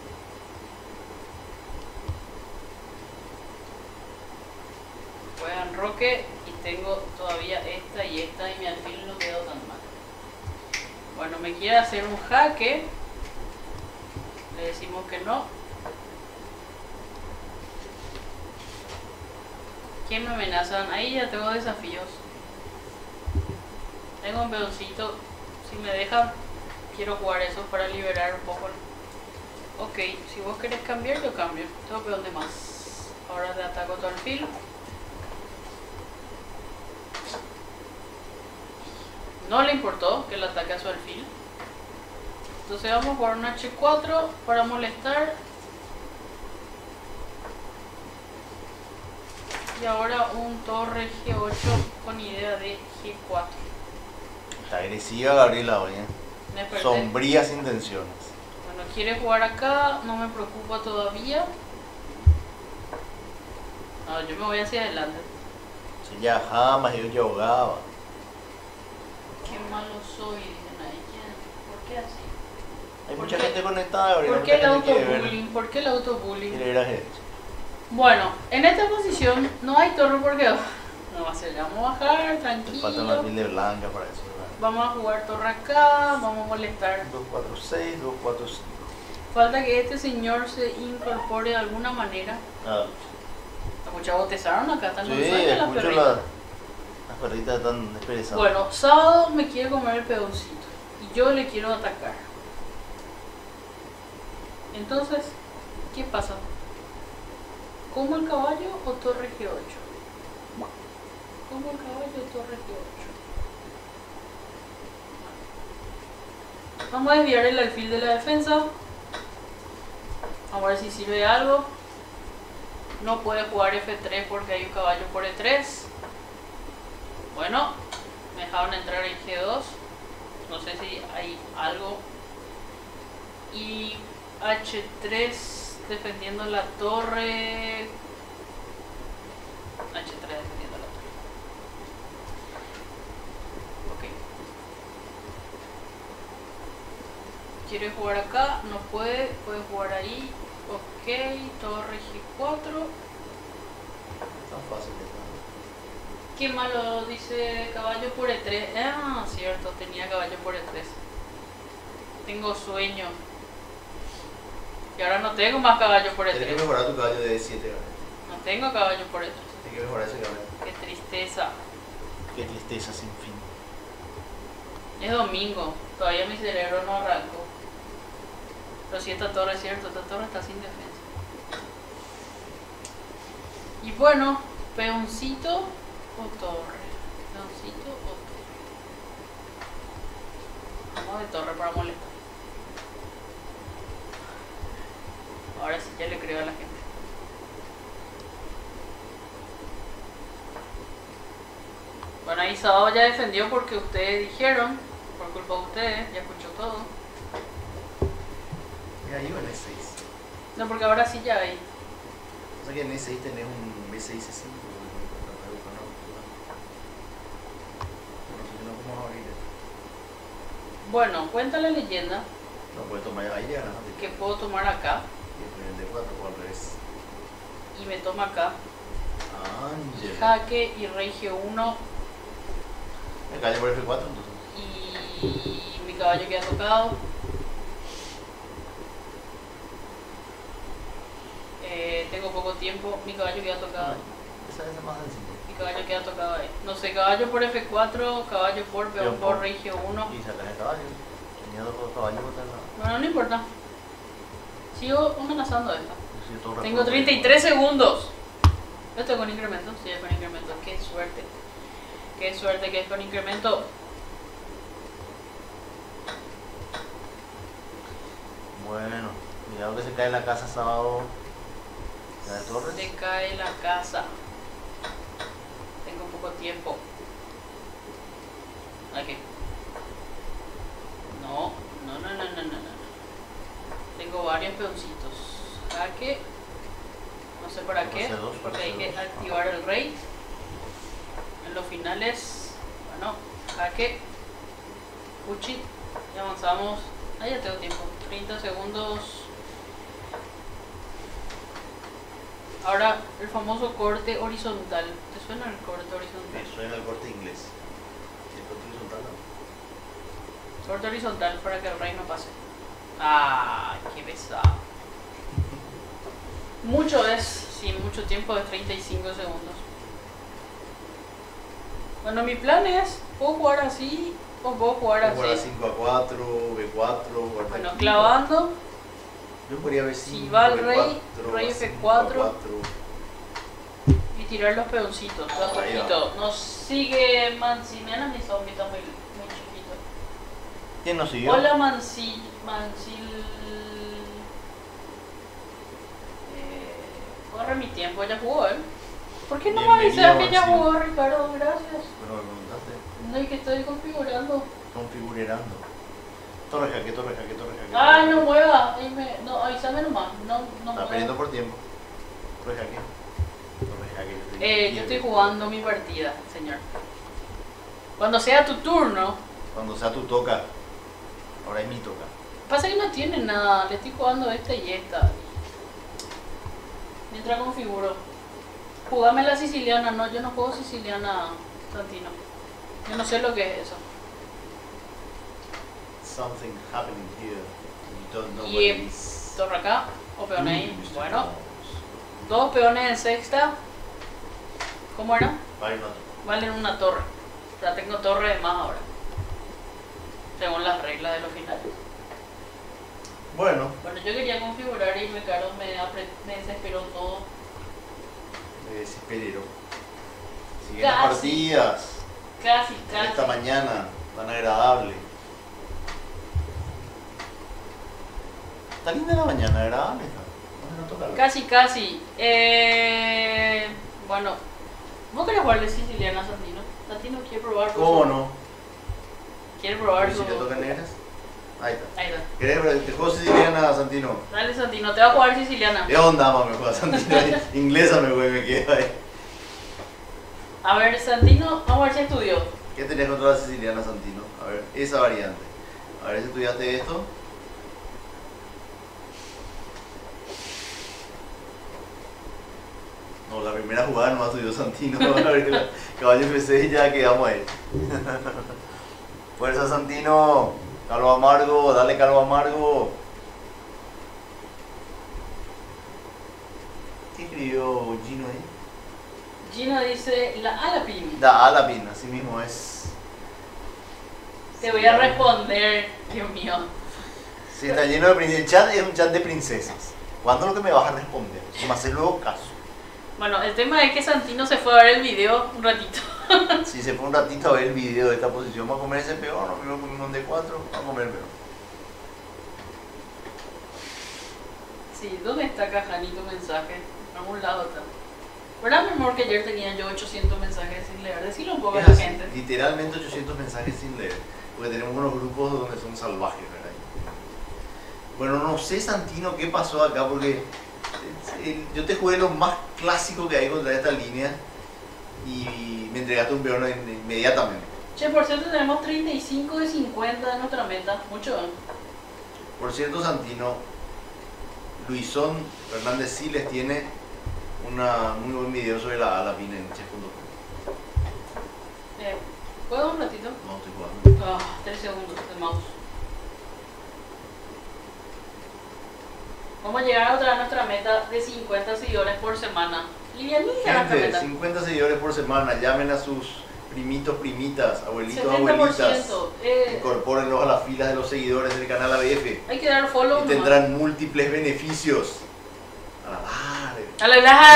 Juegan roque y tengo todavía esta y esta y mi alfil no quedó tan mal. Bueno, me quiere hacer un jaque. Le decimos que no. ¿Quién me amenazan? Ahí ya tengo desafíos. Tengo un peoncito. Si me dejan, quiero jugar eso para liberar un poco. Ok, si vos querés cambiar, yo cambio. Tengo peón de más. Ahora te ataco tu alfil. No le importó que le ataque a su alfil. Entonces vamos a jugar un H4 para molestar. Y ahora un torre G8 con idea de G4. Está agresiva Gabriela hoy, Sombrías intenciones. Bueno, quiere jugar acá, no me preocupa todavía. No, yo me voy hacia adelante. Si ya jamás yo ya ahogaba. Qué malo soy, dicen ahí. ¿Por qué así? Hay mucha gente conectada, Gabriela. ¿Por qué el autobullying? ¿Por qué el autobullying? Bueno, en esta posición no hay torre porque no va a ser, vamos a bajar, tranquilo. Falta una alfil de blanca para eso, ¿verdad? Vamos a jugar torre acá, vamos a molestar. 2, 4, 6, 2, 4, 5. Falta que este señor se incorpore de alguna manera. Las muchachas botezaron acá, están con sueño las perritas. Las perritas están desperezadas. Bueno, Sábado me quiere comer el pedoncito y yo le quiero atacar. Entonces, ¿qué pasa? ¿Como el caballo o torre G8? ¿Como el caballo o torre G8? Vamos a desviar el alfil de la defensa. Vamos a ver si sirve de algo. No puede jugar F3 porque hay un caballo por E3. Bueno, me dejaron entrar en G2. No sé si hay algo. Y H3 defendiendo la torre. H3 defendiendo la torre. Ok. Quiere jugar acá, no puede. Puede jugar ahí. Ok, torre G4. Tan fácil de estar. Qué malo, dice caballo por E3. Ah, cierto, tenía caballo por E3. Tengo sueño. Y ahora no tengo más caballo por Tienes que E3. mejorar tu caballo de 7. No tengo caballo por E3. Tienes que mejorar ese caballo. Qué tristeza. Qué tristeza sin fin. Es domingo, todavía mi cerebro no arrancó. Pero sí, esta torre es cierto, esta torre está sin defensa. Y bueno, peoncito o torre. Peoncito o torre. Vamos de torre para molestar. Ahora sí ya le creo a la gente. Bueno, ahí Sábado ya defendió porque ustedes dijeron, por culpa de ustedes, ya escuchó todo. Y ahí va el E6. No, porque ahora sí ya hay. O sea que en E6 tenés un B6 E5. No sé si no podemos abrir esto. Bueno, cuenta la leyenda No puedes tomar ahí ya, ¿no? que puedo tomar acá Y el D4 o al revés. y me toma acá. Ángel. Jaque y rey G1 Me callo por F4 entonces. y mi caballo queda tocado. Tengo poco tiempo, mi caballo queda tocado. Esa es más sencilla. Mi caballo queda tocado ahí. No sé, caballo por F4, caballo por peón por rey G1. Y sacas el caballo. Tenía dos caballos por tal lado. Bueno, no importa. Sigo amenazando esto. Sí, todo Tengo 33 segundos. Esto con incremento, sí, es con incremento. Qué suerte. Qué suerte que es con incremento. Bueno, cuidado que se cae la casa Sábado. ¿La de Torres? Se cae la casa. Tengo poco tiempo. Aquí. No. Tengo varios peoncitos. Jaque. No sé para qué. Porque hay que activar el rey. En los finales. Bueno, jaque. Cuchi. Y avanzamos. Ahí ya tengo tiempo. 30 segundos. Ahora, el famoso corte horizontal. ¿Te suena el corte horizontal? Me suena el corte inglés. ¿El corte horizontal no? Corte horizontal para que el rey no pase. ¡Ay, qué pesado! Mucho es, sí, mucho tiempo de 35 segundos. Bueno, mi plan es, ¿puedo jugar así o puedo jugar así? Jugar a 5-4, B4, Bueno, clavando. Yo podría ver Si va el rey, B4, rey A5, F4 y tirar los peoncitos, de a Ahí va. poquito. Nos sigue Manciniana, mi zombie está muy chiquito. ¿Quién nos siguió? Hola Mancil. Corre mi tiempo, ya jugó él. ¿Por qué no me Bienvenido, avisas que ya Mancil. jugó, Ricardo? Gracias. Bueno, me preguntaste. No, y que estoy configurando. Configurando. Torre jaque. Ay, no mueva. No, avísame nomás. No Está mueva. perdiendo por tiempo. Torre jaque. Yo estoy jugando mi partida, señor. Cuando sea tu turno. Cuando sea tu toca. Ahora es mi toca. Pasa que no tiene nada. Le estoy jugando esta y esta. Mientras configuro. Jugame la siciliana. No, yo no juego siciliana, Santino. Yo no sé lo que es eso. Something happening here. You don't know what Y it is. torre acá. O peón ahí. Mr. Bueno. Jones. 2 peones en sexta. ¿Cómo era? Vale, no. Valen una torre. Ya tengo torre de más ahora. Según las reglas de los finales. Bueno, Bueno, yo quería configurar y Ricardo me desesperó todo. desesperero. Siguen las Casi. partidas. Casi. Esta mañana, tan agradable. Está linda la mañana, agradable. No toca. Casi. Bueno, ¿vos querés jugar de siciliana, Santino? Santino quiere probar. ¿Cómo no? Quiere probar ¿Y su. si te tocan negras? Ahí está. Ahí está. ¿Querés ver? ¿Te juego siciliana, Santino? Dale, Santino, te va a jugar siciliana. ¿De onda más me juega Santino? Inglesa me juega y me quedo ahí. A ver, Santino, vamos a ver si estudió. ¿Qué tenés contra la siciliana, Santino? A ver, esa variante. A ver si estudiaste esto. No, la primera jugada no estudió Santino. A ver, caballo F6 ya quedamos ahí. Fuerza, Santino. Calvo amargo, dale calvo amargo. ¿Qué escribió Gino ahí? Gino dice la Alapin. La Alapin, así mismo es. Te voy a responder, Dios mío. Sí, está lleno de princesas. El chat es un chat de princesas. ¿Cuándo es lo que me vas a responder? Me haces luego caso. Bueno, el tema es que Santino se fue a ver el video un ratito. Si se fue un ratito a ver el video de esta posición, ¿va a comer ese peor? ¿No vimos con un de 4? Va a comer peor. Sí, ¿dónde está Cajani tu mensaje? En algún lado está. ¿Verdad, mi amor, que ayer tenía yo 800 mensajes sin leer? Decirlo un poco a Es la así, gente. literalmente 800 mensajes sin leer. Porque tenemos unos grupos donde son salvajes, ¿verdad? Bueno, no sé, Santino, qué pasó acá, porque yo te jugué lo más clásico que hay contra esta línea y me entregaste un peón inmediatamente. Che, por cierto, tenemos 35 de 50 de nuestra meta. Mucho. Por cierto, Santino, Luisón Fernández Siles tiene un muy buen video sobre la Alapin en chess.com. ¿Puedo un ratito? No, estoy jugando. 3 segundos de mouse. Vamos a llegar otra vez a nuestra meta de 50 seguidores por semana. Livianita nuestra Gente, meta. 50 seguidores por semana, llamen a sus primitos, primitas, abuelitos, 70%. abuelitas. Incorpórenlos a las filas de los seguidores del canal ABF. Hay que dar follow. Y tendrán múltiples beneficios. A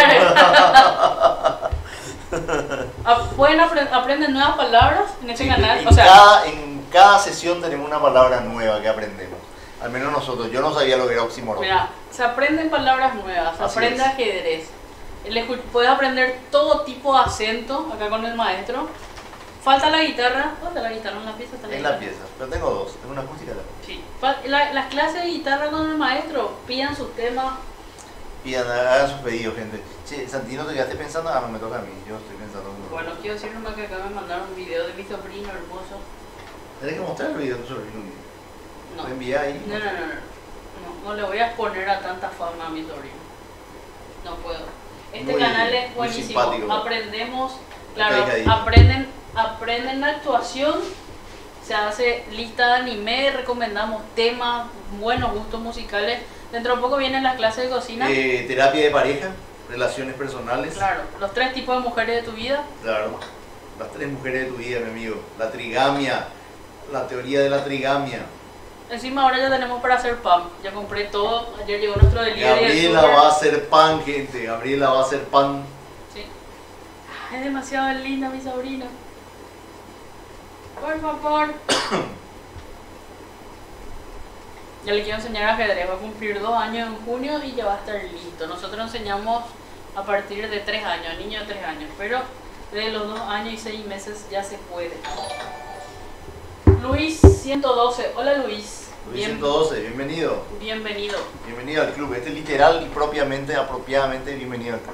la pueden aprenden nuevas palabras en este canal. En cada sesión tenemos una palabra nueva que aprendemos. Al menos nosotros. Yo no sabía lo que era oxímoron. Mira, se aprenden palabras nuevas, se aprende ajedrez. Puedes aprender todo tipo de acento acá con el maestro. Falta la guitarra. ¿Dónde está la guitarra? ¿En la pieza? En la pieza, pero tengo dos. Tengo una acústica también. Sí. Las clases de guitarra con el maestro. Pidan sus temas. Pidan, hagan sus pedidos, gente. Che, Santino, ¿te quedaste pensando? No me toca a mí. Yo estoy pensando. Bueno, quiero decir nomás que acá me mandaron un video de mi sobrino hermoso. Tienes que mostrar el video de tu sobrino. No. ¿Lo envié ahí? No le voy a exponer a tanta fama a mi sobrino. No puedo. Este canal es buenísimo. Aprendemos, claro, aprenden la actuación, se hace lista de anime, recomendamos temas, buenos gustos musicales. Dentro de poco vienen las clases de cocina. Terapia de pareja, relaciones personales. Claro, los 3 tipos de mujeres de tu vida. Claro, las 3 mujeres de tu vida, mi amigo. La trigamia, la teoría de la trigamia. Encima ahora ya tenemos para hacer pan. Ya compré todo. Ayer llegó nuestro delivery. Gabriela va a hacer pan, gente. Gabriela va a hacer pan. Sí. Es demasiado linda mi sobrina. Por favor. Ya le quiero enseñar ajedrez. Va a cumplir 2 años en junio y ya va a estar listo. Nosotros enseñamos a partir de 3 años, niños de 3 años. Pero de los 2 años y 6 meses ya se puede. Luis 112. Hola Luis. Luis 112, bienvenido. Bienvenido. Bienvenido al club. Literal y propiamente, apropiadamente, bienvenido al club.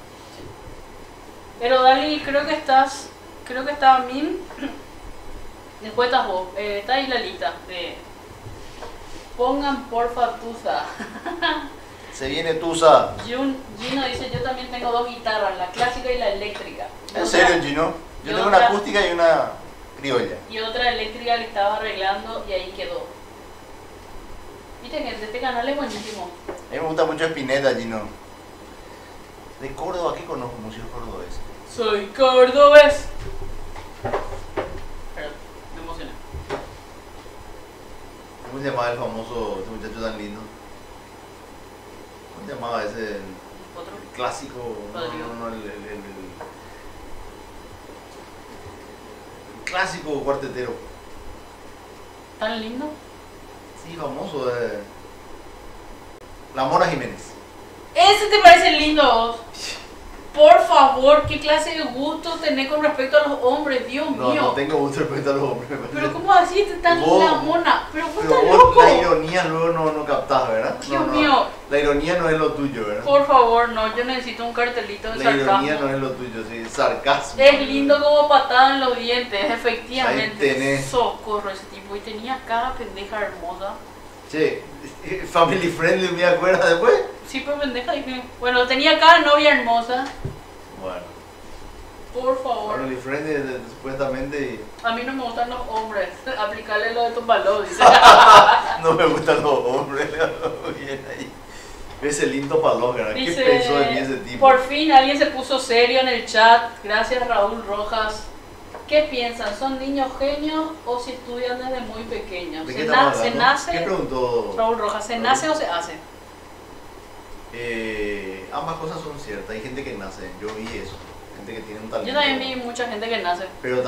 Pero Dali, creo que estaba Min. Después estás vos. Está ahí la lista de... Pongan porfa Tusa. Se viene Tusa. Gino dice, yo también tengo 2 guitarras, la clásica y la eléctrica. ¿En serio, Gino? Yo tengo una acústica y una criolla. Y otra eléctrica que estaba arreglando y ahí quedó. Viste que este canal es buenísimo. A mí me gusta mucho Spinetta, Gino. De Córdoba, ¿qué conozco? Músicos cordobeses. Soy cordobés. Perdón, me emocioné. ¿Cómo se llamaba el famoso, este muchacho tan lindo? ¿Cómo se llamaba ese? El clásico. El clásico cuartetero. ¿Tan lindo? Sí, famoso. La Mona Jiménez. ¿Ese te parece lindo a vos? Por favor, ¿qué clase de gusto tenés con respecto a los hombres? Dios mío. No tengo gusto respecto a los hombres. Pero ¿cómo así te estás la mona? Pero vos estás vos loco. La ironía luego no captás, ¿verdad? Dios mío. La ironía no es lo tuyo, ¿verdad? Por favor, no, yo necesito un cartelito de sarcasmo. La ironía no es lo tuyo, sí, sarcasmo. Es lindo como patada en los dientes, efectivamente. Ahí tenés. Socorro ese tipo. Y tenía cada pendeja hermosa. Che, family friendly, ¿me acuerdas después? Sí, pues pendeja, dije. Bueno, tenía cada novia hermosa. Bueno. Por favor. Family friendly, supuestamente. A mí no me gustan los hombres. Aplicarle lo de tu valor, dice. No me gustan los hombres, bien ahí. Ese lindo palógrafo, ¿qué Dice, pensó de mí ese tipo? por fin alguien se puso serio en el chat. Gracias, Raúl Rojas. ¿Qué piensan? ¿Son niños genios o si estudian desde muy pequeños? ¿De ¿Se, qué estamos se hablando? nace? ¿Qué preguntó? Raúl Rojas, ¿se nace o se hace? Ambas cosas son ciertas. Hay gente que nace, yo vi eso. Gente que tiene un talento. Yo también vi mucha gente que nace. Pero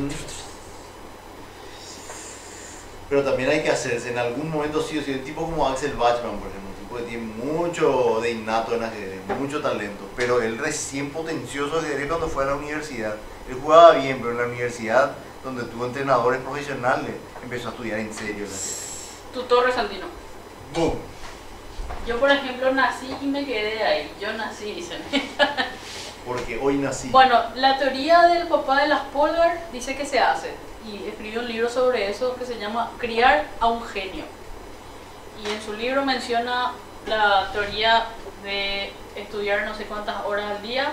también hay que hacerse en algún momento sí o sí. Un tipo como Axel Bachmann, por ejemplo, un tipo que tiene mucho de innato en ajedrez, mucho talento, pero él recién potenció su ajedrez cuando fue a la universidad. Él jugaba bien, pero en la universidad, donde tuvo entrenadores profesionales, empezó a estudiar en serio el ajedrez. Tu Torre Santino. ¡Bum! Yo, por ejemplo, nací y me quedé ahí. Yo nací y se me... Porque hoy nací. Bueno, la teoría del papá de las Polgar dice que se hace. Y escribió un libro sobre eso que se llama Criar a un genio. Y en su libro menciona la teoría de estudiar no sé cuántas horas al día.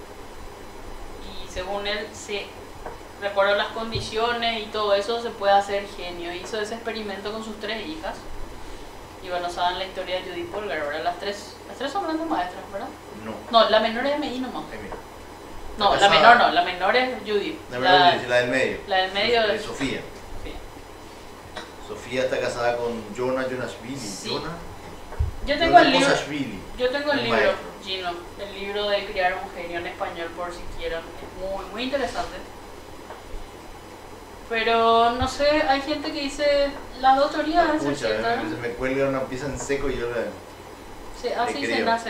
Y según él, se recuerda las condiciones y todo eso, se puede hacer genio. Hizo ese experimento con sus 3 hijas. Y bueno, saben la historia de Judith Polgar, ¿verdad? Las tres son grandes maestras, ¿verdad? No, la menor es MI nomás. No, la menor no, la menor es Judith. La del medio. La del medio es Sofía. Sí. Sofía está casada con Jonah Jonashvili. Sí. Jonah. Yo tengo el libro. Jonashvili. Yo tengo el Un libro, maestro. Gino, el libro de Criar un genio en español por si quieren. Es muy interesante. Pero no sé, hay gente que dice las dos teorías deben ser Escucha, ciertas. se me cuelga una pieza en seco y yo la... Así se creo. nace.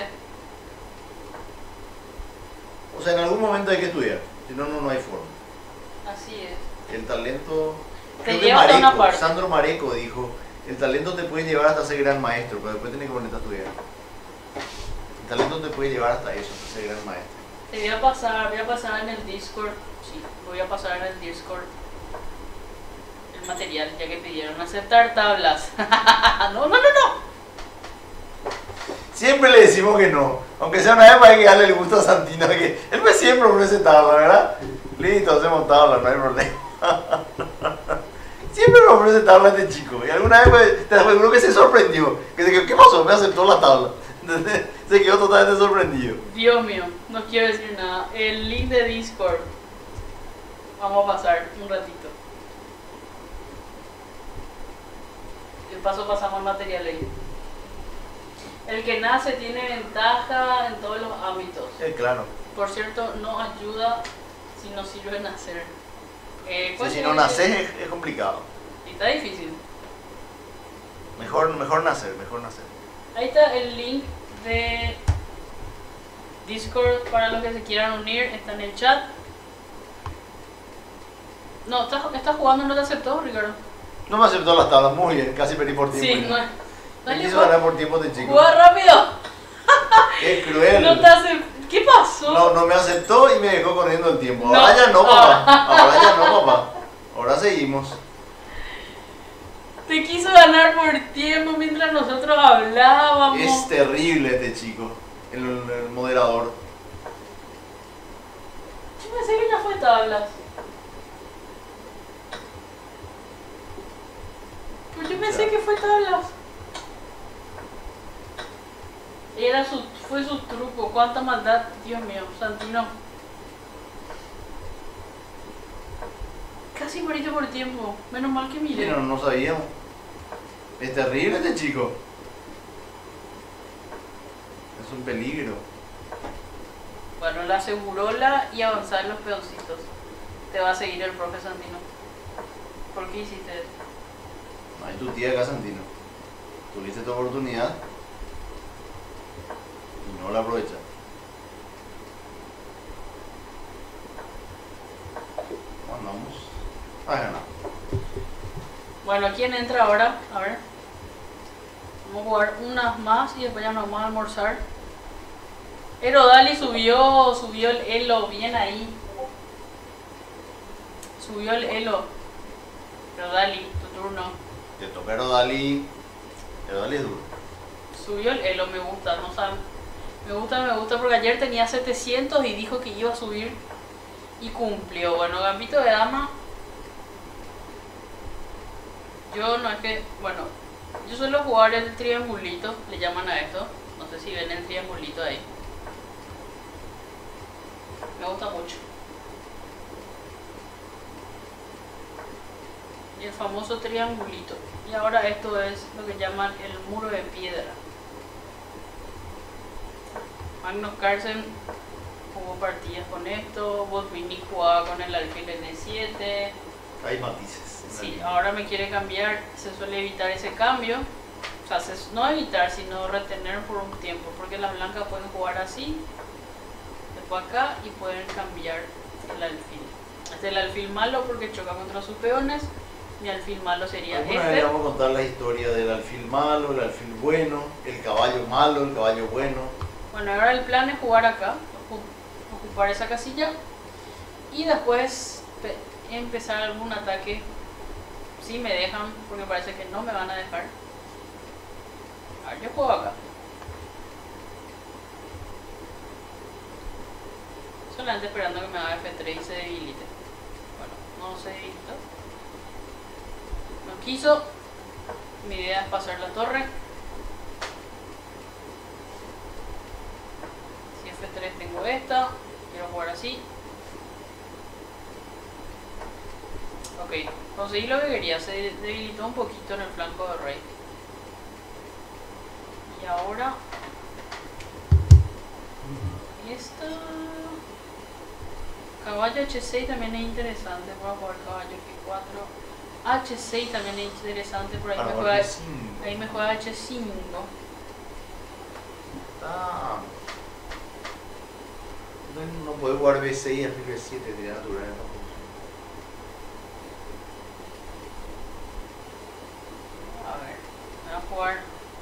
O sea, en algún momento hay que estudiar, si no, no hay forma. Así es. El talento... Te Creo que lleva hasta una parte. Sandro Mareco dijo, el talento te puede llevar hasta ser gran maestro, pero después tienes que ponerte a estudiar. El talento te puede llevar hasta eso, hasta ser gran maestro. Te voy a pasar en el Discord. Sí, voy a pasar en el Discord el material, ya que pidieron aceptar tablas. No. Siempre le decimos que no, aunque sea una vez para que darle el gusto a Santino, que él me siempre ofrece tabla, ¿verdad? Listo, hacemos tabla, no hay problema. Siempre me ofrece tabla este chico, y alguna vez te aseguro que se sorprendió, que se quedó, ¿qué pasó? Me aceptó la tabla. Entonces, se quedó totalmente sorprendido. Dios mío, no quiero decir nada. El link de Discord. Vamos a pasar un ratito. De paso pasamos el material ahí. El que nace tiene ventaja en todos los ámbitos. Claro. Por cierto, no ayuda si no sirve nacer. Si no naces es complicado. Y está difícil. Mejor nacer. Ahí está el link de Discord para los que se quieran unir. Está en el chat. No, estás jugando, no te aceptó, Ricardo. No me aceptó las tablas, muy bien, casi perdí por tiempo. Sí, Me quiso ganar por tiempo de chico. ¡Juega rápido! ¡Qué cruel! No te ¿Qué pasó? No me aceptó y me dejó corriendo el tiempo. No. Ahora ya no, papá. Ahora seguimos. Te quiso ganar por tiempo mientras nosotros hablábamos. Es terrible este chico, el moderador. Yo pensé que ya fue tablas. Pero yo pensé que fue tablas. Fue su truco. Cuánta maldad, Dios mío, Santino. Casi moriste por tiempo. Menos mal que miré. Pero no sabíamos. Es terrible este chico. Es un peligro. Bueno, la aseguróla y avanzar en los peoncitos. Te va a seguir el profe Santino. ¿Por qué hiciste eso? No hay tu tía acá, Santino. Tuviste tu oportunidad y no la aprovechaste. Vamos a ganar. Bueno, ¿quién entra ahora? A ver. Vamos a jugar unas más y después ya nos vamos a almorzar. Erodali subió el elo, bien ahí. Subió el elo. Erodali, tu turno. Te toca Erodali. Erodali es duro. Subió el elo, me gusta, no saben. Me gusta porque ayer tenía 700 y dijo que iba a subir y cumplió. Bueno, Gambito de Dama. Yo no es que, bueno, yo suelo jugar el triangulito, le llaman a esto. No No sé si ven el triangulito ahí. Me gusta mucho. Y el famoso triangulito. Y ahora esto es lo que llaman el muro de piedra. Magnus Carlsen jugó partidas con esto. Botvinnik jugaba con el alfil N7. Hay matices. Sí, ahora me quiere cambiar. Se suele evitar ese cambio. O sea, no evitar, sino retener por un tiempo. Porque las blancas pueden jugar así. Después acá y pueden cambiar el alfil. Este es el alfil malo porque choca contra sus peones. Mi alfil malo sería Alguna este. vez vamos a contar la historia del alfil malo, el alfil bueno, el caballo malo, el caballo bueno. Bueno, ahora el plan es jugar acá, ocupar esa casilla y después empezar algún ataque. Si me dejan, porque parece que no me van a dejar. A ver, yo juego acá. Solamente esperando que me haga F3 y se debilite. Bueno, no se debilita. No quiso. Mi idea es pasar la torre. Si F3 tengo esta. Quiero jugar así. Ok, conseguí lo que quería. Se debilitó un poquito en el flanco del rey. Y ahora esta caballo H6 también es interesante. Voy a jugar caballo G4. H6 también es interesante, por ahí me juega H5. No puede jugar B6 y alfil B7, sería natural en la posición. A ver, voy a jugar.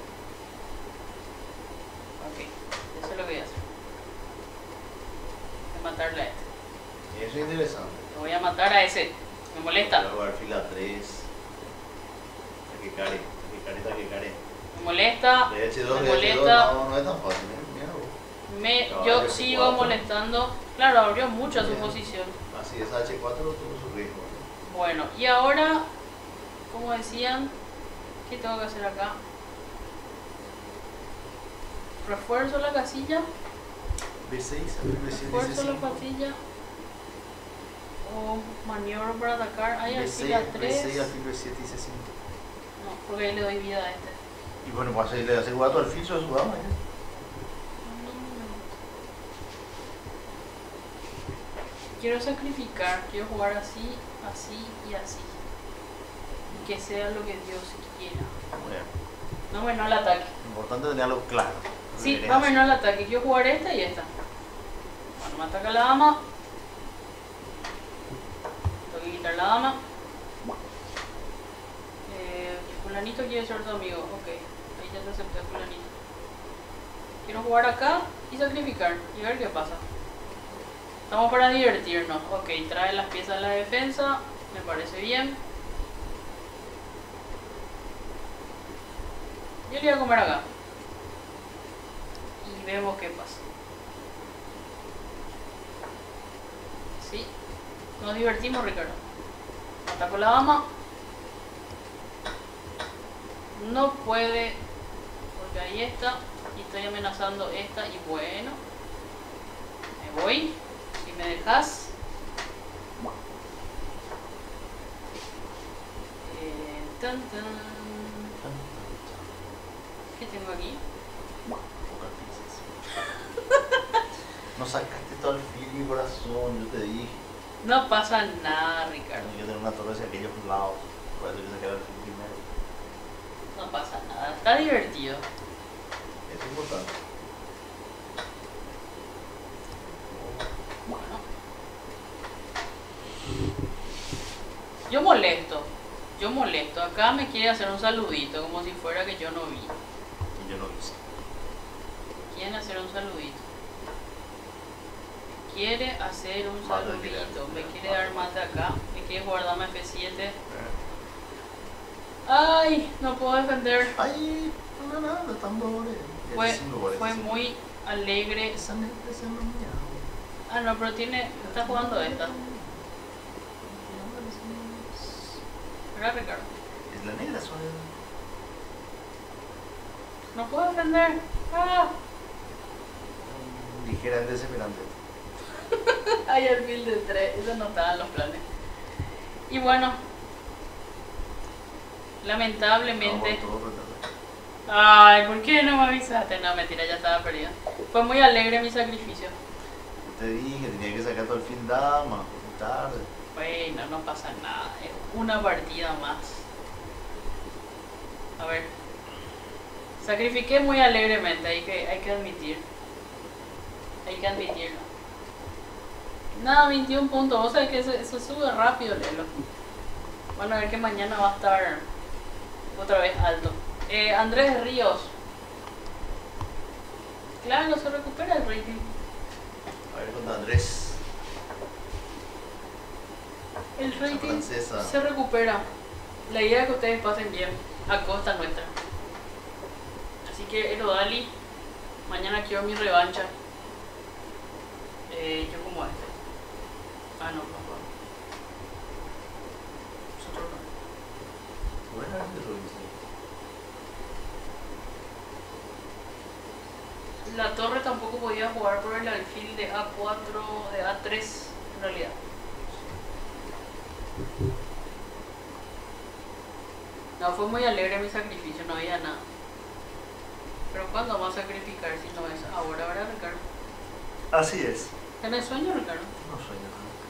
Ok, eso es lo que voy a hacer. Voy a matarle a este. Eso es interesante. Voy a matar a ese. Me molesta. Voy a jugar fila 3. Taquecare. Me molesta. De H2, me de molesta. H2 no es tan fácil, Yo sigo molestando. Claro, abrió mucho a su posición. Así es, H4 tuvo su riesgo. Bueno, y ahora, como decían, ¿qué tengo que hacer acá? Refuerzo la casilla. B6, B7, Refuerzo la C5. casilla. O maniobro para atacar. Ahí alfil B6, A3. B6, alfil B7 y C5. No, porque ahí le doy vida a este. Y bueno, pues ahí le hace jugar tu alfil, eso es su dama. Quiero sacrificar, quiero jugar así, así y así. Y que sea lo que Dios quiera. Bueno, Vámonos al ataque. importante tenerlo claro. Sí, vámonos al ataque. Quiero jugar esta y esta. Bueno, me ataca la dama. Tengo que quitar la dama. Fulanito quiere ser tu amigo. Ok, ahí ya te acepté, fulanito. Quiero jugar acá y sacrificar y ver qué pasa. Estamos para divertirnos. Ok, trae las piezas de la defensa. Me parece bien. Yo le voy a comer acá. Y vemos qué pasa. Sí. Nos divertimos, Ricardo. Ataco la dama. No puede. Porque ahí está. Y estoy amenazando esta. Y bueno. Me voy. Si me dejas. Tan, tan. ¿Qué tengo aquí? No sacaste todo el fil, mi corazón, yo te dije. No pasa nada, Ricardo. Hay que tener una torre hacia aquellos lados. Por eso hay que sacar el fil primero. No pasa nada. Está divertido. Eso es importante. Bueno. Yo molesto. Acá me quiere hacer un saludito, como si fuera que yo no vi. Y yo lo hice. Quieren hacer un saludito. Quiere hacer un saludito. Me quiere dar mate acá. Me quiere jugar dama F7. Ay, no puedo defender. Ay, no, los tambores. Fue muy alegre. Esa negra es la mía. Ah, no, pero está jugando esta. ¿Verdad, Ricardo? Es la negra, Soledad. No puedo defender. Ah, ligeramente desesperante. hay el film de 3, eso no estaba en los planes. Y bueno, lamentablemente... Ay, ¿por qué no me avisaste? No, mentira, ya estaba perdida. Fue muy alegre mi sacrificio. Te dije, tenía que sacar todo el fin dama, tarde. Bueno, no pasa nada, es una partida más. A ver. Sacrifiqué muy alegremente, hay que admitir. Hay que admitirlo. Nada, 21 puntos, vos sabés que eso sube rápido, Lelo. Van a ver que mañana va a estar otra vez alto. Andrés Ríos. Claro, se recupera el rating. A ver con Andrés. El rating se recupera. La idea es que ustedes pasen bien a costa nuestra. Así que Erodali, mañana quiero mi revancha. Yo como este. Ah, no, no. Nosotros no. Bueno, La torre tampoco podía jugar por el alfil de A4, de A3 en realidad. No, fue muy alegre mi sacrificio, no había nada. Pero ¿cuándo vamos a sacrificar si no es ahora, verdad, Ricardo? Así es. ¿Tenés sueño, Ricardo? No sueño.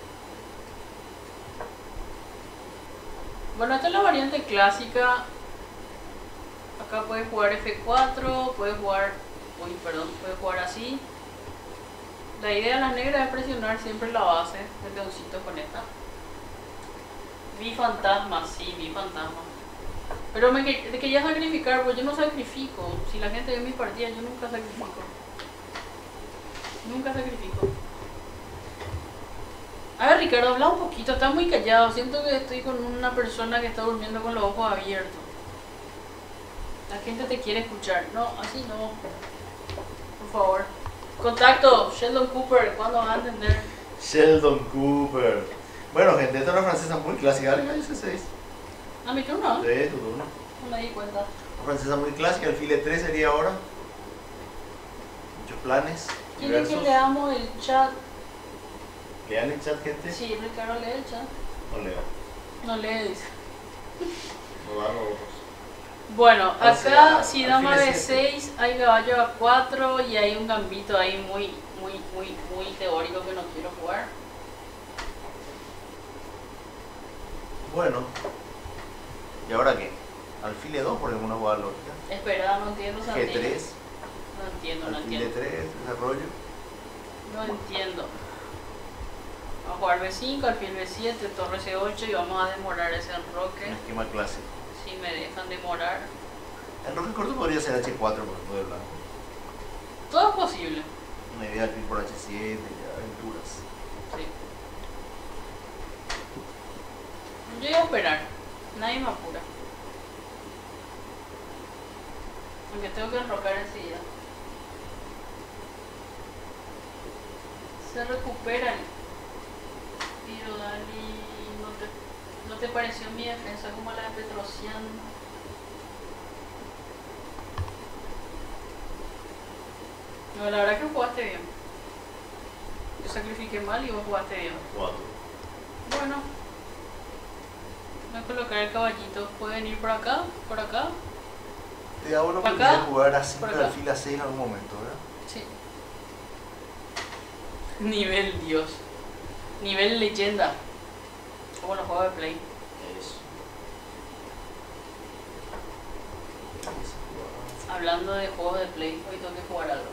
Bueno, esta es la variante clásica. Acá puedes jugar F4, puedes jugar... Uy, perdón, puedes jugar así. La idea de las negras es presionar siempre la base del leoncito con esta. Vi fantasma, sí, vi fantasma. Pero me quería sacrificar, pues yo no sacrifico. Si la gente ve mis partidas, yo nunca sacrifico. Nunca sacrifico. A ver, Ricardo, habla un poquito, estás muy callado. Siento que estoy con una persona que está durmiendo con los ojos abiertos. La gente te quiere escuchar. No, así no. Por favor. Contacto, Sheldon Cooper, ¿cuándo van a entender? Sheldon Cooper. Bueno, gente, esta es una francesa muy clásica. Dale, C6. ¿A mi turno? Sí, tu turno. No me di cuenta. Una francesa muy clásica, el file 3 sería ahora. Muchos planes. ¿Quieren que leamos el chat? ¿Lean el chat, gente? Sí, Ricardo lee el chat. No leo. No lee, dice. No da los ojos. Bueno, acá si dama alfil B6 hay caballo A4 y hay un gambito ahí muy teórico que no quiero jugar. Bueno. ¿Y ahora qué? Alfil 2 por alguna jugada lógica. Espera, no entiendo Sandino. G3. No entiendo, no Alfil entiendo. D3, desarrollo. No entiendo. Vamos a jugar B5, alfil B7, torre C8 y vamos a demorar ese enroque. Un esquema clásico. Si me dejan demorar. El roque corto podría ser H4 por ejemplo de blanco. Todo es posible. Una idea alfil por H7, ya, aventuras. Sí. Yo voy a esperar. Nadie me apura. Aunque tengo que enrocar enseguida. Se recuperan. Pero Dali, ¿no te pareció mi defensa como la de Petrosian? No, la verdad que jugaste bien. Yo sacrifiqué mal y vos jugaste bien. 4. Bueno. Voy a colocar el caballito. Pueden ir por acá, por acá. Te da bueno ¿Por porque acá? jugar así ¿Por con acá? alfil A6 en algún momento, ¿verdad? Sí. Nivel Dios. Nivel leyenda. Como los juegos de Play. Eso. Hablando de juegos de Play, hoy tengo que jugar algo.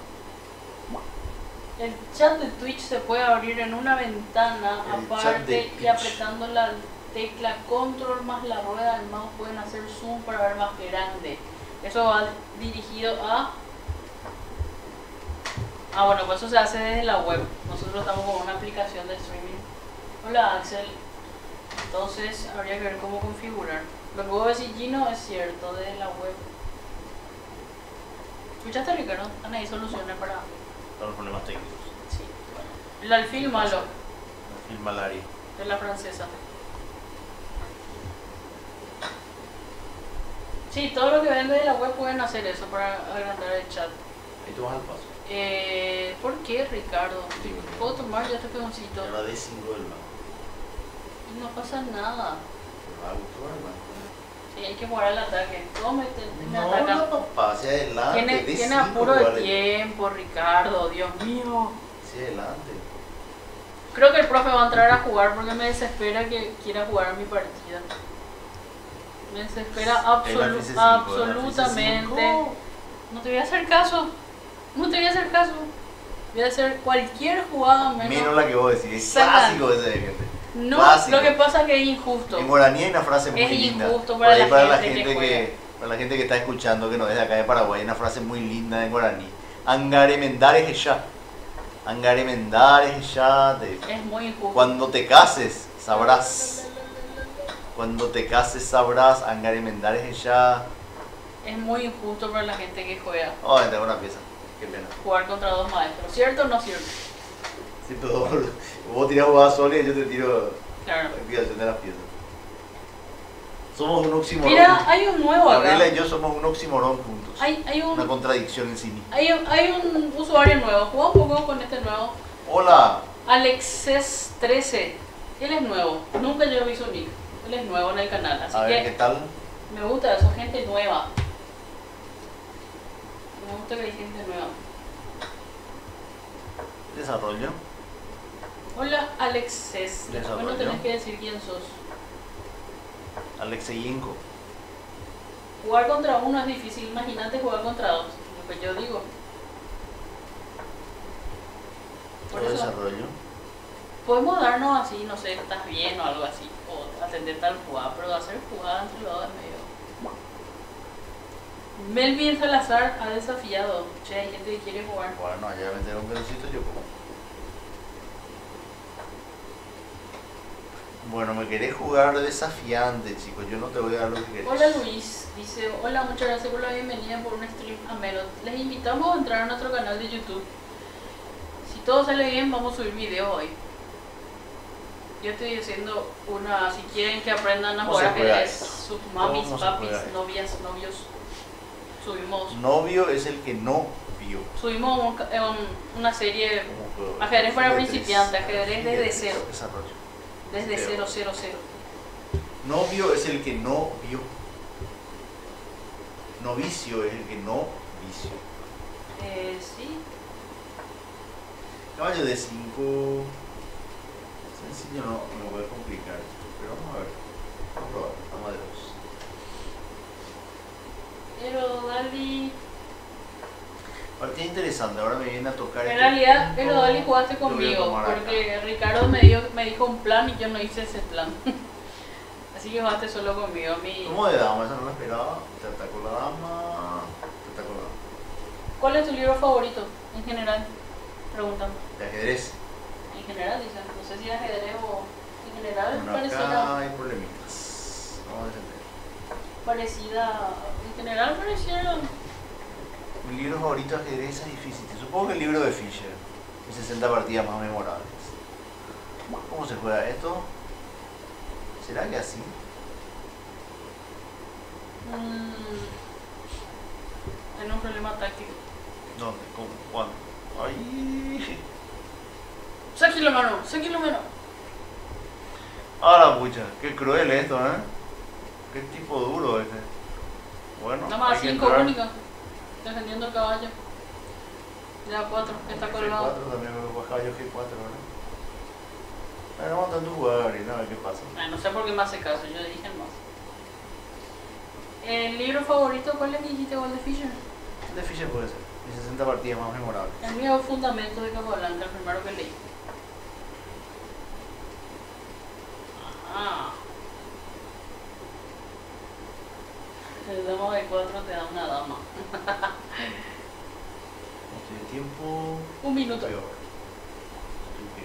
El chat de Twitch se puede abrir en una ventana El chat de aparte y Twitch. apretando la tecla control más la rueda del mouse pueden hacer zoom para ver más grande. Eso va dirigido a... Ah, bueno, pues eso se hace desde la web. Nosotros estamos con una aplicación de streaming. Hola Axel. Entonces habría que ver cómo configurar. Lo que vos decís, Gino, es cierto, desde la web. ¿Escuchaste, Ricardo? Están ahí soluciones para... Los problemas técnicos. Sí, bueno. El alfil malo, Alfil malaria. de la francesa. Sí, todo lo que ven desde la web pueden hacer eso para agrandar el chat. Ahí tomas al paso. ¿Por qué, Ricardo? ¿Puedo tomar ya este pegoncito? Era de 5 del banco. Y no pasa nada. Pero algo todo el banco. Sí, hay que jugar al ataque. ¿Cómo me No, atacan? no, papá, hacia adelante. Tiene apuro de tiempo, Ricardo, Dios mío. Hacia adelante. Creo que el profe va a entrar a jugar porque me desespera que quiera jugar mi partida. Me desespera absolutamente. No te voy a hacer caso. No te voy a hacer caso. Voy a hacer cualquier jugada menos la que vos decís. Es Saca. clásico ese de gente. No, Clásico. lo que pasa es que es injusto. En guaraní hay una frase muy Es linda. injusto Por ahí para la gente que para la gente que está escuchando que no es de acá de Paraguay, hay una frase muy linda en guaraní. Angaremendar es ya. Angaremendar es ya. Es muy injusto. Cuando te cases, sabrás. Cuando te cases, sabrás. Angaremendar es ya. Es muy injusto para la gente que juega. Oh, tengo una pieza. Qué pena. Jugar contra dos maestros. ¿Cierto o no cierto? Sí, pero vos tirás jugadas sola y yo te tiro Claro. la activación de las piezas. Somos un oxímoron. Mira, hay un nuevo acá. Gabriela y yo somos un oxímoron juntos. Hay Una contradicción en sí misma. hay un usuario nuevo. Juega un poco con este nuevo. Hola. Alexes13. Él es nuevo. Nunca yo vi su nick. Él es nuevo en el canal. Así A ver, que ¿qué tal? me gusta eso, gente nueva. Me gusta que hay gente nueva. Desarrollo. Hola, Alexes. Desarrollo. Bueno, tenés que decir quién sos. Alexeyenko. Jugar contra uno es difícil. Imagínate jugar contra dos. Lo que yo digo. Por Todo eso desarrollo. podemos darnos así, no sé, estás bien o algo así. O atender tal jugada. Pero hacer jugada entre los dos es medio. Melvin Salazar ha desafiado. Che, hay gente que quiere jugar. Bueno, allá meter un pedacito yo como. Bueno, me querés jugar desafiante, chicos. Yo no te voy a dar lo que querés. Hola Luis, dice, hola, muchas gracias por la bienvenida por un stream ameno. Les invitamos a entrar a nuestro canal de YouTube. Si todo sale bien, vamos a subir videos hoy. Yo estoy haciendo una, si quieren que aprendan a ¿Cómo jugar se juega ajedrez, esto? sus mamis, ¿Cómo se papis, juega esto? novias, novios, subimos Novio es el que no vio. una serie ¿Cómo juego? ajedrez para De principiantes, tres. ajedrez desde cero, Desarrollo. desde Cero. 000. Novio es el que no vio. Novicio es el que no vicio. Sí, Caballo de 5. Sencillo no me voy a complicar. Pero vamos a ver. Vamos a probar. Vamos a ver. pero Dali... Partida interesante. Ahora me viene a tocar. En este realidad, punto. el Dali jugaste Lo voy a conmigo, tomar acá. porque Ricardo me dijo un plan y yo no hice ese plan. Así que jugaste solo conmigo. ¿Cómo de dama? Esa no la esperaba. Te atacó la dama. Te atacó la dama. ¿Cuál es tu libro favorito, en general? Preguntando. De ajedrez. En general, dicen. No sé si es ajedrez o en general Bueno, parecida, acá hay problemitas. Vamos a defender. en general pareciera. Mi libro favorito de ajedrez es difícil. Supongo que el libro de Fischer. Mis 60 partidas más memorables. ¿Cómo se juega esto? ¿Será que así? Hay un problema táctico. ¿Dónde? ¿Cómo? ¿Cuándo? ¡Ay! Sáquilo mano, sáquilo mano. ¡Ah, la pucha! ¡Qué cruel esto, eh! ¡Qué tipo duro este! Bueno, Nada más hay que 5 entrar. únicas. Defendiendo el caballo. Ya 4, que está colgado. G4 también me baja yo G4, ¿verdad? Bueno, vamos a tanto jugar ahorita a ver qué pasa. No sé por qué me hace caso, yo dije el más. ¿El libro favorito cuál es que dijiste, Walt de Fischer? De Fischer puede ser. Mis 60 partidas más memorables. El mío es Fundamento de Capablanca, el primero que leí. Ajá. El dama de 4 te da una dama. No estoy de tiempo. Un minuto. Estoy ahora. Estoy que-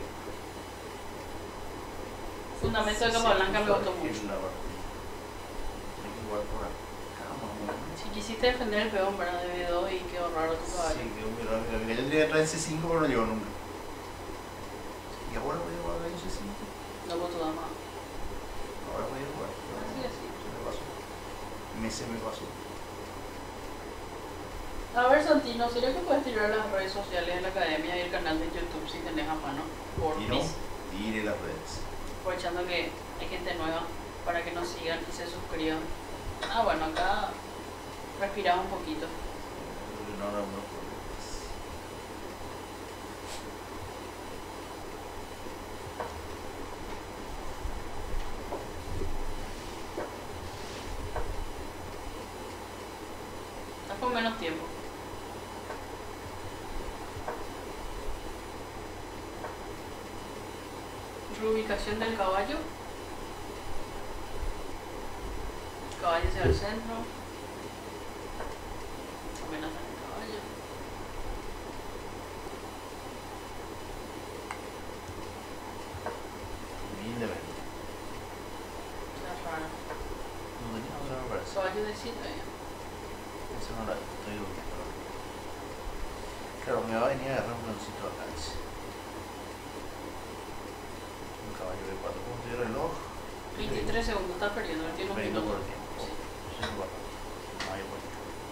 Fundamento de Capablanca me gustó mucho. Hay que jugar por acá, más o menos. Si quisiste defender el peón, ¿verdad? De B2 y quedó raro tu Sí, caballo. quedó muy raro. Mira, yo tenía que traer C5 pero no llegó nunca. Y ahora voy a jugar con C5. No con tu dama. Ahora voy a jugar. Así, así. Se me pasó. Se me pasó. A ver, Santino, ¿sería que puedes tirar las redes sociales de la academia y el canal de YouTube si tenés a mano? Por Y no, tire las redes. Aprovechando que hay gente nueva para que nos sigan y se suscriban. Ah, bueno, acá respiramos un poquito. No. Estás con menos tiempo. Reubicación del caballo. Caballo hacia el centro. Amenaza el caballo. Humildemente. Está raro. No tenía otra me parece. Caballo de cita ya. Eso no la estoy durmiendo. Claro, me va a venir a agarrar un leoncito acá. Un caballo de 4. ¿Cómo estoy el reloj? 23 segundos, está perdiendo, él tiene un 20 minuto. por el tiempo. Sí. Sí, bueno. No hay vuelta.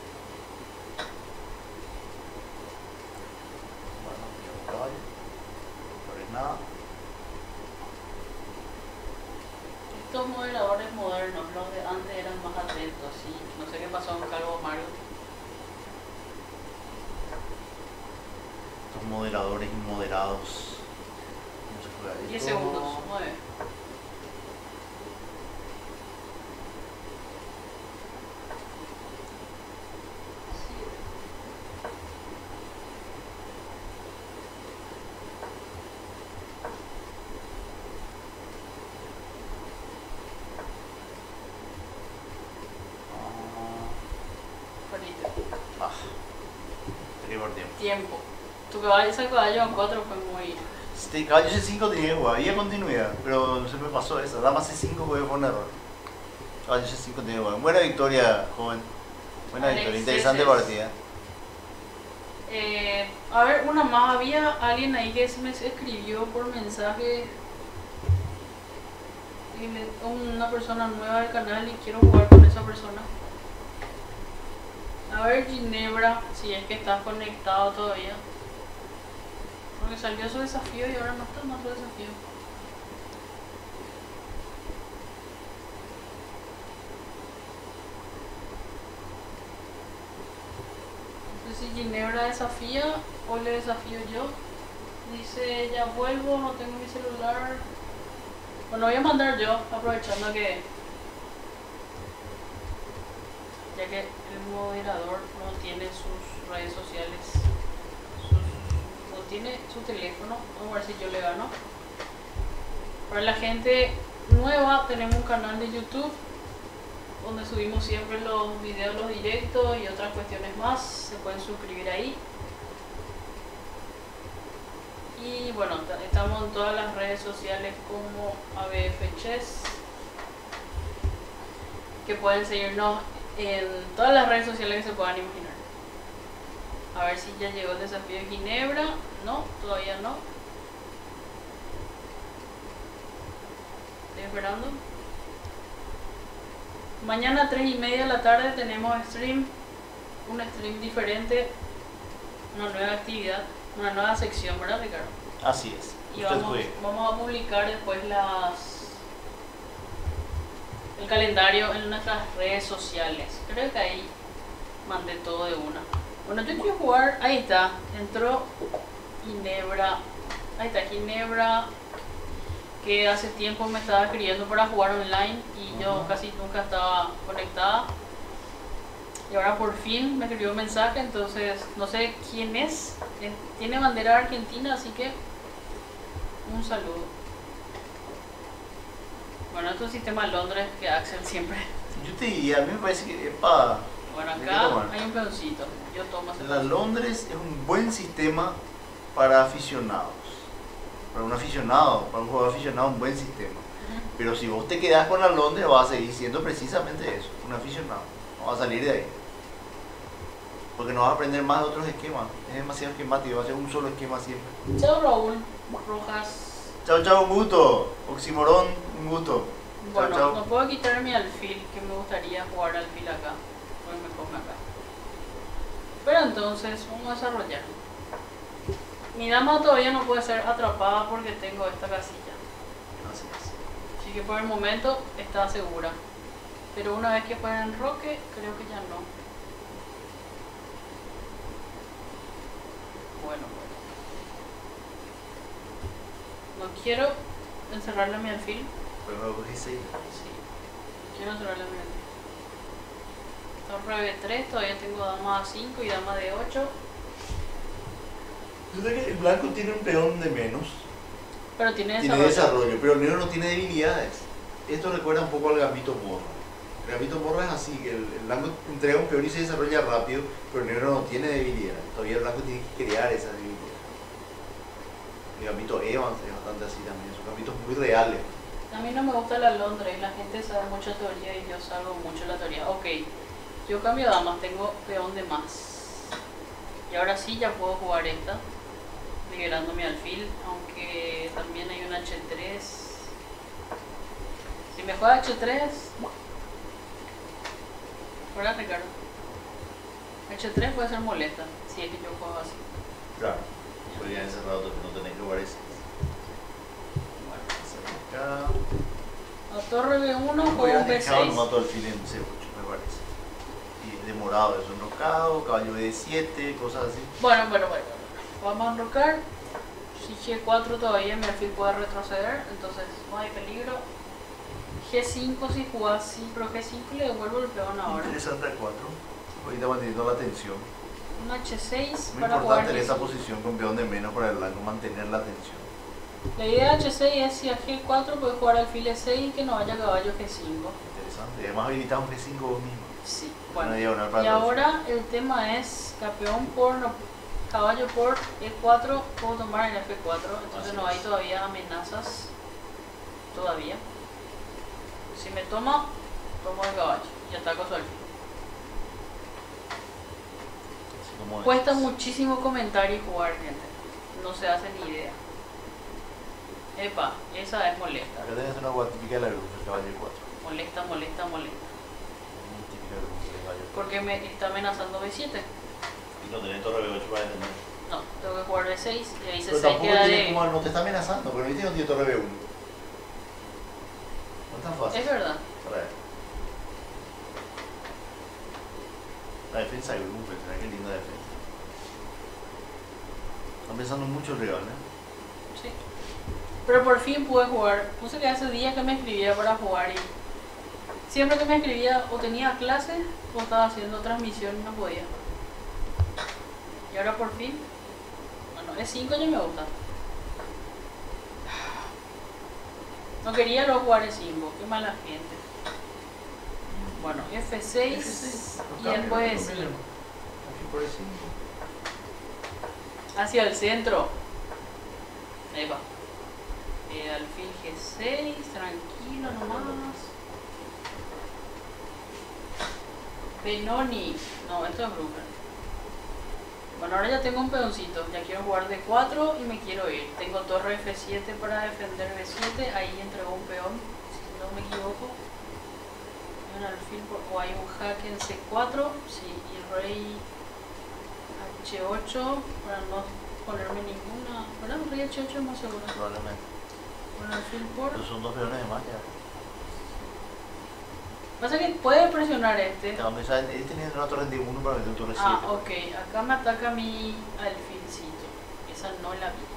Bueno, llevo un caballo. No es nada. Estos moderadores modernos, los de antes eran más atentos, sí. No sé qué pasó con Calvo Mario. Estos moderadores inmoderados. ¿Cómo se juega esto? 10 segundos, 9. Tiempo. Tu caballo, ese caballo a 4 fue muy... Este caballo C5 tenía que jugar, había continuidad, pero se me pasó esa. Dama C5 fue un error. Caballo C5 tenía que jugar. Buena victoria, joven. Buena victoria, interesante partida. A ver, una más. Había alguien ahí que me escribió por mensaje. Una persona nueva del canal y quiero jugar con esa persona. A ver, Ginebra, si es que estás conectado todavía. Porque salió su desafío y ahora no está más su desafío. No sé si Ginebra desafía o le desafío yo. Dice, ya vuelvo, no tengo mi celular. Bueno, voy a mandar yo, aprovechando que... ya que el moderador no tiene sus redes sociales, no tiene su teléfono. Vamos a ver si yo le gano. Para la gente nueva tenemos un canal de YouTube donde subimos siempre los videos, los directos y otras cuestiones más. Se pueden suscribir ahí. Y bueno, estamos en todas las redes sociales como ABF Chess, que pueden seguirnos en todas las redes sociales que se puedan imaginar. A ver si ya llegó el desafío de Ginebra. No, todavía no. Estoy esperando. Mañana a 3:30 de la tarde tenemos stream. Un stream diferente. Una nueva actividad. Una nueva sección, ¿verdad, Ricardo? Así es. Y vamos a publicar después el calendario en nuestras redes sociales. Creo que ahí mandé todo de una. Bueno, yo quiero jugar. Ahí está. Entró Ginebra. Ahí está Ginebra, que hace tiempo me estaba escribiendo para jugar online y yo casi nunca estaba conectada. Y ahora por fin me escribió un mensaje, entonces no sé quién es. Tiene bandera argentina, así que un saludo. Bueno, esto es el sistema Londres que Axel siempre. Yo te diría, a mí me parece que es para... Bueno, acá hay un peoncito. Yo tomo ese La Londres es un buen sistema para aficionados. Para un aficionado, para un jugador aficionado, un buen sistema. Pero si vos te quedás con la Londres, vas a seguir siendo precisamente eso, un aficionado. No vas a salir de ahí. Porque no vas a aprender más de otros esquemas. Es demasiado esquemático, va a ser un solo esquema siempre. Chao, Raúl Rojas. Chao, un gusto. Oximorón, un gusto. Bueno, chao. no puedo quitar mi alfil, que me gustaría jugar alfil acá. Pues me come acá. Pero entonces vamos a desarrollar. Mi dama todavía no puede ser atrapada porque tengo esta casilla. Así es. Así que por el momento está segura. Pero una vez que juegue en enroque, creo que ya no. Bueno. No quiero encerrarle a mi alfil. Pero no cogí 6. Sí. Quiero encerrarle a mi alfil. Torre B3, todavía tengo dama A5 y dama D8. El blanco tiene un peón de menos. Pero tiene desarrollo, pero el negro no tiene debilidades. Esto recuerda un poco al gambito morra. El gambito morra es así, que el blanco entrega un peón y se desarrolla rápido, pero el negro no tiene debilidad. Todavía el blanco tiene que crear esa debilidad. El gambito Evans es bastante así también, son gambitos muy reales. A mí no me gusta la Londres, la gente sabe mucha teoría y yo salgo mucho la teoría. Ok, yo cambio damas, tengo peón de más. Y ahora sí ya puedo jugar esta, liberando mi alfil, aunque también hay un H3. Si me juega H3, ¿verdad, Ricardo? H3 puede ser molesta, si es que yo juego así. Claro, podría encerrado, no tenés que jugar ese. Acá. A torre B1 Voy juego a un dejar B6. mato alfil en C8, me parece. Y demorado, es enrocado, caballo D7, cosas así. Bueno. Vamos a enrocar. Si G4 todavía mi alfil puede retroceder, entonces no hay peligro. G5 si juega así, pero G5 le devuelvo el peón ahora. Interesante a 4. Ahorita manteniendo la tensión. Un H6 Muy para jugar importante en G5. esa posición con peón de menos para el blanco mantener la tensión. La idea de H6 es si a G4 puede jugar alfil E6 y que no vaya caballo G5. Interesante. Y además habilitar un G5 vos mismo. Sí, Una bueno. diagonal para Y la ahora el tema es campeón por caballo por E4, puedo tomar en F4, entonces Así no hay es. todavía amenazas. Todavía. Si me toma, tomo el caballo y ataco su alfil. Así como Cuesta es. muchísimo comentar y jugar, gente. No se hace ni idea. Epa, esa es molesta. Acá tenés una guada típica de la luz, el caballo 4. Molesta. Muy típica de la luz, el caballo 4. Porque me está amenazando B7. Y no tenés torre B8 para defender. No, tengo que jugar B6 y ahí Pero C6 tampoco queda tiene de... como, no te está amenazando, pero viste que no tiene torre B1. No es tan fácil. Es verdad. Para ver. La defensa de grupo, qué linda defensa. Están pensando mucho el rival, ¿eh? Sí. Pero por fin pude jugar. Puse que hace días que me escribía para jugar y siempre que me escribía o tenía clase o estaba haciendo transmisión y no podía. Y ahora por fin, bueno, E5 ya me gusta. No quería luego jugar E5, qué mala gente. Bueno, F6 y después E5. Aquí por E5. Hacia el centro. Ahí va. Alfil G6, tranquilo nomás. Benoni. No, esto es Brooker. Bueno, ahora ya tengo un peoncito. Ya quiero jugar D4 y me quiero ir. Tengo torre F7 para defender B7. Ahí entregó un peón, si no me equivoco. Hay un alfil o hay un jaque en C4. Sí, y rey H8 para no ponerme ninguna. ¿Verdad? Un rey H8 es más seguro. Probablemente. Bueno, alfil por. Pero son dos peones de más ya. Pasa que puede presionar este. Él tenía una torre de 1 para meter un torre 7. Ah, ok. Acá me ataca mi alfilcito. Esa no la vi.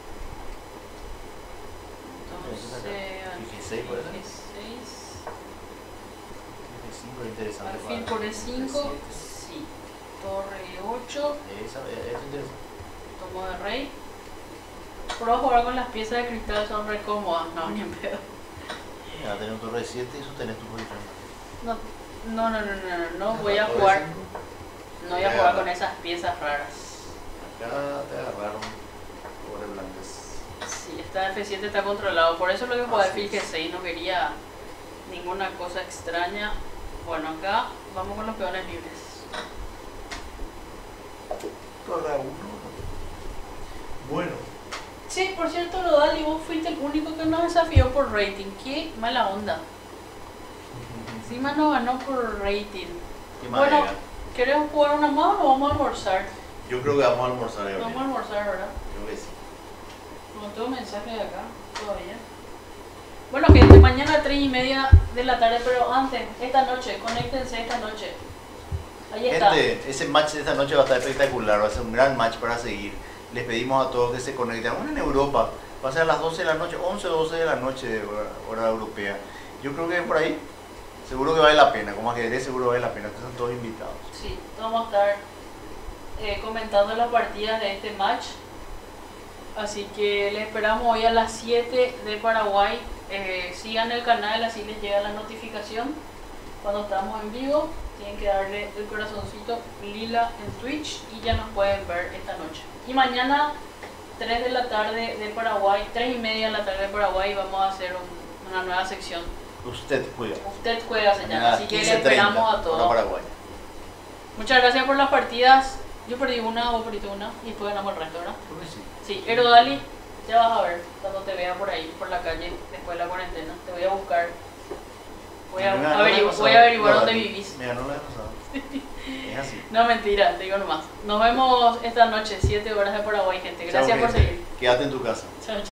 Entonces, G6 puede ser. G6. F5 es interesante. Alfil por E5. Sí. Torre 8. Esa es interesante. Tomo de rey. Pruebo a jugar con las piezas de cristal, son re cómodas. No, ni en pedo. Va a tener un torre 7 y sostener tu posición. No voy a jugar. No voy a jugar con esas piezas raras. Acá te agarraron por el blancas. Sí, esta F7 está controlado. Por eso lo que jugué Así alfil G6. No quería ninguna cosa extraña. Bueno, acá vamos con los peones libres. Torre 1. Bueno. Sí, por cierto, Rodal, y vos fuiste el único que nos desafió por rating. Qué mala onda. Encima no ganó por rating. ¿Qué más Bueno, llega? ¿Querés jugar una más o vamos a almorzar? Yo creo que vamos a almorzar, Gabriel. Vamos a almorzar, ¿verdad? Creo que sí. No tengo mensaje de acá todavía. Bueno, gente, mañana a 3:30 de la tarde, pero antes, esta noche, conéctense esta noche. Ahí está. Gente, ese match de esta noche va a estar espectacular, va a ser un gran match para seguir. Les pedimos a todos que se conecten. Aún en Europa, va a ser a las 12 de la noche, 11 o 12 de la noche, hora europea. Yo creo que por ahí, seguro que vale la pena, como ajedrez seguro vale la pena, ustedes son todos invitados. Sí, vamos a estar comentando las partidas de este match. Así que les esperamos hoy a las 7 de Paraguay. Sigan el canal, así les llega la notificación cuando estamos en vivo. Tienen que darle el corazoncito lila en Twitch y ya nos pueden ver esta noche. Y mañana 3 de la tarde de Paraguay, 3:30 de la tarde de Paraguay, vamos a hacer una nueva sección. Usted juega. Usted juega, se llama. Así que les esperamos a todos. Paraguay. Muchas gracias por las partidas. Yo perdí una, vos perdiste una y después ganamos el resto, ¿verdad? Creo que sí. Sí, Erodali, ya vas a ver cuando te vea por ahí, por la calle, después de la cuarentena. Te voy a buscar. Voy a averiguar dónde vivís. Mira, no lo he pasado. Es así. No, mentira, te digo nomás. Nos vemos esta noche, 7 horas de Paraguay, gente. Gracias por seguir. Quédate en tu casa. Chao, chao.